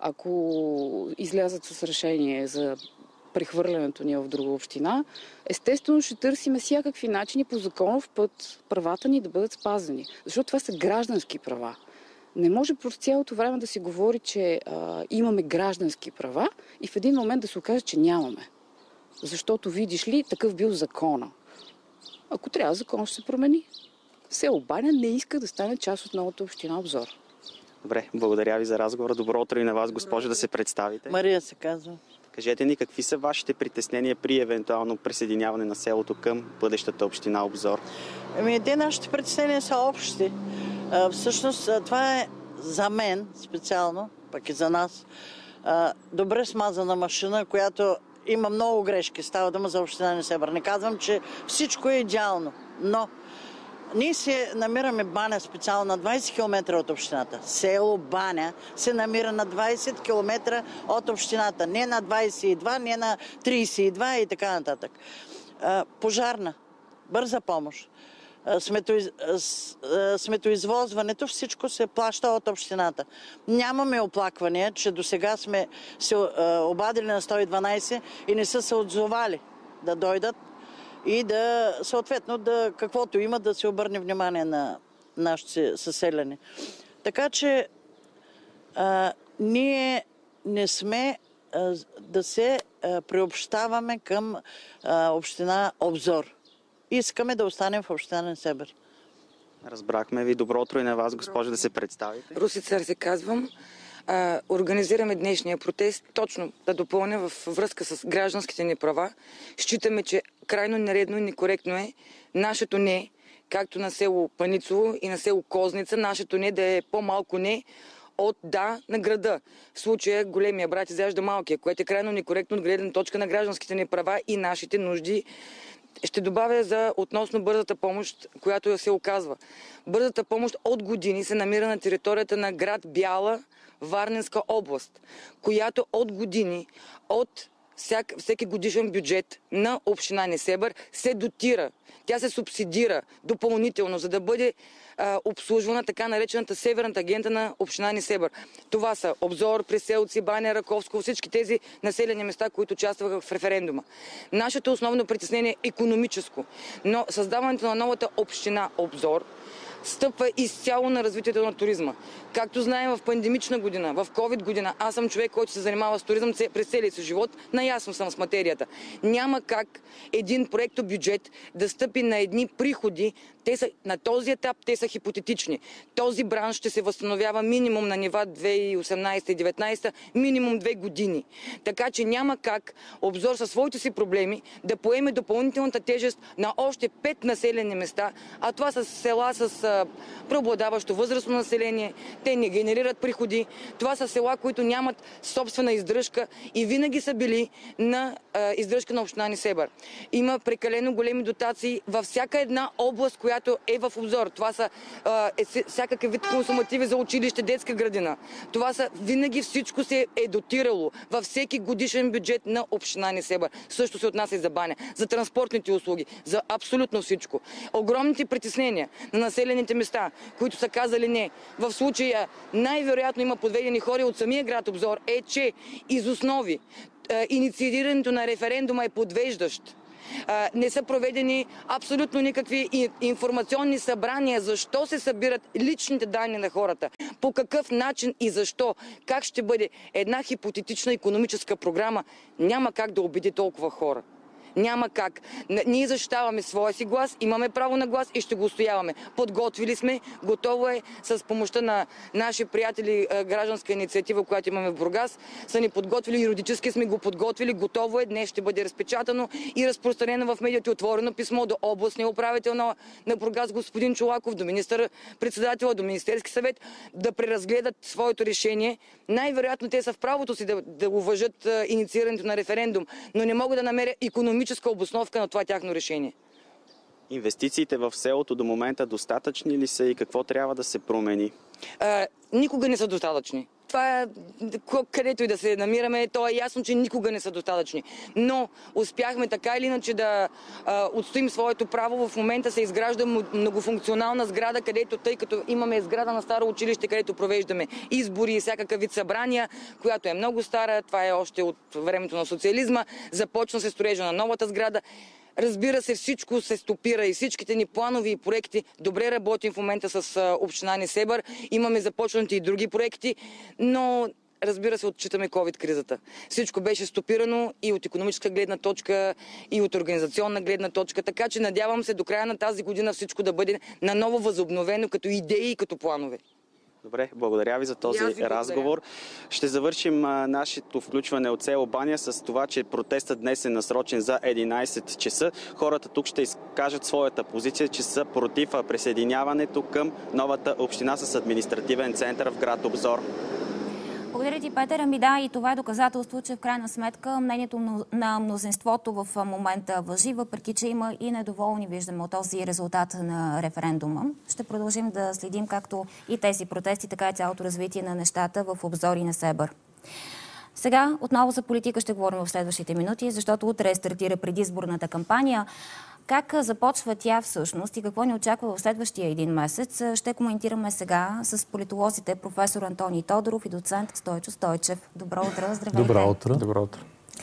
ако излязат с решение за прехвърлянето ни в друга община. Естествено ще търсим всякакви начини по законов път правата ни да бъдат спазени. Защото това са граждански права. Не може през цялото време да се говори, че а, имаме граждански права и в един момент да се окаже, че нямаме. Защото, видиш ли, такъв бил закона. Ако трябва, закон ще се промени. Село Баня не иска да стане част от новата община Обзор. Добре, благодаря ви за разговора. Добро утро и на вас, госпожо, да се представите. Мария се казва. Кажете ни, какви са вашите притеснения при евентуално присъединяване на селото към бъдещата община Обзор? Ами, те нашите притеснения са общи. А, всъщност, това е за мен специално, пък и за нас, а, добре смазана машина, която има много грешки. Става дума за община Несебър. Не казвам, че всичко е идеално, но ние се намираме Баня специално на двайсет километра от общината. Село Баня се намира на двайсет километра от общината. Не на двайсет и два, не на трийсет и два и така нататък. А, пожарна, бърза помощ. Сметоиз... сметоизвозването, всичко се плаща от общината. Нямаме оплаквания, че до сега сме се обадили на сто и дванайсет и не са се отзовали да дойдат и да, съответно, да, каквото има, да се обърне внимание на нашите съселяни. Така че а, ние не сме а, да се а, приобщаваме към а, община Обзор. Искаме да останем в община Несебър. Разбрахме ви. Добро утро и на вас, госпожо, да се представите. Руси Цар се казвам. А, организираме днешния протест точно да допълня във връзка с гражданските ни права. Считаме, че крайно нередно и некоректно е нашето не, както на село Паницово и на село Козница, нашето не да е по-малко не от да на града. В случая големия брат изяжда малкия, което е крайно некоректно от гледна точка на гражданските ни права и нашите нужди. Ще добавя за относно бързата помощ, която се оказва. Бързата помощ от години се намира на територията на град Бяла, Варненска област, която от години, от всяк, всеки годишен бюджет на община Несебър се дотира. Тя се субсидира допълнително, за да бъде а, обслужвана така наречената северната агента на община Несебър. Това са Обзор, Преселци, Баня, Раковско, всички тези населени места, които участваха в референдума. Нашето основно притеснение е икономическо, но създаването на новата община Обзор стъпва изцяло на развитието на туризма. Както знаем, в пандемична година, в ковид година, аз съм човек, който се занимава с туризъм през целия си живот, наясно съм с материята. Няма как един проектобюджет да стъпи на едни приходи, те са, на този етап те са хипотетични. Този бранш ще се възстановява минимум на нива две хиляди и осемнадесета и две хиляди и деветнадесета, минимум две години. Така че няма как Обзор със своите си проблеми да поеме допълнителната тежест на още пет населени места, а това са села с а, преобладаващо възрастно население, те не генерират приходи. Това са села, които нямат собствена издръжка и винаги са били на а, издръжка на община Несебър. Има прекалено големи дотации във всяка една област, която е в Обзор. Това са а, е, всякакъв вид консумативи за училище, детска градина. Това са винаги всичко се е дотирало във всеки годишен бюджет на община Несебър. Също се отнася и за баня, за транспортните услуги, за абсолютно всичко. Огромните притеснения на населените места, които са казали не, в случая най-вероятно има подведени хора от самия град Обзор, е, че из основи инициирането на референдума е подвеждащ. Не са проведени абсолютно никакви информационни събрания, защо се събират личните данни на хората, по какъв начин и защо, как ще бъде една хипотетична икономическа програма, няма как да убеди толкова хора. Няма как. Ние защитаваме своя си глас, имаме право на глас и ще го устояваме. Подготвили сме, готово е с помощта на наши приятели гражданска инициатива, която имаме в Бургас, са ни подготвили, юридически сме го подготвили, готово е, днес ще бъде разпечатано и разпространено в медиите, отворено писмо до областния управител на, на Бургас господин Чолаков, до министър-председателя, до Министерски съвет, да преразгледат своето решение. Най-вероятно те са в правото си да, да уважат инициирането на референдум, но не могат да намерят икономическа обосновка на това тяхно решение. Инвестициите в селото до момента достатъчни ли са и какво трябва да се промени? А, никога не са достатъчни. Това е, където и да се намираме, то е ясно, че никога не са достатъчни. Но успяхме така или иначе да а, отстоим своето право. В момента се изгражда многофункционална сграда, където, тъй като имаме сграда на старо училище, където провеждаме избори и всякакъв вид събрания, която е много стара, това е още от времето на социализма, започна се строежа на новата сграда. Разбира се, всичко се стопира и всичките ни планови и проекти. Добре работим в момента с община Несебър. Имаме започнати и други проекти, но разбира се, отчитаме ковид-кризата. Всичко беше стопирано и от икономическа гледна точка, и от организационна гледна точка. Така че надявам се до края на тази година всичко да бъде наново възобновено като идеи и като планове. Добре, благодаря ви за този разговор. Ще завършим а, нашето включване от село Баня с това, че протестът днес е насрочен за единадесет часа. Хората тук ще изкажат своята позиция, че са против присъединяването към новата община с административен център в град Обзор. Благодаря ти, Петър. Ами да, и това е доказателство, че в крайна сметка мнението на мнозинството в момента важи, въпреки че има и недоволни, виждаме, от този резултат на референдума. Ще продължим да следим както и тези протести, така и цялото развитие на нещата в Обзор и Несебър. Сега отново за политика ще говорим в следващите минути, защото утре стартира предизборната кампания. Как започва тя всъщност и какво ни очаква в следващия един месец, ще коментираме сега с политолозите професор Антоний Тодоров и доцент Стойчо Стойчев. Добро утро, здравейте! Добро утро! Добро утро!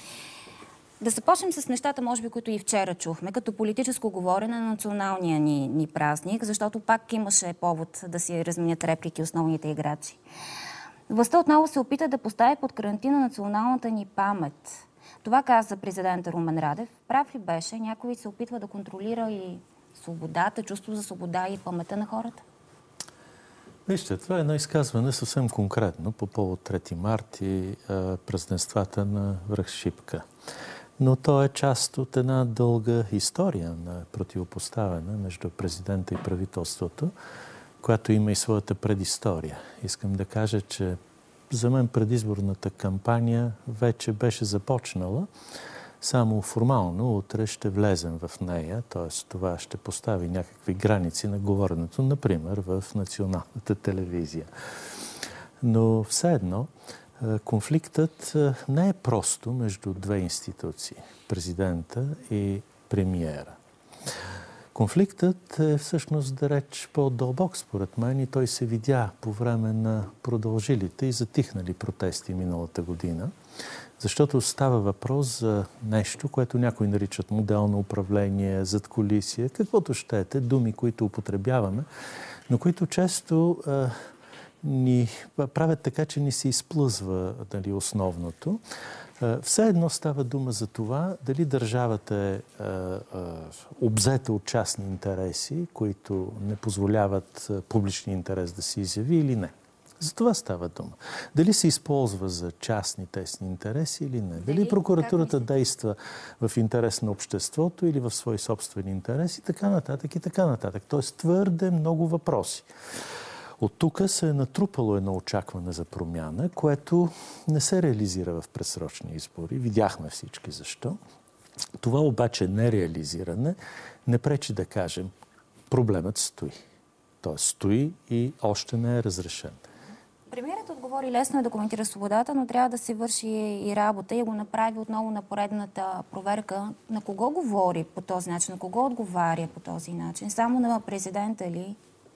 Да започнем с нещата, може би, които и вчера чухме, като политическо говорене на националния ни, ни празник, защото пак имаше повод да си разменят реплики основните играчи. Властта отново се опита да постави под карантина националната ни памет. Това каза президента Румен Радев. Прав ли беше? Някой се опитва да контролира и свободата, чувство за свобода и паметта на хората? Вижте, това е едно изказване съвсем конкретно по повод трети март и а, празненствата на връх Шипка. Но то е част от една дълга история на противопоставяне между президента и правителството, която има и своята предистория. Искам да кажа, че за мен предизборната кампания вече беше започнала. Само формално утре ще влезем в нея, т.е. това ще постави някакви граници на говоренето, например в националната телевизия. Но все едно, конфликтът не е просто между две институции – президента и премиера. Конфликтът е всъщност далеч по-дълбок, според мен, и той се видя по време на продължилите и затихнали протести миналата година, защото става въпрос за нещо, което някои наричат модел на управление, задкулисие, каквото щете, думи, които употребяваме, но които често а, ни правят така, че ни се изплъзва, дали, основното. А, все едно става дума за това дали държавата е а, а, обзета от частни интереси, които не позволяват а, публичния интерес да се изяви или не. За това става дума. Дали се използва за частни тесни интереси или не. Дали прокуратурата действа в интерес на обществото или в свои собствени интереси, така нататък и така нататък. Тоест твърде много въпроси. От тук се е натрупало едно очакване за промяна, което не се реализира в предсрочни избори. Видяхме всички защо. Това обаче нереализиране не пречи да кажем, проблемът стои. Тоест стои и още не е разрешен. Премиерът отговори: лесно е да коментира свободата, но трябва да се върши и работа, и го направи отново на поредната проверка. На кого говори по този начин? На кого отговаря по този начин? Само на президента ли?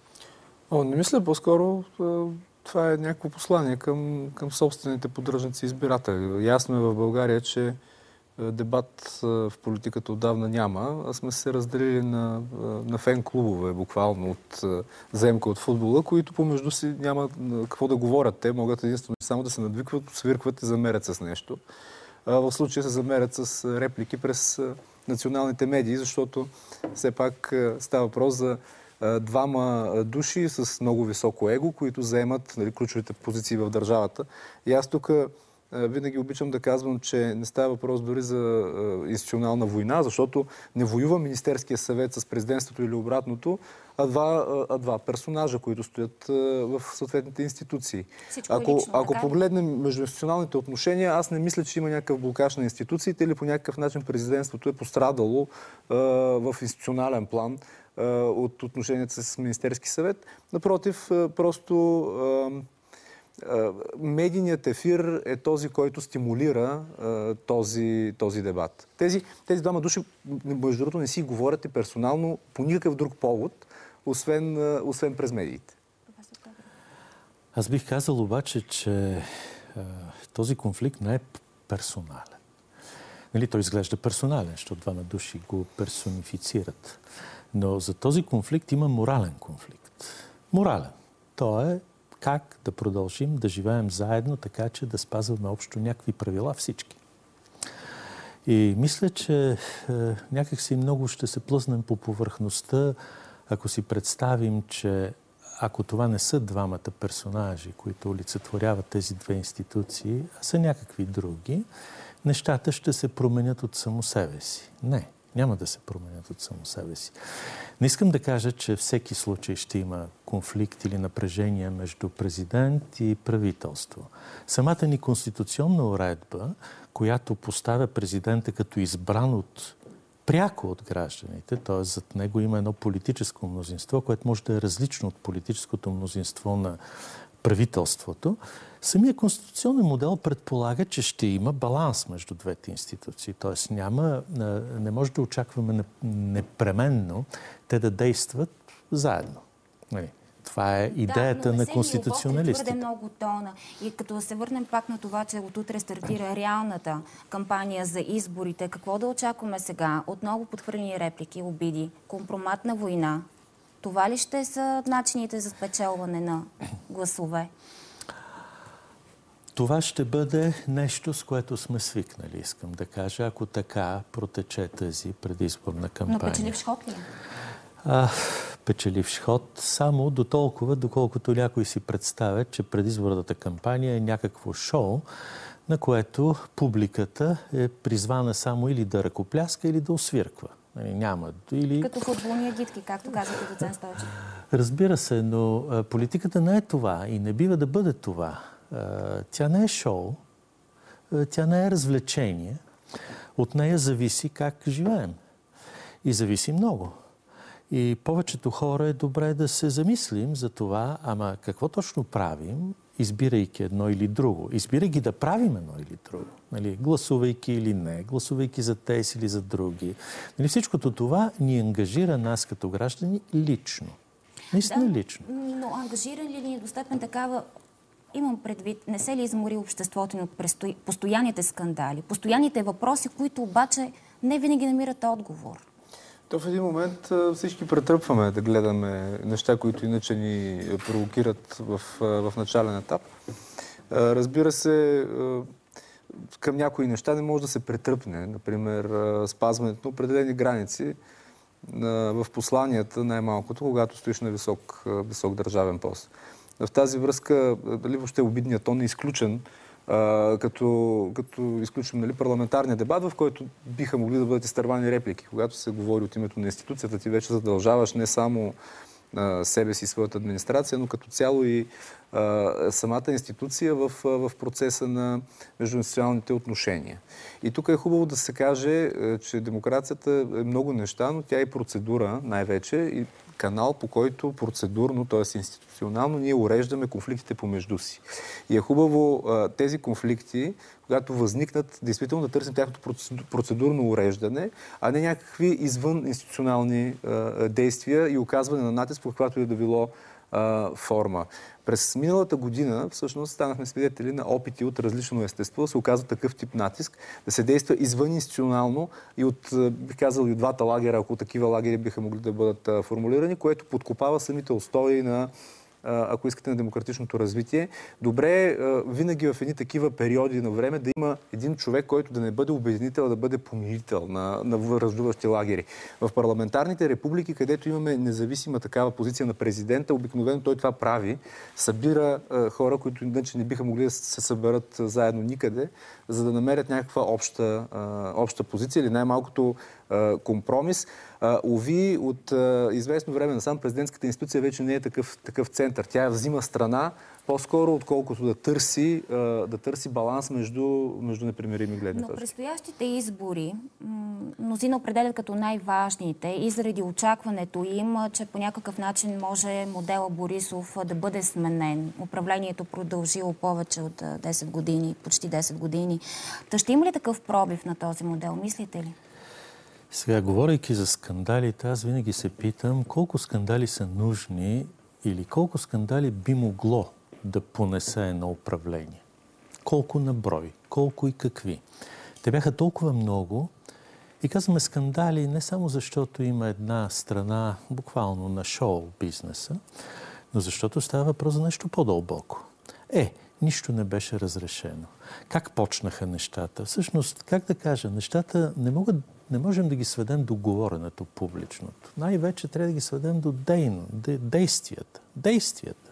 О, не мисля, по-скоро това е някакво послание към, към собствените поддръжници избиратели. Ясно е в България, че дебат в политиката отдавна няма, а сме се разделили на, на фен-клубове, буквално от заемка от футбола, които помежду си няма какво да говорят. Те могат единствено само да се надвикват, свиркват и замерят с нещо. В случая се замерят с реплики през националните медии, защото все пак става въпрос за двама души с много високо его, които заемат, нали, ключовите позиции в държавата. И аз тук винаги обичам да казвам, че не става въпрос дори за институционална война, защото не воюва Министерския съвет с президентството или обратното, а два, а два персонажа, които стоят в съответните институции. Ако, лично, ако погледнем междуинституционалните отношения, аз не мисля, че има някакъв блокаж на институциите или по някакъв начин президентството е пострадало а, в институционален план а, от отношенията с Министерски съвет. Напротив, а, просто а, медийният ефир е този, който стимулира а, този, този дебат. Тези, тези двама души, между другото, не си говорят и персонално по никакъв друг повод, освен, а, освен през медиите. Аз бих казал обаче, че а, този конфликт не е персонален. Нали, той изглежда персонален, защото двама души го персонифицират. Но за този конфликт има морален конфликт. Морален. То е как да продължим да живеем заедно, така че да спазваме общо някакви правила всички. И мисля, че е, някакси много ще се плъзнем по повърхността, ако си представим, че ако това не са двамата персонажи, които олицетворяват тези две институции, а са някакви други, нещата ще се променят от само себе си. Не, няма да се променят от само себе си. Не искам да кажа, че всеки случай ще има конфликт или напрежение между президент и правителство. Самата ни конституционна уредба, която поставя президента като избран от пряко от гражданите, т.е. зад него има едно политическо мнозинство, което може да е различно от политическото мнозинство на правителството, самия конституционен модел предполага, че ще има баланс между двете институции. Т.е. няма, не може да очакваме непременно те да действат заедно. Това е идеята да, на конституционалистите. Твърде много тона. И като се върнем пак на това, че от утре стартира реалната кампания за изборите, какво да очакваме сега? Отново подхвърлени реплики, обиди, компроматна война. Това ли ще са начините за спечелване на гласове? Това ще бъде нещо, с което сме свикнали, искам да кажа, ако така протече тази предизборна кампания. Но печеливш ход ли? А, печеливш ход само до толкова, доколкото някой си представя, че предизборната кампания е някакво шоу, на което публиката е призвана само или да ръкопляска, или да освирква. Няма. Или... Като футболни агитки, както казахте доцент Стойчев. Разбира се, но а, политиката не е това и не бива да бъде това. А, тя не е шоу, а, тя не е развлечение. От нея зависи как живеем. И зависи много. И повечето хора е добре да се замислим за това, ама какво точно правим избирайки едно или друго. Избирайки да правим едно или друго. Нали, гласувайки или не, гласувайки за тези или за други. Нали, всичкото това ни ангажира нас като граждани лично. Наистина да, лично. Но ангажиран ли ни до степен такава, имам предвид, не се ли измори обществото ни от престои, постоянните скандали, постоянните въпроси, които обаче не винаги намират отговор? То в един момент всички претръпваме да гледаме неща, които иначе ни провокират в, в начален етап. Разбира се, към някои неща не може да се претръпне. Например, спазването на определени граници в посланията, най-малкото, когато стоиш на висок, висок държавен пост. В тази връзка, дали въобще обидният тон е изключен, Uh, като, като изключим, нали, парламентарния дебат, в който биха могли да бъдат изтървани реплики. Когато се говори от името на институцията, ти вече задължаваш не само uh, себе си, своята администрация, но като цяло и uh, самата институция в, uh, в процеса на междуинституционалните отношения. И тук е хубаво да се каже, uh, че демокрацията е много неща, но тя е процедура най-вече и канал, по който процедурно, т.е. институционално, ние уреждаме конфликтите помежду си. И е хубаво тези конфликти, когато възникнат, действително да търсим тяхното процедурно уреждане, а не някакви извън институционални действия и оказване на натиск, по каквато и да било форма. През миналата година всъщност станахме свидетели на опити от различно естество да се оказва такъв тип натиск, да се действа извън институционално и от, бих казал, и от двата лагера, ако такива лагери биха могли да бъдат формулирани, което подкопава самите устои на, ако искате, на демократичното развитие. Добре е винаги в едни такива периоди на време да има един човек, който да не бъде обединител, а да бъде помирител на, на враждуващи лагери. В парламентарните републики, където имаме независима такава позиция на президента, обикновено той това прави. Събира а, хора, които иначе не биха могли да се съберат заедно никъде, за да намерят някаква обща, а, обща позиция или най-малкото а, компромис. А, уви, от а, известно време насам президентската институция вече не е такъв, такъв център. Тя взима страна по-скоро, отколкото да търси, а, да търси баланс между, между непримирими гледни точки. Но предстоящите избори мнозина определят като най-важните и заради очакването им, че по някакъв начин може модела Борисов да бъде сменен. Управлението продължило повече от десет години, почти десет години. Та ще има ли такъв пробив на този модел, мислите ли? Сега, говорейки за скандалите, аз винаги се питам колко скандали са нужни или колко скандали би могло да понесе едно управление. Колко на брой, колко и какви. Те бяха толкова много и казваме скандали не само защото има една страна буквално на шоу-бизнеса, но защото става въпрос за нещо по-дълбоко. Е, нищо не беше разрешено. Как почнаха нещата? Всъщност, как да кажа, нещата не могат Не можем да ги сведем до говоренето публичното. Най-вече трябва да ги сведем до дейно, действията. Действията.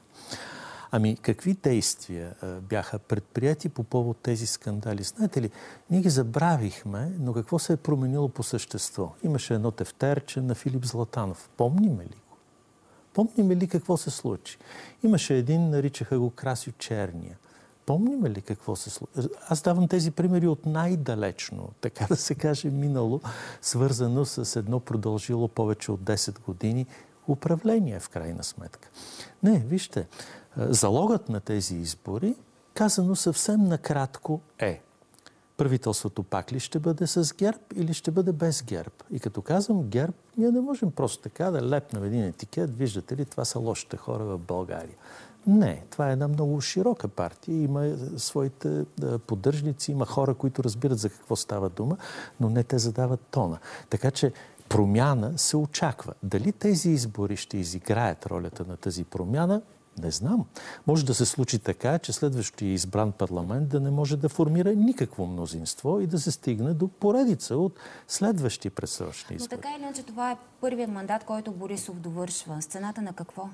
Ами, какви действия а, бяха предприяти по повод тези скандали? Знаете ли, ние ги забравихме, но какво се е променило по същество? Имаше едно тефтерче на Филип Златанов. Помниме ли го? Помниме ли какво се случи? Имаше един, наричаха го Красю Черния. Помниме ли какво се случи? Аз давам тези примери от най-далечно, така да се каже, минало, свързано с едно продължило повече от десет години управление, в крайна сметка. Не, вижте, залогът на тези избори, казано съвсем накратко, е: правителството пак ли ще бъде с ГЕРБ или ще бъде без ГЕРБ? И като казвам ГЕРБ, ние не можем просто така да лепнем един етикет, виждате ли, това са лошите хора в България. Не, това е една много широка партия. Има своите поддръжници, има хора, които разбират за какво става дума, но не те задават тона. Така че промяна се очаква. Дали тези избори ще изиграят ролята на тази промяна, не знам. Може да се случи така, че следващия избран парламент да не може да формира никакво мнозинство и да се стигне до поредица от следващи предсрочни избори. Но така или иначе това е първият мандат, който Борисов довършва. Сцената на какво?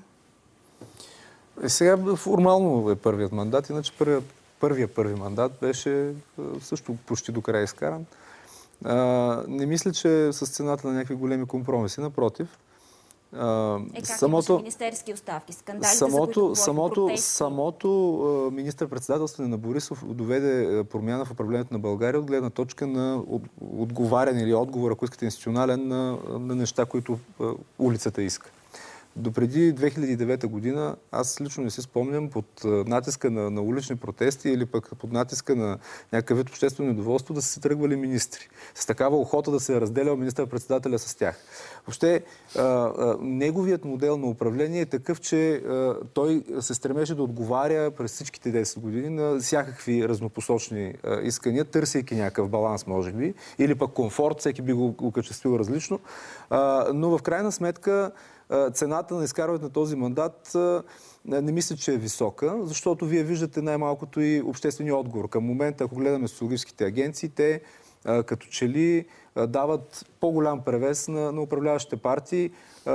Е, сега формално е първият мандат, иначе първият първия първи мандат беше също почти до края изкаран. А, не мисля, че с цената на някакви големи компромиси. Напротив. А, е, как самото, имаше министерски оставки, скандалите, самото, за които самото, протести. самото министър-председателстване на Борисов доведе промяна в управлението на България от гледна точка на отговаряне или отговор, ако искате, институционален на, на неща, които улицата иска. Допреди две хиляди и девета година аз лично не си спомням под натиска на, на улични протести или пък под натиска на някакъв вид обществено недоволство да са се тръгвали министри. С такава охота да се е разделял министър-председателя с тях. Въобще, а, а, неговият модел на управление е такъв, че а, той се стремеше да отговаря през всичките десет години на всякакви разнопосочни а, искания, търсейки някакъв баланс, може би, или пък комфорт, всеки би го окачествил различно. А, но в крайна сметка цената на изкарването на този мандат не мисля, че е висока, защото вие виждате най-малкото и обществения отговор. Към момента, ако гледаме социологическите агенции, те като че ли дават по-голям превес на, на управляващите партии,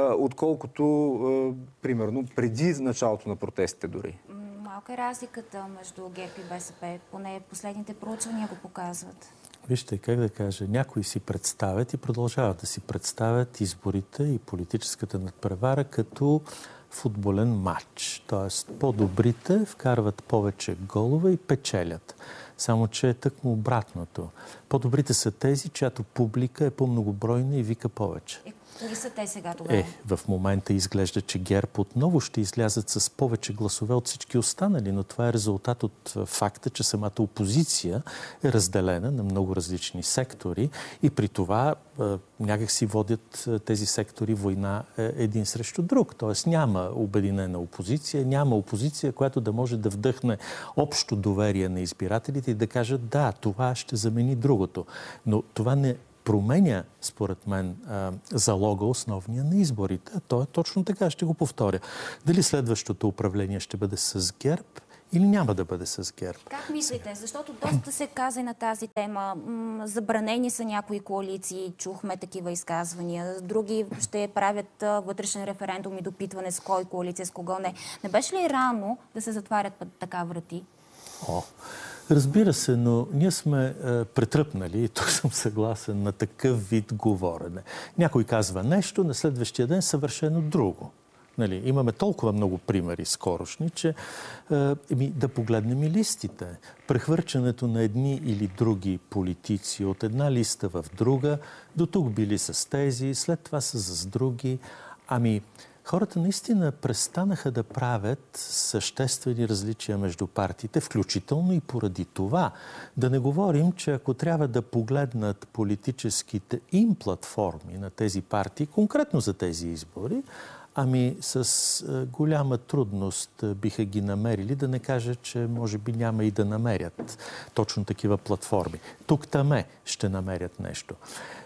отколкото, примерно, преди началото на протестите дори. Малка е разликата между ГЕРБ и БСП, поне последните проучвания го показват. Вижте, как да кажа, някои си представят и продължават да си представят изборите и политическата надпревара като футболен матч. Тоест, по-добрите вкарват повече голове и печелят. Само че е тъкмо обратното. По-добрите са тези, чиято публика е по-многобройна и вика повече. Кои са те сега тогава? Е, в момента изглежда, че ГЕРБ отново ще излязат с повече гласове от всички останали, но това е резултат от факта, че самата опозиция е разделена на много различни сектори и при това е, някак си водят тези сектори война един срещу друг. Тоест няма обединена опозиция, няма опозиция, която да може да вдъхне общо доверие на избирателите и да кажат да, това ще замени другото. Но това не променя, според мен, залога основния на изборите. То е точно така, ще го повторя. Дали следващото управление ще бъде с ГЕРБ или няма да бъде с ГЕРБ? Как мислите? Защото доста се каза и на тази тема. Забранени са някои коалиции, чухме такива изказвания. Други ще правят вътрешен референдум и допитване с кой коалиция, с кого не. Не беше ли рано да се затварят така врати? О, разбира се, но ние сме е, претръпнали, и тук съм съгласен, на такъв вид говорене. Някой казва нещо, на следващия ден съвършено друго. Нали, имаме толкова много примери скорошни, че е, еми, да погледнем и листите. Прехвърчането на едни или други политици от една листа в друга, до тук били с тези, след това са с други. Ами, хората наистина престанаха да правят съществени различия между партиите, включително и поради това. Да не говорим, че ако трябва да погледнат политическите им платформи на тези партии, конкретно за тези избори, ами с голяма трудност биха ги намерили, да не кажа, че може би няма и да намерят точно такива платформи. Тук-таме ще намерят нещо.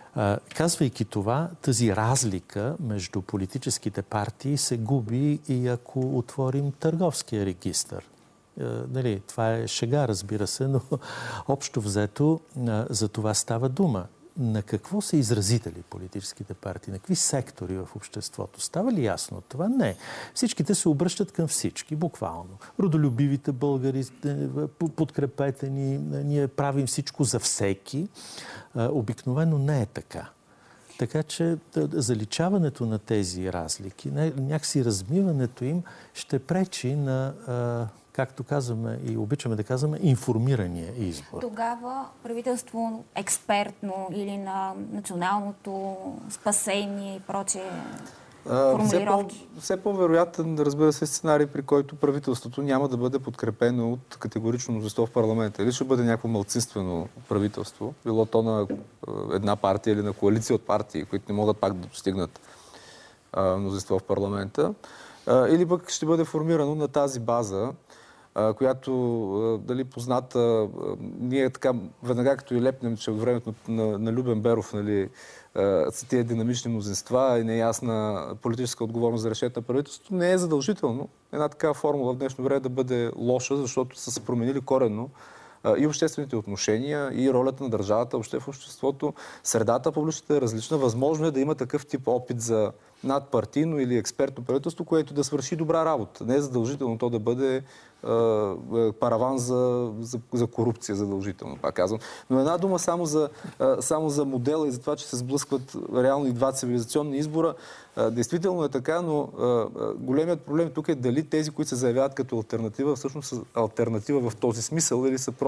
Казвайки това, тази разлика между политическите партии се губи и ако отворим търговския регистър. Нали, това е шега, разбира се, но общо взето за това става дума. На какво са изразители политическите партии? На какви сектори в обществото? Става ли ясно това? Не. Всичките се обръщат към всички, буквално. Родолюбивите българи, подкрепете ни, ние правим всичко за всеки. Обикновено не е така. Така че заличаването на тези разлики, някакси размиването им ще пречи на, както казваме и обичаме да казваме, информирания избор. Тогава правителство експертно или на националното спасение и прочее формулировки? Все, по, все по-вероятен, разбира се, сценарий, при който правителството няма да бъде подкрепено от категорично мнозинство в парламента. Или ще бъде някакво малцинствено правителство, било то на една партия или на коалиция от партии, които не могат пак да достигнат а, мнозинство в парламента. А, или пък ще бъде формирано на тази база, която, дали позната, ние така веднага като и лепнем, че от времето на, на Любен Беров, нали, са тия динамични мнозинства и неясна политическа отговорност за решението на правителството, не е задължително една такава формула в днешно време да бъде лоша, защото са се променили коренно и обществените отношения, и ролята на държавата въобще в обществото. Средата публичната е различна. Възможно е да има такъв тип опит за надпартийно или експертно правителство, което да свърши добра работа. Не е задължително то да бъде е, параван за, за, за корупция, задължително, пак казвам. Но една дума само за, е, само за модела и за това, че се сблъскват реално и два цивилизационни избора. Е, действително е така, но е, големият проблем тук е дали тези, които се заявяват като алтернатива, всъщност са алтернатива в този смисъл или са просто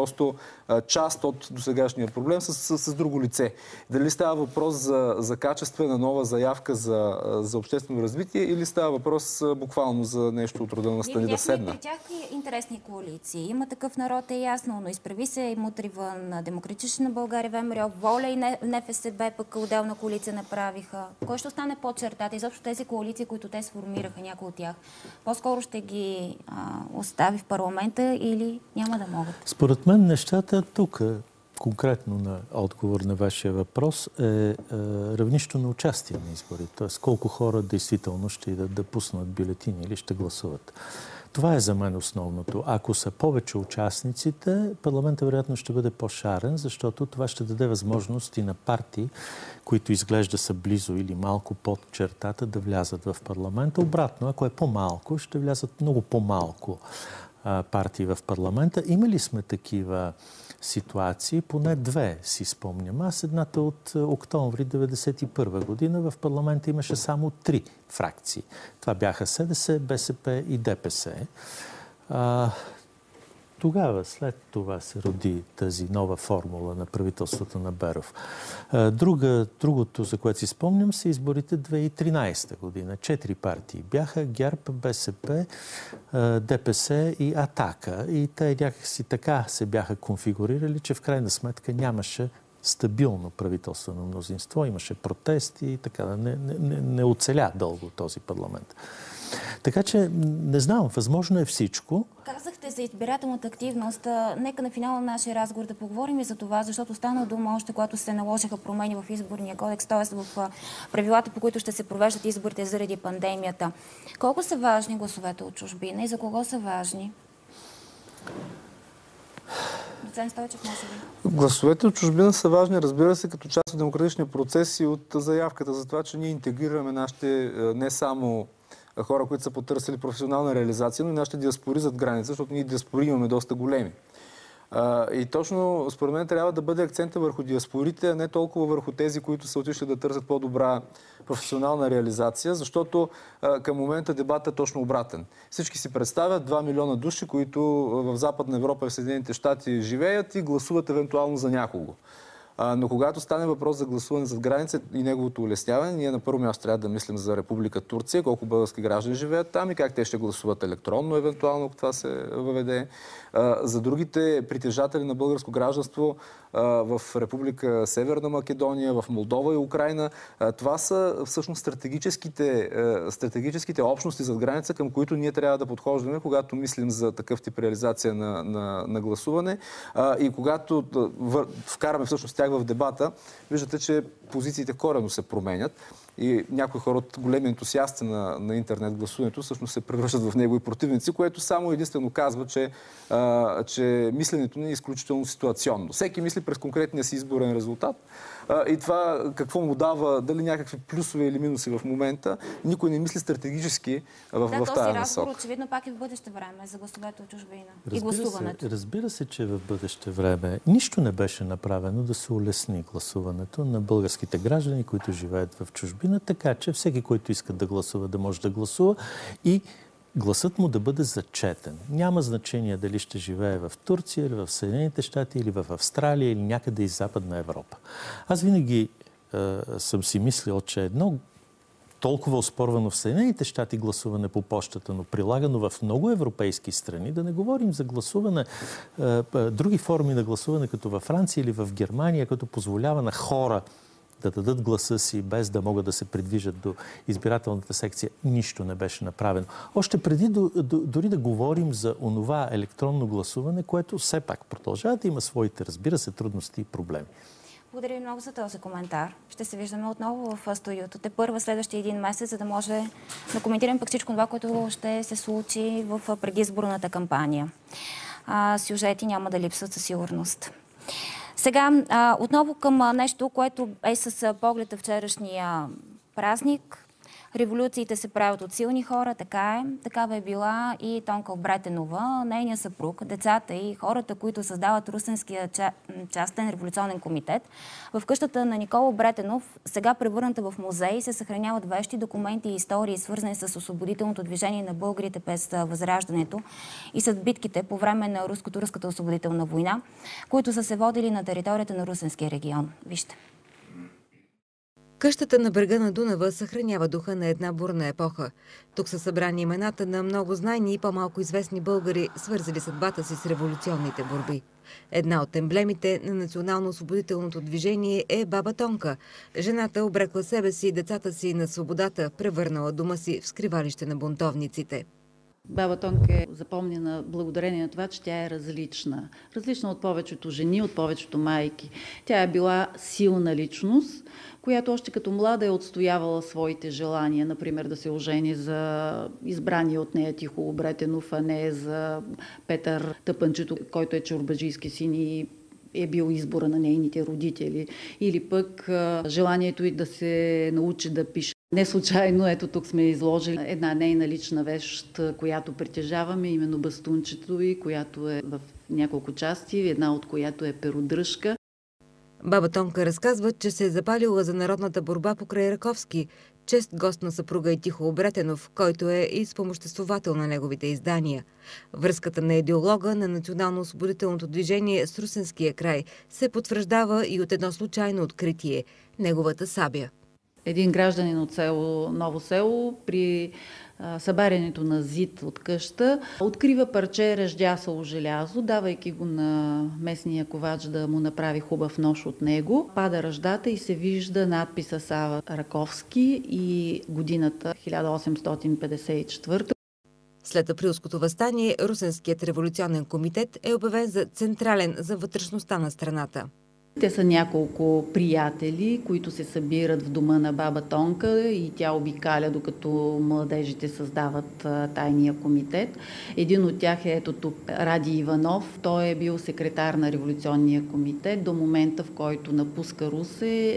просто а, част от досегашния проблем с, с, с друго лице. Дали става въпрос за, за качествена нова заявка за, за обществено развитие или става въпрос а, буквално за нещо от рода на стани да седна? При тях и интересни коалиции. Има Такъв народ, е ясно, но изправи се и Мутрива на Демократична България, ВМРО, Воля и НФСБ пък отделна коалиция направиха. Кой ще остане под чертата? Изобщо тези коалиции, които те сформираха, някои от тях, по-скоро ще ги а, остави в парламента или няма да могат? Според мен нещата тук, конкретно на отговор на вашия въпрос, е, е равнищо на участие на избори. Тоест колко хора действително ще идат да пуснат бюлетини или ще гласуват. Това е за мен основното. Ако са повече участниците, парламентът вероятно ще бъде по-шарен, защото това ще даде възможност и на партии, които изглежда са близо или малко под чертата, да влязат в парламента. Обратно, ако е по-малко, ще влязат много по-малко а, партии в парламента. Имали сме такива ситуации, поне две си спомням. Аз едната от октомври деветдесет и първа година в парламента имаше само три фракции. Това бяха СДС, БСП и ДПС. А, тогава, след това се роди тази нова формула на правителството на Беров. А, друга, другото, за което си спомням, са изборите две хиляди и тринадесета година. Четири партии бяха: ГЕРБ, БСП, ДПС и Атака. И те някакси така се бяха конфигурирали, че в крайна сметка нямаше стабилно правителствено мнозинство, имаше протести и така. Не, не, не оцеля дълго този парламент. Така че, не знам, възможно е всичко. Казахте за избирателната активност. Нека на финала на нашия разговор да поговорим и за това, защото стана дума още, когато се наложиха промени в изборния кодекс, т.е. в правилата, по които ще се провеждат изборите заради пандемията. Колко са важни гласовете от чужбина и за кого са важни? Доцент Стойчев, може би. Гласовете от чужбина са важни, разбира се, като част от демократичния процес и от заявката за това, че ние интегрираме нашите не само хора, които са потърсили професионална реализация, но и нашите диаспори зад граница, защото ние диаспори имаме доста големи. И точно, според мен, трябва да бъде акцента върху диаспорите, а не толкова върху тези, които са отишли да търсят по-добра професионална реализация, защото към момента дебатът е точно обратен. Всички си представят два милиона души, които в Западна Европа и в Съединените щати живеят и гласуват евентуално за някого. Но когато стане въпрос за гласуване зад граница и неговото улесняване, ние на първо място трябва да мислим за Република Турция, колко български граждани живеят там и как те ще гласуват електронно, евентуално, ако това се въведе. За другите притежатели на българско гражданство в Република Северна Македония, в Молдова и Украйна, това са всъщност стратегическите, стратегическите общности зад граница, към които ние трябва да подхождаме, когато мислим за такъв тип реализация на, на, на гласуване. И когато вкараме всъщност тях в дебата, виждате, че позициите коренно се променят. И някои хора от големи ентусиасти на, на интернет гласуването всъщност се превръщат в него и противници, което само единствено казва, че, а, че мисленето ни е изключително ситуационно. Всеки мисли през конкретния си изборен резултат. А, и това какво му дава, дали някакви плюсове или минуси в момента, никой не мисли стратегически в, да, в тази насока. този разговор очевидно пак е в бъдеще време за гласовете от чужбина и гласуването. Се, разбира се, че в бъдеще време нищо не беше направено да се улесни гласуването на българските граждани, които живеят в чужбина, така че всеки, който иска да гласува, да може да гласува и гласът му да бъде зачетен. Няма значение дали ще живее в Турция, или в Съединените щати, или в Австралия, или някъде из Западна Европа. Аз винаги е, съм си мислил, че едно толкова оспорвано в Съединените щати гласуване по почтата, но прилагано в много европейски страни, да не говорим за гласуване, е, е, други форми на гласуване, като във Франция или в Германия, като позволява на хора да дадат гласа си, без да могат да се придвижат до избирателната секция, нищо не беше направено. Още преди до, до, дори да говорим за онова електронно гласуване, което все пак продължава да има своите, разбира се, трудности и проблеми. Благодаря ви много за този коментар. Ще се виждаме отново в студиото. Те първа следващия един месец, за да може да коментираме пък всичко това, което ще се случи в предизборната кампания. А, сюжети няма да липсват със сигурност. Сега, а, отново към нещо, което е с поглед на вчерашния празник. Революциите се правят от силни хора, така е. Такава е била и Тонка Обретенова, нейният съпруг, децата и хората, които създават Русенския частен революционен комитет. В къщата на Никола Обретенов, сега превърната в музей, се съхраняват вещи, документи и истории, свързани с освободителното движение на българите през Възраждането и с битките по време на руско-турската освободителна война, които са се водили на територията на Русенския регион. Вижте. Къщата на брега на Дунава съхранява духа на една бурна епоха. Тук са събрани имената на много знайни и по-малко известни българи, свързали съдбата си с революционните борби. Една от емблемите на национално-освободителното движение е баба Тонка. Жената обрекла себе си и децата си на свободата, превърнала дома си в скривалище на бунтовниците. Баба Тонка е запомнена благодарение на това, че тя е различна. Различна от повечето жени, от повечето майки. Тя е била силна личност, която още като млада е отстоявала своите желания, например да се ожени за избрания от нея Тихо Обретенов, а не за Петър Тъпънчето, който е чорбаджийски син и е бил избора на нейните родители. Или пък желанието й да се научи да пише. Не случайно, ето тук сме изложили една нейна лична вещ, която притежаваме, именно бастунчето й, която е в няколко части, една от която е перодръжка. Баба Тонка разказва, че се е запалила за народната борба покрай Раковски, чест гост на съпруга и Тихо Обретенов, който е и спомоществовател на неговите издания. Връзката на идеолога на национално-освободителното движение с Русенския край се потвърждава и от едно случайно откритие – неговата сабя. Един гражданин от село Ново село при а, събарянето на зид от къща открива парче реждясало желязо, давайки го на местния ковач да му направи хубав нож от него. Пада ръждата и се вижда надписа Сава Раковски и годината хиляда осемстотин петдесет и четвърта. След априлското въстание, Русенският революционен комитет е обявен за централен за вътрешността на страната. Те са няколко приятели, които се събират в дома на баба Тонка и тя обикаля, докато младежите създават тайния комитет. Един от тях е ето тук Ради Иванов. Той е бил секретар на революционния комитет до момента, в който напуска Русе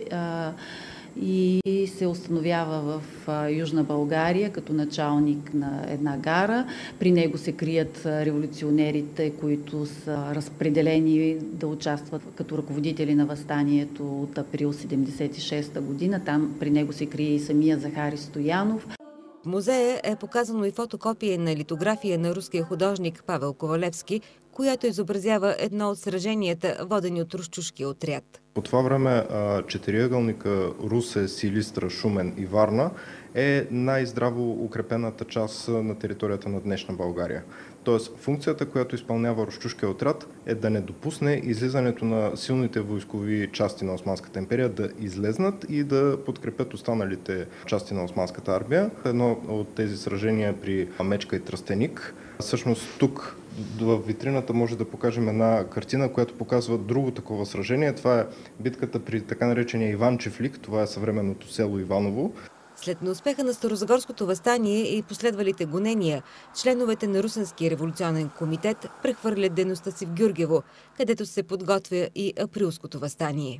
и се установява в Южна България като началник на една гара. При него се крият революционерите, които са разпределени да участват като ръководители на въстанието от април седемдесет и шеста година. Там при него се крие и самия Захари Стоянов. В музея е показано и фотокопия на литография на руския художник Павел Ковалевски, която изобразява едно от сраженията, водени от русчушкия отряд. По това време четириъгълника Русе, Силистра, Шумен и Варна е най-здраво укрепената част на територията на днешна България. Тоест, функцията, която изпълнява русчушкия отряд, е да не допусне излизането на силните войскови части на Османската империя да излезнат и да подкрепят останалите части на Османската армия. Едно от тези сражения при Мечка и Тръстеник. Всъщност тук в витрината може да покажем една картина, която показва друго такова сражение. Това е битката при така наречения Иван Чифлик, това е съвременното село Иваново. След неуспеха на Старозагорското въстание и последвалите гонения, членовете на Русенския революционен комитет прехвърлят дейността си в Гюргево, където се подготвя и априлското въстание.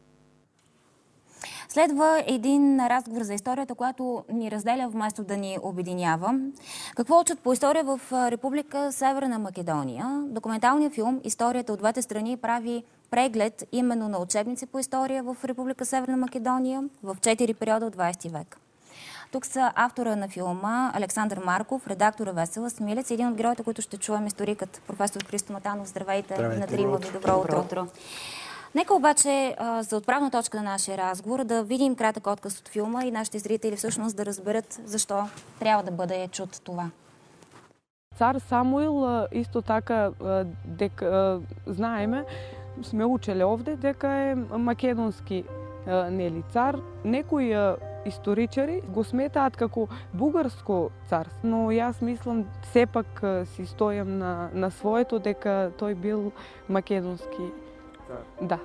Следва един разговор за историята, която ни разделя вместо да ни обединява. Какво учат по история в Република Северна Македония? Документалният филм «Историята от двете страни» прави преглед именно на учебници по история в Република Северна Македония в четири периода от двадесети век. Тук са автора на филма Александър Марков, редактора Весела Смилец и един от героите, които ще чуем, историкът професор Христо Матанов. Здравейте, Здравейте. на трима ви. Добро утро. Добро утро. Нека обаче за отправна точка на нашия разговор да видим кратък отказ от филма и нашите зрители всъщност да разберат защо трябва да бъде чут това. Цар Самуил исто така дека знаеме, сме учели овде дека е македонски нели цар. Некои историчари го сметаат како бугарско царство, но јас мислам сепак си стојам на, на своето дека тој бил македонски. Да.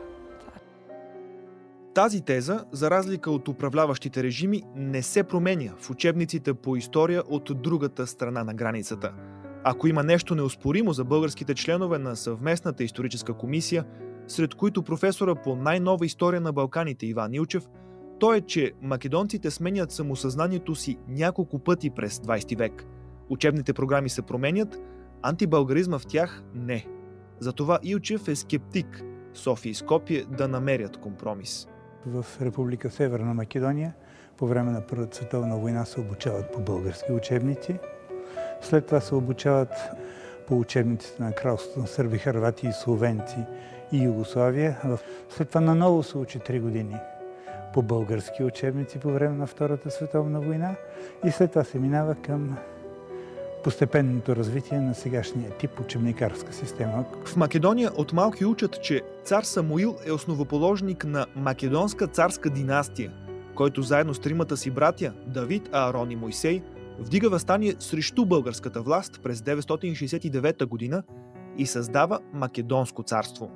Тази теза, за разлика от управляващите режими, не се променя в учебниците по история от другата страна на границата. Ако има нещо неоспоримо за българските членове на съвместната историческа комисия, сред които професора по най-нова история на Балканите Иван Илчев, то е, че македонците сменят самосъзнанието си няколко пъти през двайсети век. Учебните програми се променят, антибългаризма в тях не. Затова Илчев е скептик София и Скопие да намерят компромис. В Република Северна Македония по време на Първата световна война се обучават по български учебници. След това се обучават по учебниците на кралството на сърби, хървати и словенци и Югославия. След това наново се учи три години по български учебници по време на Втората световна война и след това се минава към постепенното развитие на сегашния тип учебникарска система. В Македония от малки учат, че цар Самуил е основоположник на македонска царска династия, който заедно с тримата си братя Давид, Аарон и Мойсей вдига въстание срещу българската власт през деветстотин шейсет и девета година и създава Македонско царство.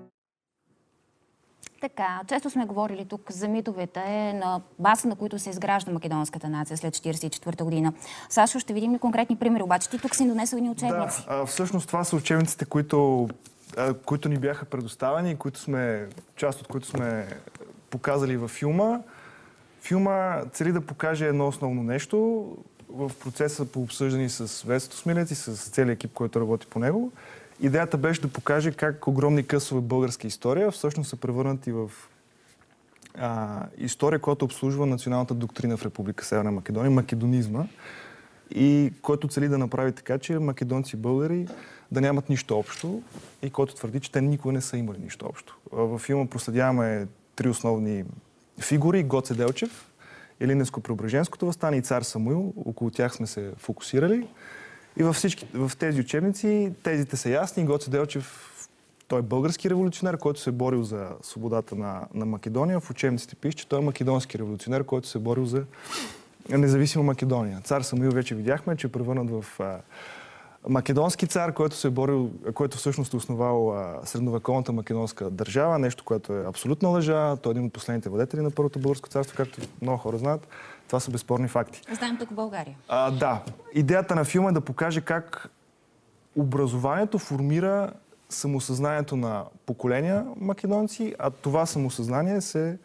Така, често сме говорили тук за митовете, на база на които се изгражда македонската нация след четирийсет и четвърта година. Сашо, ще видим ли конкретни примери, обаче ти тук си донесъл едни учебници. Да, всъщност това са учебниците, които, които ни бяха предоставени, които сме, част от които сме показали във филма. Филма цели да покаже едно основно нещо в процеса по обсъждане с Весето Смилец и с целият екип, който работи по него. Идеята беше да покаже как огромни късове българска история всъщност са превърнати в а, история, която обслужва националната доктрина в Република Северна Македония, македонизма, и който цели да направи така, че македонци и българи да нямат нищо общо и който твърди, че те никога не са имали нищо общо. Във филма проследяваме три основни фигури: Гоце Делчев, Илинденско-Преображенското въстание и цар Самуил. Около тях сме се фокусирали. И във всички, в тези учебници тезите са ясни. Гоце Делчев, той е български революционер, който се е борил за свободата на, на Македония. В учебниците пише, че той е македонски революционер, който се е борил за независима Македония. Цар Самуил вече видяхме, че е превърнат в а, македонски цар, който се е борил, който всъщност е основал а, средновековната македонска държава, нещо, което е абсолютна лъжа. Той е един от последните владетели на Първото българско царство, както много хора знаят. Това са безспорни факти. Знаем тук в България. А, да. Идеята на филма е да покаже как образованието формира самосъзнанието на поколения македонци, а това самосъзнание се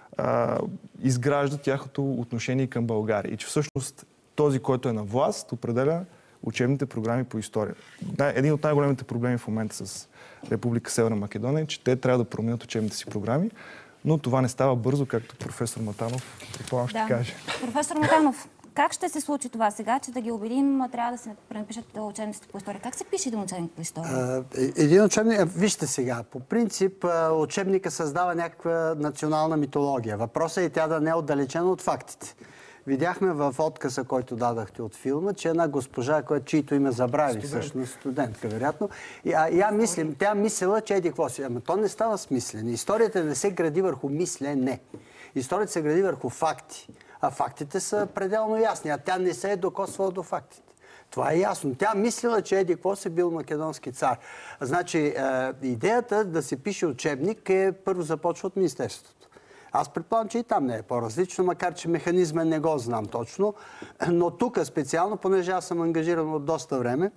а, изгражда тяхното отношение към България. И че всъщност този, който е на власт, определя учебните програми по история. Един от най-големите проблеми в момента с Република Северна Македония е, че те трябва да променят учебните си програми, но това не става бързо, както професор Матанов предполагам ще да. каже. Професор Матанов, как ще се случи това сега, че да ги убедим, трябва да се пренапишат учебниците по история? Как се пише един учебник по история? Един учебник, вижте сега, по принцип учебника създава някаква национална митология. Въпросът е и тя да не е отдалечена от фактите. Видяхме в отказа, който дадахте от филма, че една госпожа, чието име забрави, Студент. всъщност студентка, вероятно, и, а, я мислим, тя мислила, че еди какво си. Ама то не става смислено. Историята не се гради върху мислене. Историята се гради върху факти. А фактите са пределно ясни. А тя не се е докосвала до фактите. Това е ясно. Тя мислила, че еди какво си бил македонски цар. Значи, е, идеята да се пише учебник е първо започва от Министерството. Аз предполагам, че и там не е по-различно, макар че механизма не го знам точно. Но тук специално, понеже аз съм ангажиран от доста време,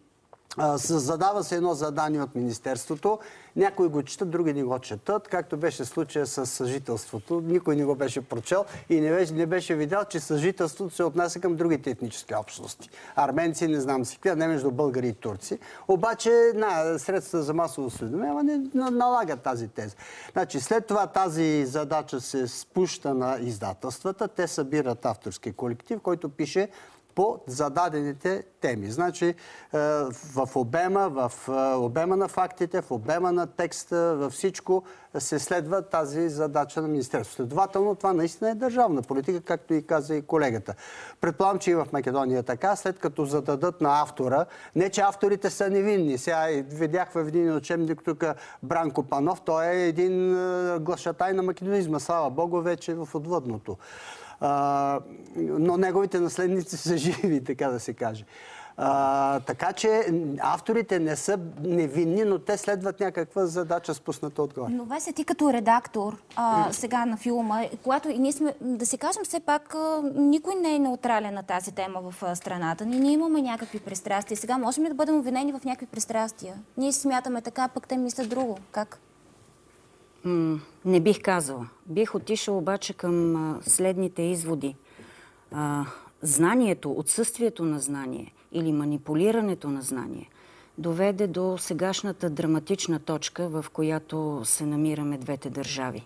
задава се едно задание от Министерството. Някои го четат, други не го четат, както беше случая с съжителството. Никой не го беше прочел и не беше, не беше видял, че съжителството се отнася към другите етнически общности. Арменци, не знам си, не между българи и турци. Обаче на средства за масово осведомяване налагат тази теза. Значи, след това тази задача се спуща на издателствата. Те събират авторски колектив, който пише по зададените теми. Значи в обема, в обема на фактите, в обема на текста, във всичко се следва тази задача на Министерството. Следователно, това наистина е държавна политика, както и каза и колегата. Предполагам, че и в Македония така, след като зададат на автора, не че авторите са невинни. Сега видях в един учебник тук Бранко Панов, той е един глашатай на македонизма. Слава Богу, вече в отвъдното. Uh, но неговите наследници са живи, така да се каже. Uh, така че авторите не са невинни, но те следват някаква задача спусната отгоре. Но Весе, ти като редактор а, сега на филма, когато и ние сме, да се кажем все пак, а, никой не е неутрален на тази тема в а, страната ни. Ние имаме някакви пристрастия. Сега можем ли да бъдем обвинени в някакви пристрастия? Ние си смятаме така, пък те мислят друго. Как? м- не бих казала. Бих отишла обаче към а, следните изводи. А, знанието, отсъствието на знание или манипулирането на знание доведе до сегашната драматична точка, в която се намираме двете държави.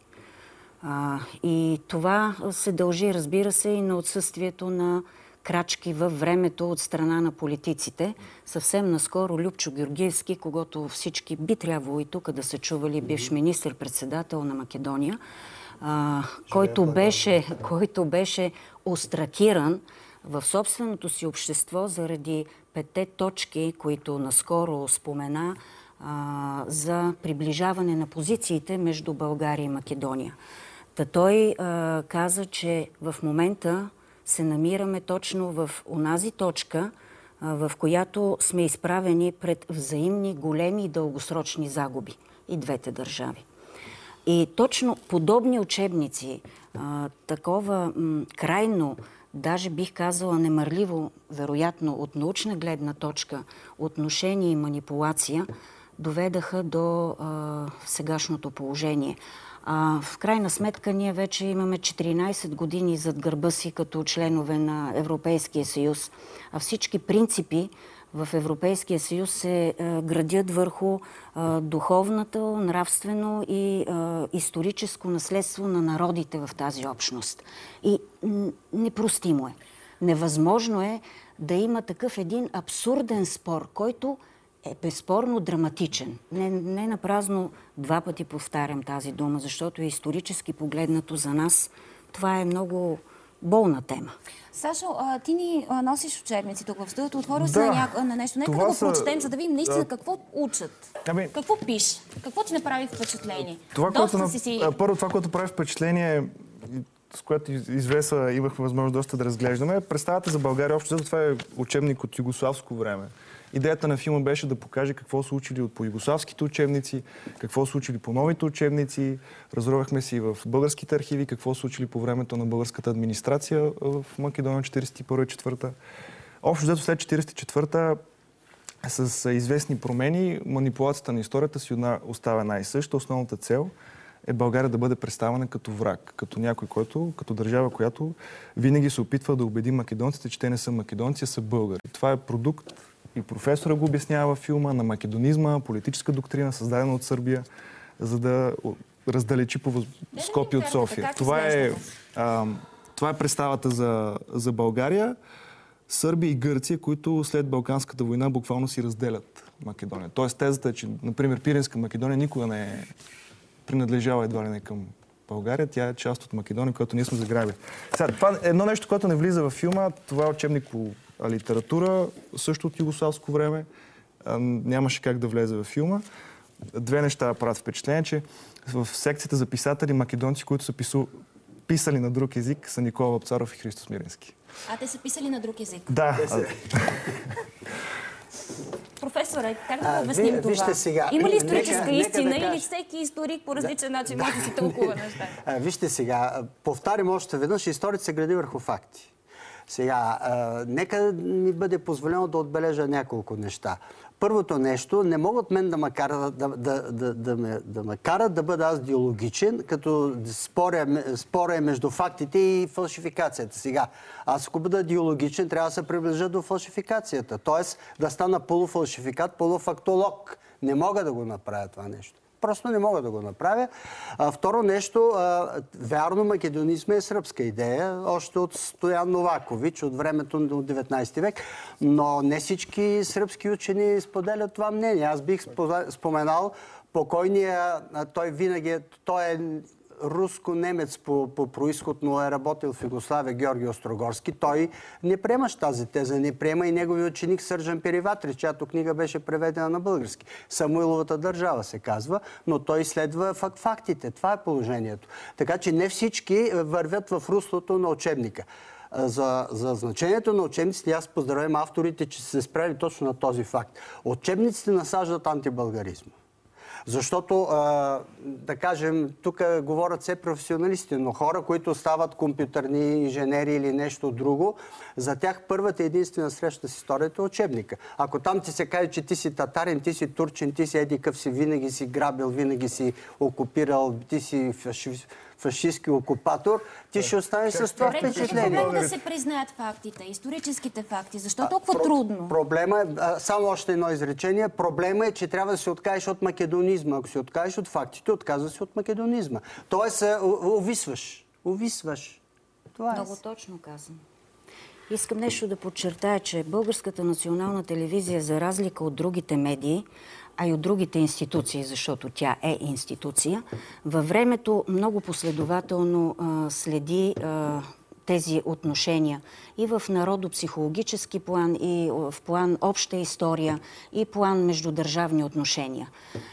А, и това се дължи, разбира се, и на отсъствието на крачки във времето от страна на политиците. Съвсем наскоро Любчо Георгиевски, когото всички би трябвало и тук да са чували, бивш министър-председател на Македония, а, който, беше, който беше остракиран в собственото си общество заради петте точки, които наскоро спомена, а, за приближаване на позициите между България и Македония. Та той а, каза, че в момента се намираме точно в онази точка, а, в която сме изправени пред взаимни големи и дългосрочни загуби и двете държави. И точно подобни учебници, а, такова м, крайно, даже бих казала немърливо, вероятно от научна гледна точка, отношение и манипулация, доведаха до а, сегашното положение. А, в крайна сметка ние вече имаме четиринайсет години зад гърба си като членове на Европейския съюз, а всички принципи в Европейския съюз се а, градят върху а, духовното, нравствено и а, историческо наследство на народите в тази общност. И непростимо е. Невъзможно е да има такъв един абсурден спор, който е безспорно драматичен. Не, не напразно два пъти повтарям тази дума, защото е исторически погледнато за нас. Това е много болна тема. Сашо, а, ти ни а, носиш учебници тук в студиото, отворил Да, се на, ня... на нещо. Нека да го са... прочетем, за да видим наистина Да. какво учат. Ами... Какво пише? Какво ти направи впечатление? Това, Доста което, си си... Първо, това, което прави впечатление, с което извеса имахме възможност доста да разглеждаме, представата за България общо, защото това е учебник от югославско време. Идеята на филма беше да покаже какво са учили по югославските учебници, какво са учили по новите учебници. Разровахме си в българските архиви, какво са учили по времето на българската администрация в Македония четирийсет и първа четвърта. Общо взето след четирийсет и четвърта с известни промени, манипулацията на историята си остава най-съща. Основната цел е България да бъде представена като враг, като някой, който, като държава, която винаги се опитва да убеди македонците, че те не са македонци, а са българи. Това е продукт, и професора го обяснява във филма, на македонизма, политическа доктрина, създадена от Сърбия, за да раздалечи по Скопие от София. Това е, а, това е представата за, за България. Сърбия и Гърция, които след Балканската война буквално си разделят Македония. Тоест тезата е, че, например, Пиринска Македония никога не е принадлежала едва ли не към България. Тя е част от Македония, която ние сме заграбили. Сега, това е едно нещо, което не влиза във филма. Това е учебник по литература, също от югославско време. А, нямаше как да влезе във филма. Две неща правят впечатление, че в секцията за писатели македонци, които са пису... писали на друг език, са Никола Вапцаров и Христо Смиренски. А те са писали на друг език? Да. Професоре, как да А, го обясним ви, това? вижте сега. Има ли Нека- историческа нека истина да или кажа. всеки историк по различен начин може да си тълкува неща? А, вижте сега, повтарям още веднъж, историята се гради върху факти. Сега, а, нека ми бъде позволено да отбележа няколко неща. Първото нещо, не могат мен да ме карат да, да, да, да, ме, да ме карат да бъда аз диалогичен, като споря, споря между фактите и фалшификацията. Сега, аз ако бъда диалогичен, трябва да се приближа до фалшификацията. Тоест да стана полуфалшификат, полуфактолог. Не мога да го направя това нещо. Просто не мога да го направя. А, второ нещо, а, вярно, македонизма е сръбска идея, още от Стоян Новакович, от времето на деветнайсети век, но не всички сръбски учени споделят това мнение. Аз бих споменал покойния, той винаги е, той е руско-немец по, по происход, но е работил в Югославия, Георги Острогорски. Той не приема тази теза, не приема и негови ученик Сържан Периватрич, чиято книга беше преведена на български. Самуиловата държава се казва, но той изследва фак фактите. Това е положението. Така че не всички вървят в руслото на учебника. За, за значението на учебниците аз поздравям авторите, че са се спрели точно на този факт. Учебниците насаждат антибългаризма. Защото, а, да кажем, тук говорят все професионалисти, но хора, които стават компютърни инженери или нещо друго, за тях първата единствена среща с историята е учебника. Ако там ти се каже, че ти си татарин, ти си турчин, ти си еди къв си, винаги си грабил, винаги си окупирал, ти си фашист, фашистски окупатор, ти ще останеш с това впечатление. Добре, проблема да се признаят фактите, историческите факти. Защо толкова Про, трудно? Проблема е, само още едно изречение, проблема е, че трябва да се откажеш от македонизма. Ако се откажеш от фактите, отказва се от македонизма. Тоест, увисваш. Увисваш. Това е. Много точно казвам. Искам нещо да подчертая, че Българската национална телевизия, за разлика от другите медии, а и от другите институции, защото тя е институция, във времето много последователно а, следи а, тези отношения и в народопсихологически план, и в план обща история, и план междудържавни отношения.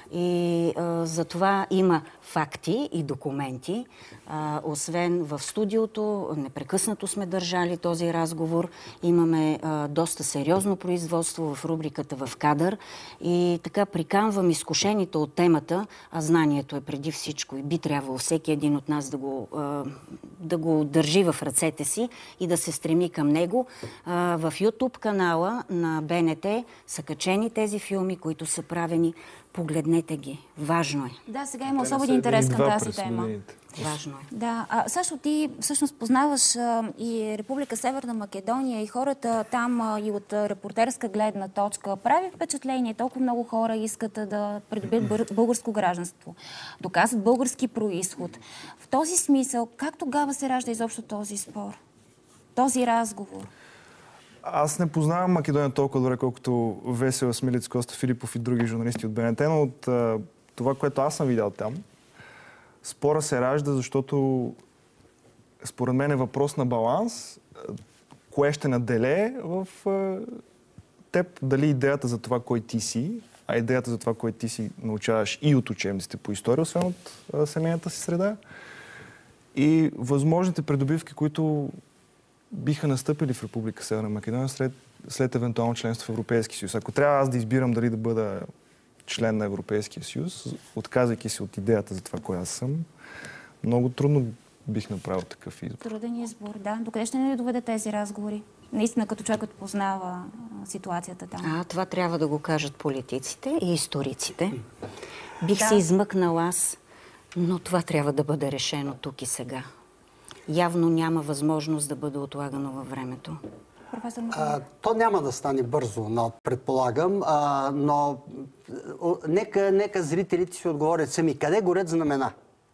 И а, за това има факти и документи. А, освен в студиото, непрекъснато сме държали този разговор. Имаме а, доста сериозно производство в рубриката В кадър. И така приканвам изкушените от темата, а знанието е преди всичко и би трябвало всеки един от нас да го, а, да го държи в ръцете си и да се стреми към него. А, в YouTube канала на Б Н Т са качени тези филми, които са правени. Погледнете ги. Важно е. Да, сега има особен интерес към тази тема. Важно е. Да, а, Сашо, ти всъщност познаваш а, и Република Северна Македония и хората там а, и от а, репортерска гледна точка. Прави впечатление, толкова много хора искат а, да придобият българско гражданство. Доказват български происход. В този смисъл, как тогава се ражда изобщо този спор? Този разговор? Аз не познавам Македония толкова добре, колкото Весела, Смилец, Коста Филипов и други журналисти от Б Н Т, но от а, това, което аз съм видял там, спора се ражда, защото според мен е въпрос на баланс, кое ще наделее в а, теб, дали идеята за това, кой ти си, а идеята за това, кой ти си научаваш и от учебниците по история, освен от а, семейната си среда, и възможните придобивки, които биха настъпили в Република Северна Македония след, след евентуално членство в Европейския съюз. Ако трябва аз да избирам дали да бъда член на Европейския съюз, отказвайки се от идеята за това, кой аз съм, много трудно бих направил такъв избор. Труден избор, да. Докъде ще ни доведе тези разговори? Наистина, като човекът познава ситуацията там. А, това трябва да го кажат политиците и историците. Бих Да. се измъкнал аз, но това трябва да бъде решено тук и сега. Явно няма възможност да бъде отлагано във времето. А, то няма да стане бързо, но предполагам, а, но о, нека, нека зрителите си отговорят сами. Къде горят знамена?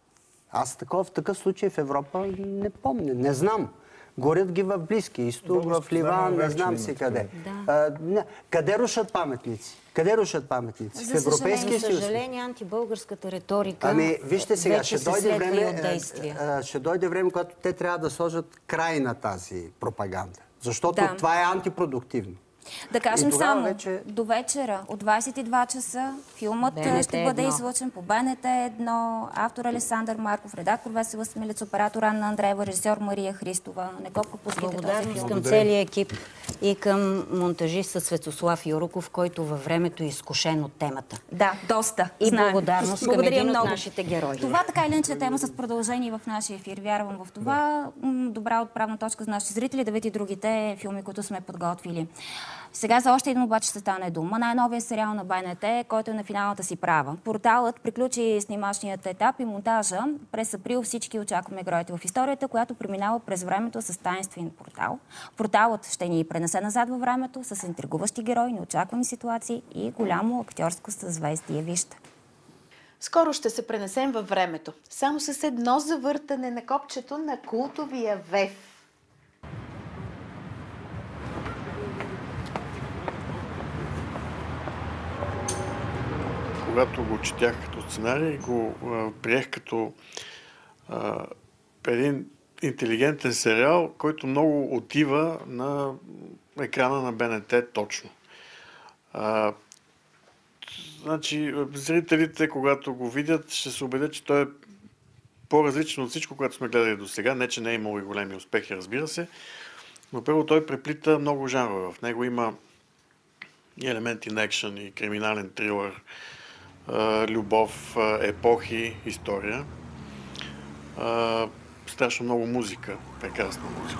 Аз такова, в такъв случай в Европа не помня, не знам. Горят ги в Близкия изток, в Ливан, не знам си къде. Да. А, не, къде рушат паметници? Къде рушат паметници? В Европейския За съюз. съжаление, антибългарската риторика Ами, вижте сега, вече ще се дойде, следва и време, от действия. а, ще дойде време, когато те трябва да сложат край на тази пропаганда. Защото Да. това е антипродуктивно. Да кажем И тогава само, вече- до вечера от двадесет и два часа филмът Б Н Т ще бъде едно. излъчен по Б Н Т едно, автор Александър Марков, редактор Весела Смилец, оператор Анна Андреева, режисьор Мария Христова. Не го пропускайте този Благодарност филм. към целия екип и към монтажиста Светослав Юруков, който във времето е изкушен от темата. Да, доста. И знаем. благодарност към Благодаря един много. от нашите герои. Това така или иначе е тема с продължение в нашия ефир. Вярвам в това. М, Добра отправна точка за нашите зрители да видят и другите филми, които сме подготвили. Сега за още един обаче ще стане дума. Най-новия сериал на Б Н Т, който е на финалната си права. Порталът приключи снимачният етап и монтажа. През април всички очакваме героите в историята, която преминава през времето с таинствен портал. Порталът ще ни пренесе назад във времето с интригуващи герои, неочаквани ситуации и голямо актьорско съзвездие. Вижте. Скоро ще се пренесем във времето. Само с едно завъртане на копчето на култовия ВЕФ. Когато го четях като сценарий, го а, приех като а, един интелигентен сериал, който много отива на екрана на Б Н Т точно. А, значи, зрителите, когато го видят, ще се убедят, че той е по-различно от всичко, което сме гледали до сега. Не, че не е имало и големи успехи, разбира се, но първо той преплита много жанрове. В него има и елементи на екшън, и криминален трилър, любов, епохи, история. Страшно много музика, прекрасна музика.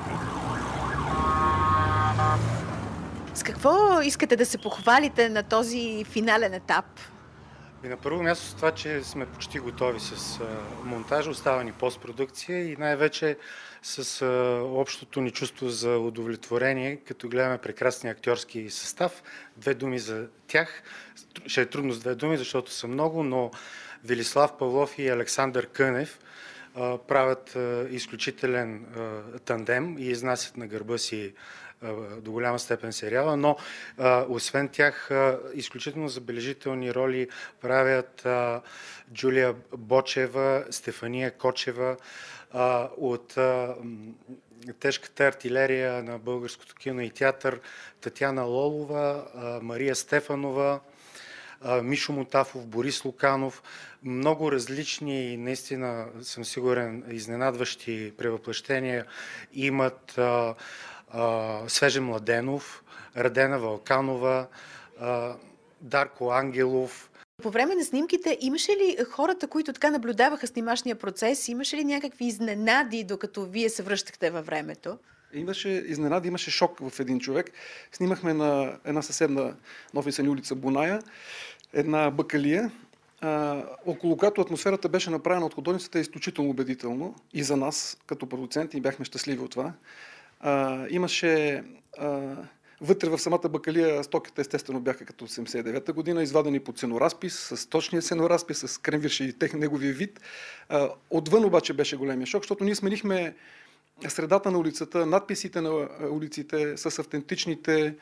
С какво искате да се похвалите на този финален етап? И на първо място с това, че сме почти готови с монтажа, остава ни постпродукция и най-вече с а, общото ни чувство за удовлетворение, като гледаме прекрасния актьорски състав. Две думи за тях. Ще е трудно с две думи, защото са много, но Велислав Павлов и Александър Кънев а, правят а, изключителен а, тандем и изнасят на гърба си а, до голяма степен сериала, но а, освен тях а, изключително забележителни роли правят а, Джулия Бочева, Стефания Кочева, а, от а, тежката артилерия на българското кино и театър, Татяна Лолова, а, Мария Стефанова, а, Мишо Мотафов, Борис Луканов. Много различни и наистина съм сигурен изненадващи превъплъщения имат а, а, Свеже Младенов, Радена Вълканова, а, Дарко Ангелов. По време на снимките имаше ли хората, които така наблюдаваха снимачния процес, имаше ли някакви изненади, докато вие се връщахте във времето? Имаше изненади, имаше шок в един човек. Снимахме на една съседна Новисани улица Боная, една бакалия, а, около която атмосферата беше направена от художницата изключително убедително и за нас, като продуценти, бяхме щастливи от това. А, имаше... А, Вътре в самата бакалия стоките естествено бяха като осемдесет и девета година, извадени по ценоразпис, с точния ценоразпис, с кремвирши и тех, неговия вид. Отвън обаче беше големия шок, защото ние сменихме средата на улицата, надписите на улиците с автентичните,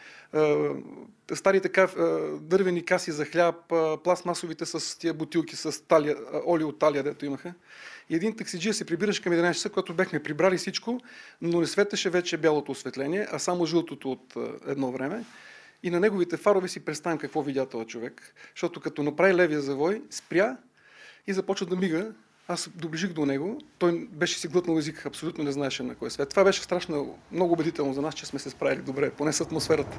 старите дървени каси за хляб, пластмасовите с тия бутилки с талия, олио от талия, дето имаха. И един таксиджия се прибираше към единайсет часа, когато бяхме прибрали всичко, но не светеше вече бялото осветление, а само жълтото от едно време. И на неговите фарове си представям какво видя този човек. Защото като направи левия завой, спря и започва да мига. Аз доближих до него. Той беше си глътнал език, абсолютно не знаеше на кой свет. Това беше страшно много убедително за нас, че сме се справили добре, поне с атмосферата.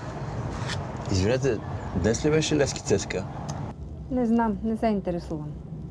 Извинете, днес ли беше Левски ЦСКА? Не знам, не се интересувам.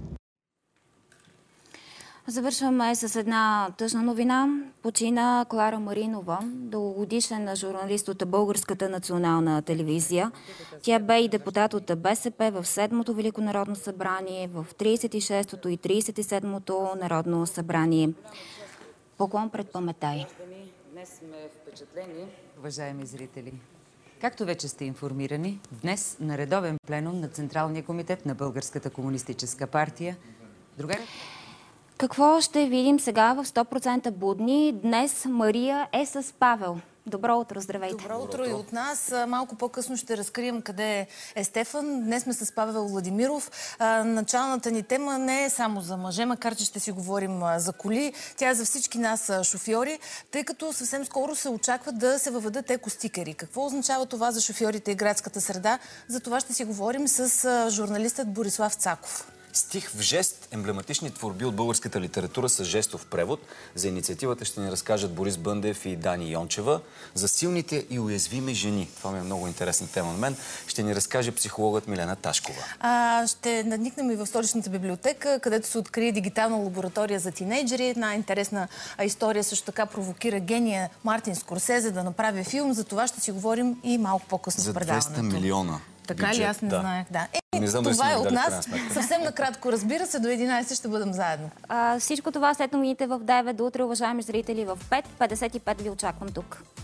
Завършваме с една тъжна новина. Почина Клара Маринова, дългогодишен журналист от Българската национална телевизия. Тя бе и депутат от БСП в седмото Велико народно събрание, в тридесет и шестото и тридесет и седмото народно събрание. Поклон пред паметта й. Днес сме впечатлени, уважаеми зрители. Както вече сте информирани, днес на редовен пленум на Централния комитет на Българската комунистическа партия. Друга... Какво ще видим сега в сто процента будни? Днес Мария е с Павел. Добро утро, здравейте. Добро утро и от нас. Малко по-късно ще разкрием къде е Стефан. Днес сме с Павел Владимиров. Началната ни тема не е само за мъже, макар че ще си говорим за коли. Тя е за всички нас шофьори, тъй като съвсем скоро се очаква да се въведат екостикери. Какво означава това за шофьорите и градската среда? За това ще си говорим с журналистът Борислав Цаков. Стих в жест, емблематични творби от българската литература с жестов превод. За инициативата ще ни разкажат Борис Бъндев и Дани Йончева. За силните и уязвими жени. Това ми е много интересна тема на мен. Ще ни разкаже психологът Милена Ташкова. А, ще надникнем и в столичната библиотека, където се открие дигитална лаборатория за тинейджери. Една интересна история също така провокира гения Мартин Скорсезе да направи филм. За това ще си говорим и малко по-късно в предаването. За двеста милиона. Така ли? Аз не да. знаех, да. Е, не знам, това да е от нас. Съвсем накратко, разбира се, до единайсет ще бъдем заедно. А, всичко това след новините в девет. До утре, уважаеми зрители, в пет петдесет и пет ви очаквам тук.